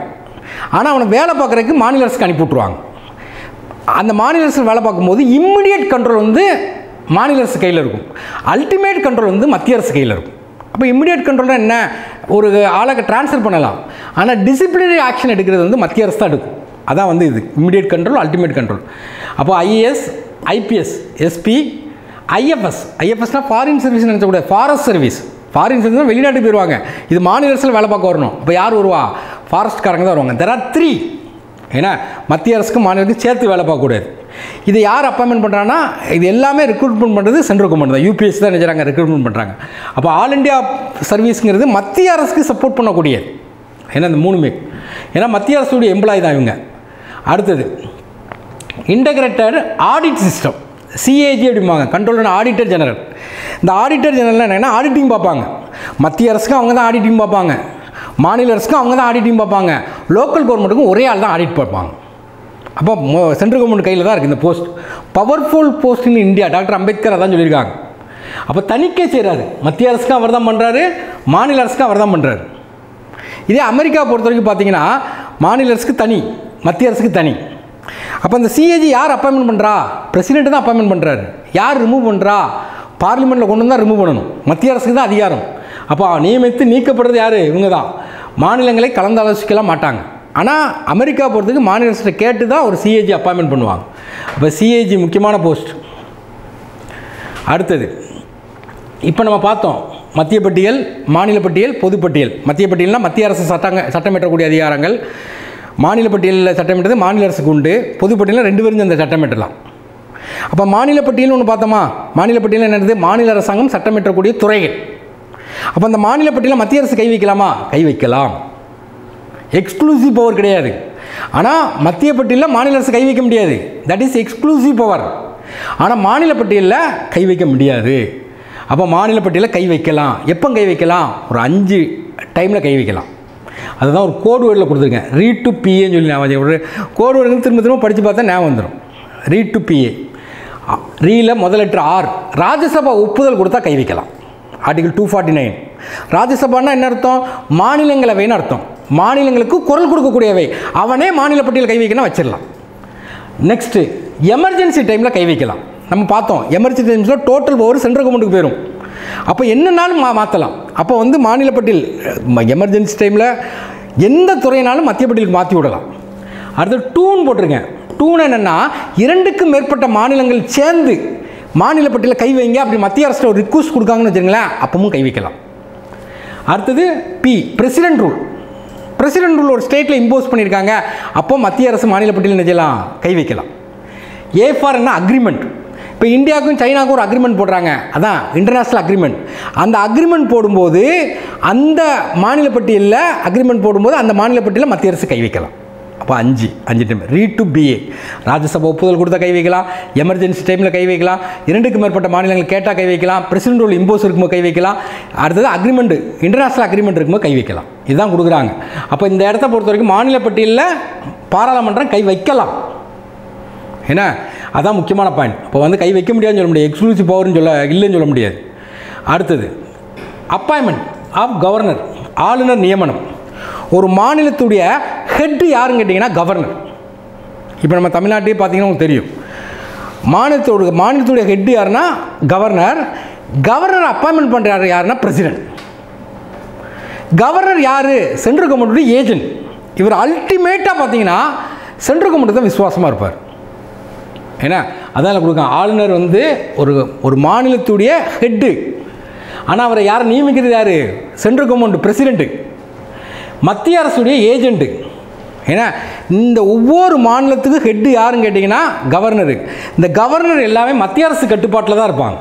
ஆனால் அவனை வேலை பார்க்குறதுக்கு மாநில அரசுக்கு அனுப்பி விட்ருவாங்க. அந்த மாநில அரசு வேலை பார்க்கும்போது இம்மிடியட் கண்ட்ரோல் வந்து மாநில அரசு கையில் இருக்கும், அல்டிமேட் கண்ட்ரோல் வந்து மத்திய அரசு கையில் இருக்கும். அப்போ இம்மிடியட் கண்ட்ரோல்னால் என்ன, ஒரு ஆளை ட்ரான்ஸ்ஃபர் பண்ணலாம், ஆனால் டிசிப்ளினரி ஆக்ஷன் எடுக்கிறது வந்து மத்திய அரசு தான் எடுக்கும். அதான் வந்து இது இம்மிடியட் கண்ட்ரோல், அல்டிமேட் கண்ட்ரோல். அப்போ ஐஏஎஸ், ஐபிஎஸ், எஸ்பி, ஐஎஃப்எஸ், ஐஎஃப்எஸ்னால் ஃபாரின் சர்வீஸ் நினச்சக்கூடாது, ஃபாரஸ்ட் சர்வீஸ். ஃபாரின் சர்வீஸ் வெளிநாட்டுக்கு போயிடுவாங்க, இது மாநில அரசில் வேலை பார்க்க வரணும். அப்போ யார் வருவா, ஃபாரஸ்ட்காரங்க தான் வருவாங்க. There are three. ஏன்னா மத்திய அரசுக்கும் மாநிலத்துக்கும் சேர்த்து வேலை பார்க்கக்கூடாது. இதை யார் அப்பாயின்மெண்ட் பண்ணுறாங்கன்னா இது எல்லாமே ரெக்ரூட்மெண்ட் பண்ணுறது சென்ட்ரல் கவர்மெண்ட் தான், யூபிஎஸ் தான் நினைச்சாங்க ரெக்ரூட்மெண்ட் பண்ணுறாங்க. அப்போ ஆல் இண்டியா சர்வீஸுங்கிறது மத்திய அரசுக்கு சப்போர்ட் பண்ணக்கூடியது. ஏன்னா இந்த மூணுமே ஏன்னா மத்திய அரசுடைய எம்ப்ளாயி தான் இவங்க. அடுத்தது இன்டகிரேட்டட் ஆடிட் சிஸ்டம், சிஏஜி அப்படிம்பாங்க, கண்ட்ரோலர் ஆடிட்டர் ஜெனரல். இந்த ஆடிட்டர் ஜெனரல் என்னென்னா ஆடிட்டிங் பார்ப்பாங்க. மத்திய அரசுக்கும் அவங்க தான் ஆடிட்டிங் பார்ப்பாங்க, மாநில அரசுக்கும் அவங்க தான் ஆடிட்டிங் பார்ப்பாங்க, லோக்கல் கவர்மெண்ட்டுக்கும் ஒரே ஆள் தான் ஆடிட் பார்ப்பாங்க. அப்போ சென்ட்ரல் கவர்மெண்ட் கையில் தான் இருக்குது இந்த post. Powerful post in India, doctor Ambedkar அதான் சொல்லியிருக்காங்க. அப்போ தணிக்கை செய்கிறாரு, மத்திய அரசுக்கும் அவர் தான் பண்ணுறாரு, மாநில அரசுக்கும் அவர் தான் பண்ணுறாரு. இதே அமெரிக்கா பொறுத்த வரைக்கும் பார்த்தீங்கன்னா மாநில அரசுக்கு தனி, மத்திய அரசுக்கு தனி. அப்போ இந்த சிஏஜி யார் அப்பாயின்மெண்ட் பண்ணுறா, பிரசிடென்ட் தான் அப்பாயின்மெண்ட் பண்ணுறாரு. யார் ரிமூவ் பண்ணுறா, பார்லிமெண்ட்டில் கொண்டு வந்து தான் ரிமூவ் பண்ணணும், மத்திய அரசுக்கு தான் அதிகாரம். அப்போ நியமித்து நீக்கப்படுறது யார், இவங்க தான். மாநிலங்களை கலந்து ஆலோசிக்கலாம் மாட்டாங்க. ஆனால் அமெரிக்கா பொறுத்துக்கு மாநில அரசு கேட்டு தான் ஒரு சிஏஜி அப்பாயின்மெண்ட் பண்ணுவாங்க. அப்போ சிஏஜி முக்கியமான போஸ்ட். அடுத்தது இப்போ நம்ம பார்த்தோம் மத்திய பட்டியல், மாநில பட்டியல், பொதுப்பட்டியல். மத்திய பட்டியல்னால் மத்திய அரசு சட்டங்க சட்டமிட்டக்கூடிய அதிகாரங்கள், மாநில பட்டியலில் சட்டமிட்டது மாநில அரசுக்கு உண்டு, பொதுப்பட்டியலில் ரெண்டு பேரும் இந்த சட்டமிட்டலாம். அப்போ மாநில பட்டியல்னு ஒன்று பார்த்தோமா, மாநில பட்டியல் என்னது, மாநில அரசாங்கம் சட்டமிட்டக்கூடிய துறைகள். அப்போ அந்த மாநில பட்டியலில் மத்திய அரசு கை வைக்கலாமா, கை வைக்கலாம், எக்ஸ்க்ளூசிவ் பவர் கிடையாது. ஆனால் மத்திய பட்டியலில் மாநில அரசு கை வைக்க முடியாது, தட் இஸ் எக்ஸ்க்ளூசிவ் பவர். ஆனால் மாநில பட்டியலில் கை வைக்க முடியாது. அப்போ மாநில பட்டியலில் கை வைக்கலாம். எப்போ கை வைக்கலாம், ஒரு அஞ்சு டைமில் கை வைக்கலாம். அதுதான் ஒரு கோடு வேர்டில் கொடுத்துருக்கேன், ரீட் டு பிஏன்னு சொல்லி ஞாபகம். ஒரு கோடு வேர்டு திரும்ப திரும்ப படித்து பார்த்தா ஞாபகம் வந்துடும். ரீட் டு பிஏ, ரீல முதல் லெட்டர் ஆர். ராஜ்யசபா ஒப்புதல் கொடுத்தா கை வைக்கலாம், ஆர்டிகல் டூ ஃபார்ட்டி நைன். ராஜ்யசபான்னா என்ன அர்த்தம், மாநிலங்களவைன்னு அர்த்தம். மாநிலங்களுக்கு குரல் கொடுக்கக்கூடியவை, அவனே மாநில பட்டியல் கை வைக்கணும் வச்சிடலாம். நெக்ஸ்ட்டு எமர்ஜென்சி டைமில் கை வைக்கலாம். நம்ம பார்த்தோம் எமர்ஜென்சி டைம்ஸில் டோட்டல் பவர் சென்ட்ரல் கவர்மெண்ட்டுக்கு போயிடும். அப்போ என்னன்னாலும் மா மாற்றலாம். அப்போ வந்து மாநில பட்டியல் எமர்ஜென்சி டைமில் எந்த துறையினாலும் மத்திய பட்டியலுக்கு மாற்றி விடலாம். அடுத்து டூன்னு போட்டிருக்கேன். டூன்னு என்னென்னா இரண்டுக்கும் மேற்பட்ட மாநிலங்கள் சேர்ந்து மாநில பட்டியலில் கை வைங்க அப்படி மத்திய அரசு ஒரு ரிக்வஸ்ட் கொடுக்காங்கன்னு வச்சுங்களேன், அப்பவும் கை வைக்கலாம். அடுத்தது B, president rule. President rule ஒரு ஸ்டேட்டில் இம்போஸ் பண்ணியிருக்காங்க, அப்போ மத்திய அரசு மாநில பட்டியலில் நினைக்கலாம் கை வைக்கலாம். ஏ ஃபார் என்ன, அக்ரிமெண்ட். இப்போ இந்தியாவுக்கும் சைனாவுக்கும் ஒரு அக்ரிமெண்ட் போடுறாங்க, அதான் இன்டர்நேஷ்னல் அக்ரிமெண்ட். அந்த அக்ரிமெண்ட் போடும்போது அந்த மாநில பட்டியலில் அக்ரிமெண்ட் போடும்போது அந்த மாநில பட்டியலில் மத்திய அரசு கை வைக்கலாம். அப்போ அஞ்சு அஞ்சு time. Read to BA, Rajya Sabha ஒப்புதல் கொடுத்தா கை வைக்கலாம், எமர்ஜென்சி டைமில் கை வைக்கலாம், இரண்டுக்கு மேற்பட்ட மாநிலங்கள் கேட்டால் கை வைக்கலாம், பிரசிடென்ட் ரூல் இம்போஸ் இருக்கும்போது கை வைக்கலாம், அடுத்தது அக்ரிமெண்ட் இன்டர்நேஷ்னல் அக்ரிமெண்ட் இருக்கும்போது கை வைக்கலாம். இதுதான் கொடுக்குறாங்க. அப்போ இந்த இடத்த பொறுத்த வரைக்கும் மாநில பட்டியலில் பாராளுமன்றம் கை வைக்கலாம். ஏன்னா அதான் முக்கியமான பாயிண்ட். இப்போ வந்து கை வைக்க முடியாதுன்னு சொல்ல முடியாது, எக்ஸ்க்ளூசிவ் பவர்னு சொல்ல இல்லைன்னு சொல்ல முடியாது. அடுத்தது அப்பாயின்மெண்ட் ஆஃப் கவர்னர், ஆளுநர் நியமனம். ஒரு மாநிலத்துடைய ஹெட்டு யாருன்னு கேட்டிங்கன்னா கவர்னர். இப்போ நம்ம தமிழ்நாட்டிலே பார்த்தீங்கன்னா உங்களுக்கு தெரியும், மாநிலத்தோட மாநிலத்துடைய ஹெட்டு யாருன்னா கவர்னர். கவர்னர் அப்பாயின்மெண்ட் பண்ணுறாரு யாருன்னா பிரசிடென்ட். கவர்னர் யார், சென்ட்ரல் கவர்மெண்ட்டுடைய ஏஜென்ட். இவர் அல்டிமேட்டாக பார்த்தீங்கன்னா சென்ட்ரல் கவர்மெண்ட் தான் விசுவாசமாக இருப்பார். ஏன்னா அதான் கொடுக்க ஆளுநர் வந்து ஒரு ஒரு மாநிலத்துடைய ஹெட்டு, ஆனால் அவரை யாரை நியமிக்கிறது யார், சென்ட்ரல் கவர்மெண்ட் பிரசிடென்ட்டு, மத்திய அரசுடைய ஏஜென்ட்டு. ஏன்னா இந்த ஒவ்வொரு மாநிலத்துக்கும் ஹெட்டு யாருன்னு கேட்டிங்கன்னா கவர்னரு. இந்த கவர்னர் எல்லாமே மத்திய அரசு கட்டுப்பாட்டில் தான் இருப்பாங்க.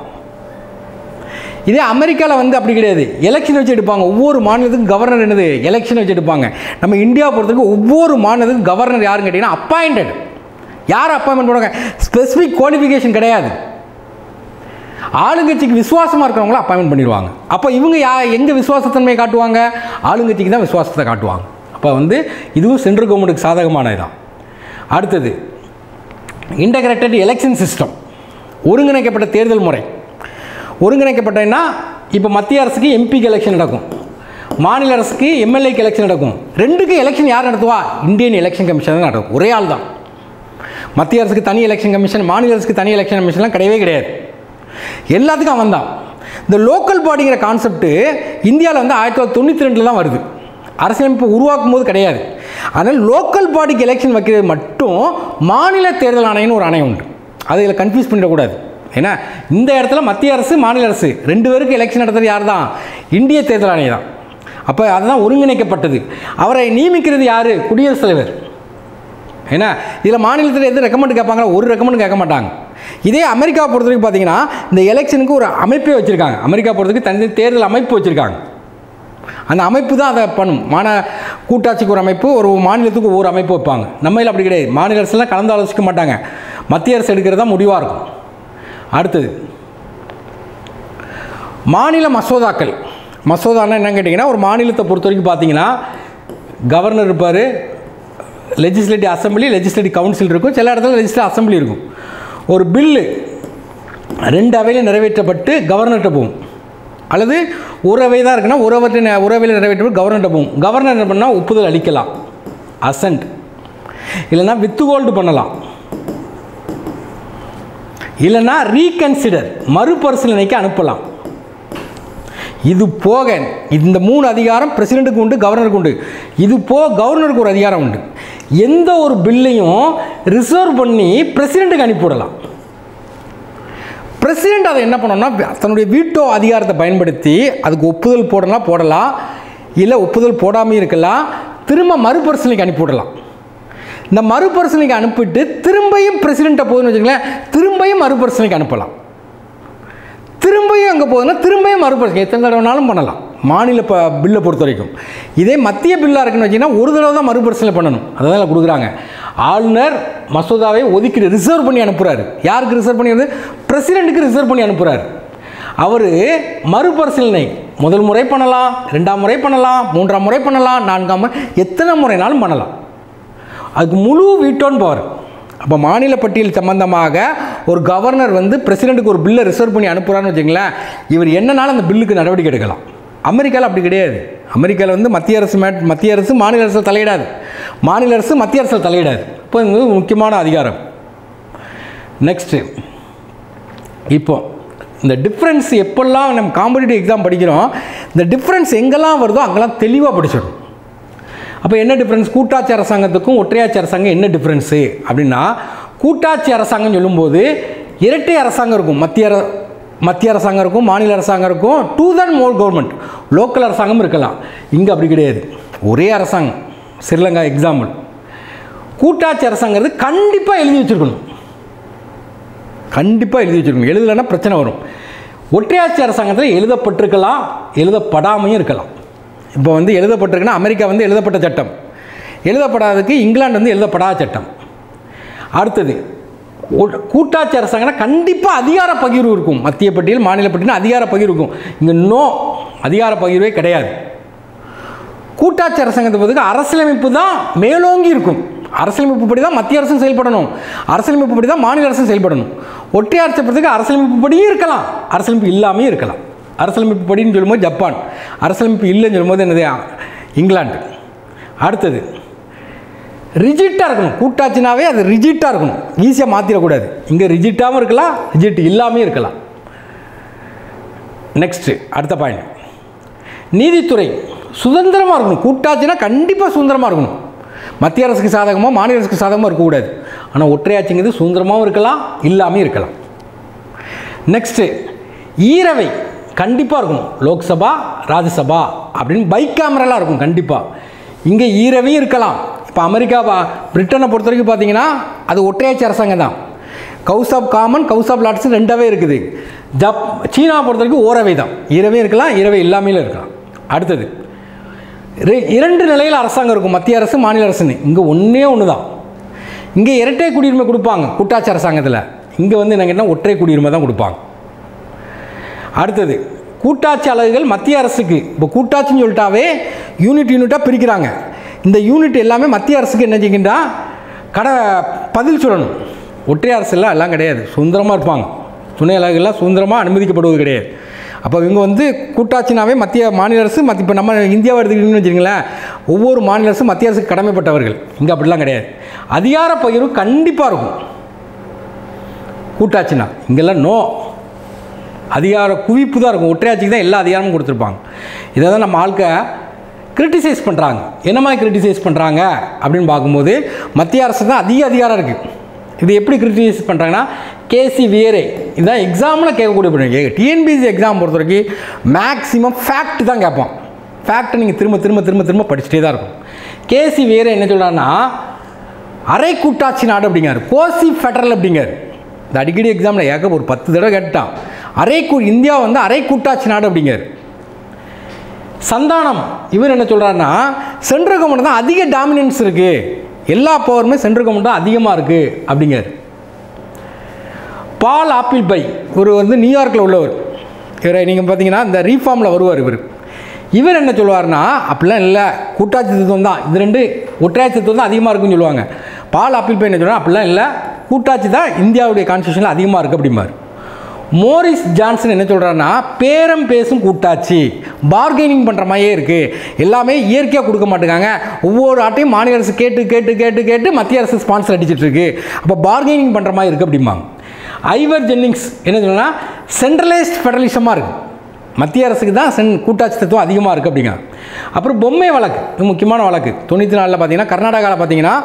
இதே அமெரிக்காவில் வந்து அப்படி கிடையாது, எலெக்ஷன் வச்சு எடுப்பாங்க. ஒவ்வொரு மாநிலத்துக்கும் கவர்னர் என்னது, எலெக்ஷன் வச்சு எடுப்பாங்க. நம்ம இந்தியா பொறுத்தவரைக்கும் ஒவ்வொரு மாநிலத்துக்கும் கவர்னர் யாருன்னு கேட்டிங்கன்னா அப்பாயிண்டட். யார் அப்பாயின்மெண்ட் பண்ணுவாங்க, ஸ்பெசிஃபிக் குவாலிஃபிகேஷன் கிடையாது. ஆளுங்கட்சிக்கு விசுவாசமாக இருக்கிறவங்கள அப்பாயின்மெண்ட் பண்ணிடுவாங்க. அப்போ இவங்க யா எங்கே விசுவாசத்தன்மையை காட்டுவாங்க, ஆளுங்கட்சிக்கு தான் விசுவாசத்தை காட்டுவாங்க. அப்போ வந்து இதுவும் சென்ட்ரல் கவர்மெண்ட்டுக்கு சாதகமானது தான். அடுத்தது இன்டகிரேட்டட் எலெக்ஷன் சிஸ்டம், ஒருங்கிணைக்கப்பட்ட தேர்தல் முறை. ஒருங்கிணைக்கப்பட்டன்னா இப்போ மத்திய அரசுக்கு எம்பிக்கு எலெக்ஷன் நடக்கும், மாநில அரசுக்கு எம்எல்ஏக்கு எலெக்ஷன் நடக்கும். ரெண்டுக்கு எலெக்ஷன் யார் நடத்துவா? இந்தியன் எலெக்ஷன் கமிஷன் தான் நடக்கும். ஒரே ஆள் தான். மத்திய அரசுக்கு தனி எலெக்ஷன் கமிஷன், மாநில அரசுக்கு தனி எலெக்ஷன் கமிஷன்லாம் கிடையவே கிடையாது. எல்லாத்துக்கும் அவன் தான். இந்த லோக்கல் பாடிங்கிற கான்செப்ட் இந்தியாவில் வந்து ஆயிரத்தி தொள்ளாயிரத்தி தொண்ணூற்றி ரெண்டில் தான் வருது. அரசியலமைப்பு உருவாக்கும் போது கிடையாது. அதனால் லோக்கல் பாடிக்கு எலெக்ஷன் வைக்கிறது மட்டும் மாநில தேர்தல் ஆணையம்னு ஒரு ஆணையம் உண்டு. அதை இதில் கன்ஃபியூஸ் பண்ணிடக்கூடாது. ஏன்னா இந்த இடத்துல மத்திய அரசு மாநில அரசு ரெண்டு பேருக்கு எலெக்ஷன் நடத்துறது யார் தான்? இந்திய தேர்தல் ஆணையம் தான். அப்போ அதுதான் ஒருங்கிணைக்கப்பட்டது. அவரை நியமிக்கிறது யார்? குடியரசுத் தலைவர். ஏன்னா இதில் மாநிலத்தில் எது ரெக்கமெண்ட் கேட்பாங்களா? ஒரு ரெக்கமெண்ட் கேட்க மாட்டாங்க. இதே அமெரிக்கா பொறுத்த வரைக்கும் பார்த்தீங்கன்னா இந்த எலெக்ஷனுக்கு ஒரு அமைப்பே வச்சுருக்காங்க. அமெரிக்கா பொறுத்தவரைக்கும் தனி தேர்தல் அமைப்பு வச்சுருக்காங்க. அந்த அமைப்பு தான் அதை பண்ணும். மான கூட்டாட்சிக்கு ஒரு அமைப்பு, ஒரு மாநிலத்துக்கு ஒவ்வொரு அமைப்பு வைப்பாங்க. நம்மையில் அப்படி கிடையாது. மாநில அரசுலாம் கலந்து ஆலோசிக்க மாட்டாங்க. மத்திய அரசு எடுக்கிறது தான் முடிவாக இருக்கும். அடுத்தது மாநில மசோதாக்கள். மசோதானா என்னன்னு கேட்டிங்கன்னா, ஒரு மாநிலத்தை பொறுத்த வரைக்கும் பார்த்தீங்கன்னா கவர்னர் இருப்பார், லெஜிஸ்லேட்டிவ் அசம்பிளி, லெஜிஸ்லேட்டிவ் கவுன்சில் இருக்கும், சில இடத்துல லெஜிஸ்லேட்டிவ் அசம்பிளி இருக்கும். ஒரு பில்லு ரெண்டு அவையில் நிறைவேற்றப்பட்டு கவர்னர்கிட்ட போகும், அல்லது ஒரு அவை தான் இருக்குன்னா ஒரு அவை ஒரு அவையில் நிறைவேற்றப்பட்டு கவர்னர்கிட்ட போகும். கவர்னர் என்ன பண்ணால் ஒப்புதல் அளிக்கலாம், அசன்ட், இல்லைன்னா வித்துஹோல்டு பண்ணலாம், இல்லைன்னா ரீகன்சிடர், மறுபரிசீலனைக்கு அனுப்பலாம். இது போக இந்த மூணு அதிகாரம் பிரசிடெண்ட்டுக்கு உண்டு, கவர்னருக்கு உண்டு. இது போக கவர்னருக்கு ஒரு அதிகாரம் உண்டு. எந்த ஒரு பில்லையும் ரிசர்வ் பண்ணி பிரசிடெண்ட்டுக்கு அனுப்பிவிடலாம். பிரசிடெண்ட் அதை என்ன பண்ணணும்னா தன்னுடைய வீட்டோ அதிகாரத்தை பயன்படுத்தி அதுக்கு ஒப்புதல் போடலாம் போடலாம் இல்லை ஒப்புதல் போடாமல் இருக்கலாம், திரும்ப மறுபரிசீலனைக்கு அனுப்பிவிடலாம். இந்த மறுபரிசீலனைக்கு அனுப்பிட்டு திரும்பியும் பிரசிடெண்ட்டை போகுதுன்னு வச்சுங்களேன், திரும்பியும் மறுபரிசீலனைக்கு அனுப்பலாம். திரும்பியும் அங்கே போகுதுன்னா திரும்பியும் மறுபரிசீலனை எத்தனை தடவைனாலும் பண்ணலாம், மாநில ப பில்லை பொறுத்த வரைக்கும். இதே மத்திய பில்லாக இருக்குன்னு வச்சிங்கன்னா ஒரு தடவை தான் மறுபரிசீலனை பண்ணணும். அதான் கொடுக்குறாங்க. ஆளுநர் மசோதாவை ஒதுக்கி ரிசர்வ் பண்ணி அனுப்புகிறாரு. யாருக்கு ரிசர்வ் பண்ணி வந்து? பிரசிடெண்ட்டுக்கு ரிசர்வ் பண்ணி அனுப்புகிறார். அவர் மறுபரிசீலனை முதல் முறை பண்ணலாம், ரெண்டாம் முறை பண்ணலாம், மூன்றாம் முறை பண்ணலாம், நான்காம் முறை, எத்தனை முறைனாலும் பண்ணலாம். அதுக்கு முழு வீட்டோன்னு போவார். அப்போ மாநில பட்டியல் சம்பந்தமாக ஒரு கவர்னர் வந்து பிரசிடெண்ட்டுக்கு ஒரு பில்லை ரிசர்வ் பண்ணி அனுப்புகிறான்னு வச்சுங்களேன், இவர் என்னன்னாலும் அந்த பில்லுக்கு நடவடிக்கை எடுக்கலாம். அமெரிக்காவில் அப்படி கிடையாது. அமெரிக்காவில் வந்து மத்திய அரசு மே மத்திய அரசு மாநில அரசில் தலையிடாது, மாநில அரசு மத்திய அரசில் தலையிடாது. இப்போ இது முக்கியமான அதிகாரம். நெக்ஸ்ட்டு, இப்போ இந்த டிஃப்ரென்ஸ் எப்பெல்லாம் நம்ம காம்படிட்டிவ் எக்ஸாம் படிக்கிறோம், இந்த டிஃப்ரென்ஸ் எங்கெல்லாம் வருதோ அங்கெல்லாம் தெளிவாக படிச்சிடணும். அப்போ என்ன டிஃப்ரென்ஸ்? கூட்டாட்சி அரசாங்கத்துக்கும் ஒற்றையாட்சி அரசாங்கம் என்ன டிஃப்ரென்ஸு அப்படின்னா, கூட்டாட்சி அரசாங்கம் சொல்லும்போது இரட்டை அரசாங்கம் இருக்கும். மத்திய மத்திய அரசாங்கம் இருக்கும், மாநில அரசாங்கம் இருக்கும், two than more government, local அரசாங்கம் இருக்கலாம். இங்கே அப்படி கிடையாது, ஒரே அரசாங்கம். ஸ்ரீலங்கா எக்ஸாம்பிள். கூட்டாட்சி அரசாங்கிறது கண்டிப்பாக எழுதி வச்சுருக்கணும், கண்டிப்பாக எழுதி வச்சுருக்கணும். எழுதலைன்னா பிரச்சனை வரும். ஒற்றையாட்சி அரசாங்கத்தில் எழுதப்பட்டிருக்கலாம், எழுதப்படாமையும் இருக்கலாம். இப்போ வந்து எழுதப்பட்டிருக்குன்னா அமெரிக்கா வந்து எழுதப்பட்ட சட்டம், எழுதப்படாததுக்கு இங்கிலாந்து வந்து எழுதப்படாத சட்டம். அடுத்தது கூட்டாட்சி அரசாங்கம்னா கண்டிப்பாக அதிகார பகிர்வு இருக்கும். மத்திய பட்டியல், மாநில பட்டியல் அதிகார பகிர்வு இருக்கும். இங்கே நோ, அதிகார பகிர்வே கிடையாது. கூட்டாட்சி அரசாங்கத்தை பொறுத்தவரைக்கும் அரசியலமைப்பு தான் மேலோங்கி இருக்கும். அரசியலமைப்பு படி தான் மத்திய அரசும் செயல்படணும், அரசியலமைப்பு படி தான் மாநில அரசும் செயல்படணும். ஒற்றையாட்சி பொறுத்தவரைக்கும் அரசியலமைப்பு படியும் இருக்கலாம், அரசியலமைப்பு இல்லாமையும் இருக்கலாம். அரசியலமைப்பு படின்னு சொல்லும்போது ஜப்பான், அரசியலமைப்பு இல்லைன்னு சொல்லும்போது என்னது? இங்கிலாந்து. அடுத்தது ரிஜிட்டாக இருக்கணும். கூட்டாட்சினாவே அது ரிஜிட்டாக இருக்கணும், ஈஸியாக மாற்றிடக்கூடாது. இங்கே ரிஜிட்டாகவும் இருக்கலாம், ரிஜிட் இல்லாமையும் இருக்கலாம். நெக்ஸ்ட்டு அடுத்த பாயிண்ட், நீதித்துறை சுதந்திரமாக இருக்கணும். கூட்டாட்சினா கண்டிப்பாக சுதந்திரமாக இருக்கணும். மத்திய அரசுக்கு சாதகமாக மாநில அரசுக்கு சாதகமாக இருக்கக்கூடாது. ஆனால் ஒற்றையாட்சிங்கிறது சுதந்திரமாகவும் இருக்கலாம், இல்லாமையும் இருக்கலாம். நெக்ஸ்ட்டு ஈரவை கண்டிப்பாக இருக்கணும். லோக்சபா, ராஜ்யசபா அப்படின்னு பைக் கேமராலாம் இருக்கும் கண்டிப்பாக. இங்கே ஈரவையும் இருக்கலாம். இப்போ அமெரிக்கா, பிரிட்டனை பொறுத்த வரைக்கும் பார்த்தீங்கன்னா அது ஒற்றையாட்சி அரசாங்கம் தான். House of common, house of lords ரெண்டாவே இருக்குது. ஜப் சீனா பொறுத்த வரைக்கும் ஓரவை தான், ஈரவே இருக்கலாம், ஈரவை இல்லாமையும் இருக்கலாம். அடுத்தது இரண்டு நிலையில் அரசாங்கம் இருக்கும், மத்திய அரசு மாநில அரசுன்னு. இங்கே ஒன்றே ஒன்று தான். இங்கே இரட்டை குடியுரிமை கொடுப்பாங்க கூட்டாட்சி அரசாங்கத்தில், இங்கே வந்து என்ன கேட்டால் ஒற்றை குடியுரிமை தான் கொடுப்பாங்க. அடுத்தது கூட்டாட்சி அலகுகள் மத்திய அரசுக்கு. இப்போ கூட்டாட்சின்னு சொல்லிட்டாவே யூனிட் யூனிட்டாக பிரிக்கிறாங்க. இந்த யூனிட் எல்லாமே மத்திய அரசுக்கு என்ன செய்கின்றா கடை பதில் சொல்லணும். ஒற்றை அரசுலாம் எல்லாம் கிடையாது, சுதந்திரமாக இருப்பாங்க. துணை அலகுகள்லாம் சுதந்திரமாக அனுமதிக்கப்படுவது கிடையாது. அப்போ இவங்க வந்து கூட்டாட்சினாவே மத்திய மாநில அரசு மத்திய இப்போ நம்ம இந்தியாவை எடுத்துக்கிட்டீங்கன்னு வச்சுங்களேன், ஒவ்வொரு மாநில அரசும் மத்திய அரசுக்கு கடமைப்பட்டவர்கள். இங்கே அப்படிலாம் கிடையாது. அதிகார பகிர்வு கண்டிப்பாக இருக்கும் கூட்டாட்சினா. இங்கெல்லாம் நோ, அதிகார குவிப்பு தான் இருக்கும். ஒற்றையாட்சிக்கு தான் எல்லா அதிகாரமும் கொடுத்துருப்பாங்க. இதை தான் நம்ம ஆட்க கிரிட்டிசைஸ் பண்ணுறாங்க. என்ன மாதிரி கிரிட்டிசைஸ் பண்ணுறாங்க அப்படின்னு பார்க்கும்போது மத்திய அரசு தான் அதிக அதிகாரம் இருக்குது. இது எப்படி கிரிட்டிசைஸ் பண்ணுறாங்கன்னா, கேசி வியரே இதுதான் எக்ஸாமில் கேட்கக்கூடிய பண்ணுங்க. டிஎன்பிஎஸ்சி எக்ஸாம் பொறுத்த வரைக்கும் மேக்ஸிமம் ஃபேக்ட் தான் கேட்போம். ஃபேக்ட்டை நீங்கள் திரும்ப திரும்ப திரும்ப திரும்ப படிச்சுட்டே தான் இருக்கும். கேசி வியரே என்ன சொல்கிறாருன்னா, அரை கூட்டாட்சி நாடு அப்படிங்காரு, கோசி ஃபெடரல் அப்படிங்காரு. இந்த அடிக்கடி எக்ஸாமில் ஏக்க ஒரு பத்து தடவை கேட்டான். அரை கூ இந்தியா வந்து அரை கூட்டாட்சி நாடு அப்படிங்காரு. சந்தானம் இவர் என்ன சொல்கிறாருன்னா, சென்ட்ரல் கவர்மெண்ட் தான் அதிக டாமினன்ஸ் இருக்குது, எல்லா பவருமே சென்ட்ரல் கவர்மெண்ட் தான் அதிகமாக இருக்குது அப்படிங்காரு. பால் ஆப்பிள் பை இவர் வந்து நியூயார்க்கில் உள்ளவர். இவரை நீங்கள் பார்த்தீங்கன்னா இந்த ரீஃபார்மில் வருவார். இவர் இவர் என்ன சொல்லுவார்னா, அப்படிலாம் இல்லை, கூட்டாட்சி தத்துவம் தான், இது ரெண்டு ஒற்றையாட்சி தத்துவம் தான் அதிகமாக இருக்குன்னு சொல்லுவாங்க. பால் ஆப்பிள் பை என்ன சொல்கிறார், அப்படிலாம் இல்லை, கூட்டாட்சி தான் இந்தியாவுடைய கான்ஸ்டியூஷனில் அதிகமாக இருக்குது அப்படிம்பார். மோரிஸ் ஜான்சன் என்ன சொல்கிறாருன்னா, பேரம் பேசும் கூட்டாட்சி, பார்கெனிங் பண்ணுற மாதிரியே இருக்குது, எல்லாமே இயற்கையாக கொடுக்க மாட்டேங்காங்க, ஒவ்வொரு ஆட்டையும் மாநில அரசு கேட்டு கேட்டு கேட்டு கேட்டு மத்திய அரசு ஸ்பான்சர் அடிச்சிட்ருக்கு, அப்போ பார்கெனிங் பண்ணுற மாதிரி இருக்குது அப்படிம்பாங்க. ஐவர் ஜென்னிங்ஸ் என்ன சொல்லுன்னா, சென்ட்ரலைஸ்ட் ஃபெடரலிசமாக இருக்குது, மத்திய அரசுக்கு தான் சென் கூட்டாட்சி தத்துவம் அதிகமாக இருக்குது அப்படிங்க. அப்புறம் பொம்மை வழக்கு, இது முக்கியமான வழக்கு. தொண்ணூற்றி நாலில் பார்த்தீங்கன்னா கர்நாடகாவில் பார்த்தீங்கன்னா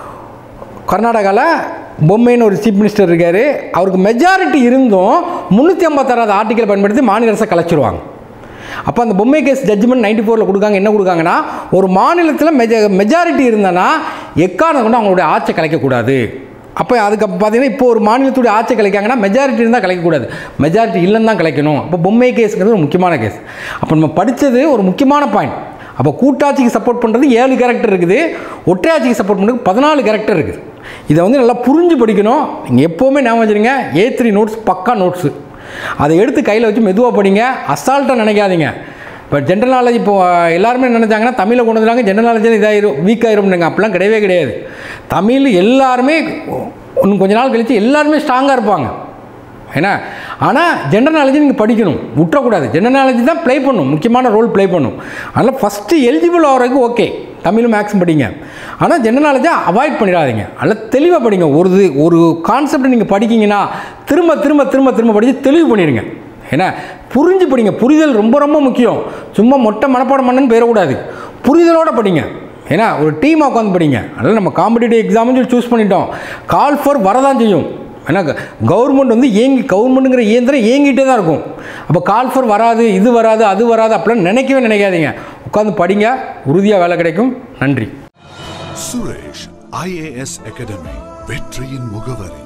கர்நாடகாவில் பொம்மைன்னு ஒரு சீஃப் மினிஸ்டர் இருக்கார். அவருக்கு மெஜாரிட்டி இருந்தும் முந்நூற்றி ஐம்பத்தாறாவது ஆர்டிக்கலை பயன்படுத்தி மாநில அரசை கலைச்சிருவாங்க. அப்போ அந்த பொம்மை கேஸ் ஜட்ஜ்மெண்ட் நைன்டி ஃபோரில் கொடுக்காங்க. என்ன கொடுக்காங்கன்னா, ஒரு மாநிலத்தில் மெஜ மெஜாரிட்டி இருந்தனா எக்காரணம் கொண்டு அவங்களுடைய ஆட்சியை கலைக்கக்கூடாது. அப்போ அதுக்கு பார்த்தீங்கன்னா இப்போ ஒரு மாநிலத்துடைய ஆட்சி கலைக்காங்கன்னா மெஜாரிட்டி இருந்தால் கலைக்கக்கூடாது, மெஜாரிட்டி இல்லைன்னு தான் கலைக்கணும். அப்போ பொம்மை கேஸுங்கிறது ஒரு முக்கியமான கேஸ். அப்போ நம்ம படித்தது ஒரு முக்கியமான பாயிண்ட். அப்போ கூட்டாட்சிக்கு சப்போர்ட் பண்ணுறது ஏழு கேரக்டர் இருக்குது, ஒற்றையாட்சிக்கு சப்போர்ட் பண்ணுறது பதினாலு கேரக்டர் இருக்குது. இதை வந்து நல்லா புரிஞ்சு படிக்கணும். நீங்கள் எப்போவுமே ஞாபகம் வச்சுருங்க, ஏ த்ரீ நோட்ஸ் பக்கா நோட்ஸு, அதை எடுத்து கையில் வச்சு மெதுவாக படிங்க, அசால்ட்டாக நினைக்காதீங்க. இப்போ ஜென்ரல் நாலேஜ் இப்போ எல்லாருமே நினச்சாங்கன்னா தமிழை கொண்டு வந்துட்டாங்க, ஜென்ரல் நாலேஜ் இதாகிடும் வீக் ஆகிரும்னுங்க. அப்படிலாம் கிடையவே கிடையாது. தமிழ் எல்லாருமே இன்னும் கொஞ்ச நாள் கழித்து எல்லாருமே ஸ்ட்ராங்காக இருப்பாங்க. ஏன்னா ஆனால் ஜென்ரல் நாலேஜ் நீங்கள் படிக்கணும், விட்டுறக்கூடாது. ஜென்ரல் நாலேஜ் தான் ப்ளே பண்ணும், முக்கியமான ரோல் ப்ளே பண்ணும். அதனால் ஃபஸ்ட்டு எலிஜிபிள் ஆகிறதுக்கு ஓகே தமிழ் மேக்ஸும் படிங்க, ஆனால் ஜென்ரல் நாலேஜை அவாய்ட் பண்ணிடாதீங்க. அதனால் தெளிவாக படிங்க. ஒரு ஒரு கான்செப்ட் நீங்கள் படிக்கிங்கன்னா திரும்ப திரும்ப திரும்ப திரும்ப படித்து தெளிவு பண்ணிடுங்க. ஏன்னா புரிஞ்சு படிங்க, புரிதல் ரொம்ப ரொம்ப முக்கியம். சும்மா மொட்டை மனப்பாடம் பண்ணுன்னு போயிடக்கூடாது, புரிதலோடு படிங்க. ஏன்னா ஒரு டீமாக உட்காந்து படிங்க. அதனால் நம்ம காம்படிட்டிவ் எக்ஸாம்னு சொல்லி சூஸ் பண்ணிட்டோம், கால் ஃபார் வரதான் செய்யும். ஏன்னா கவர்மெண்ட் வந்து ஏங்கி கவர்மெண்ட்டுங்கிற இயந்திரம் ஏங்கிட்டே தான் இருக்கும். அப்போ கால் ஃபார் வராது, இது வராது, அது வராது அப்படிலாம் நினைக்கவே நினைக்காதீங்க. உட்காந்து படிங்க, உறுதியாக வேலை கிடைக்கும். நன்றி. சுரேஷ் ஐஏஎஸ் அகாடமி, வெற்றியின் முகவரி.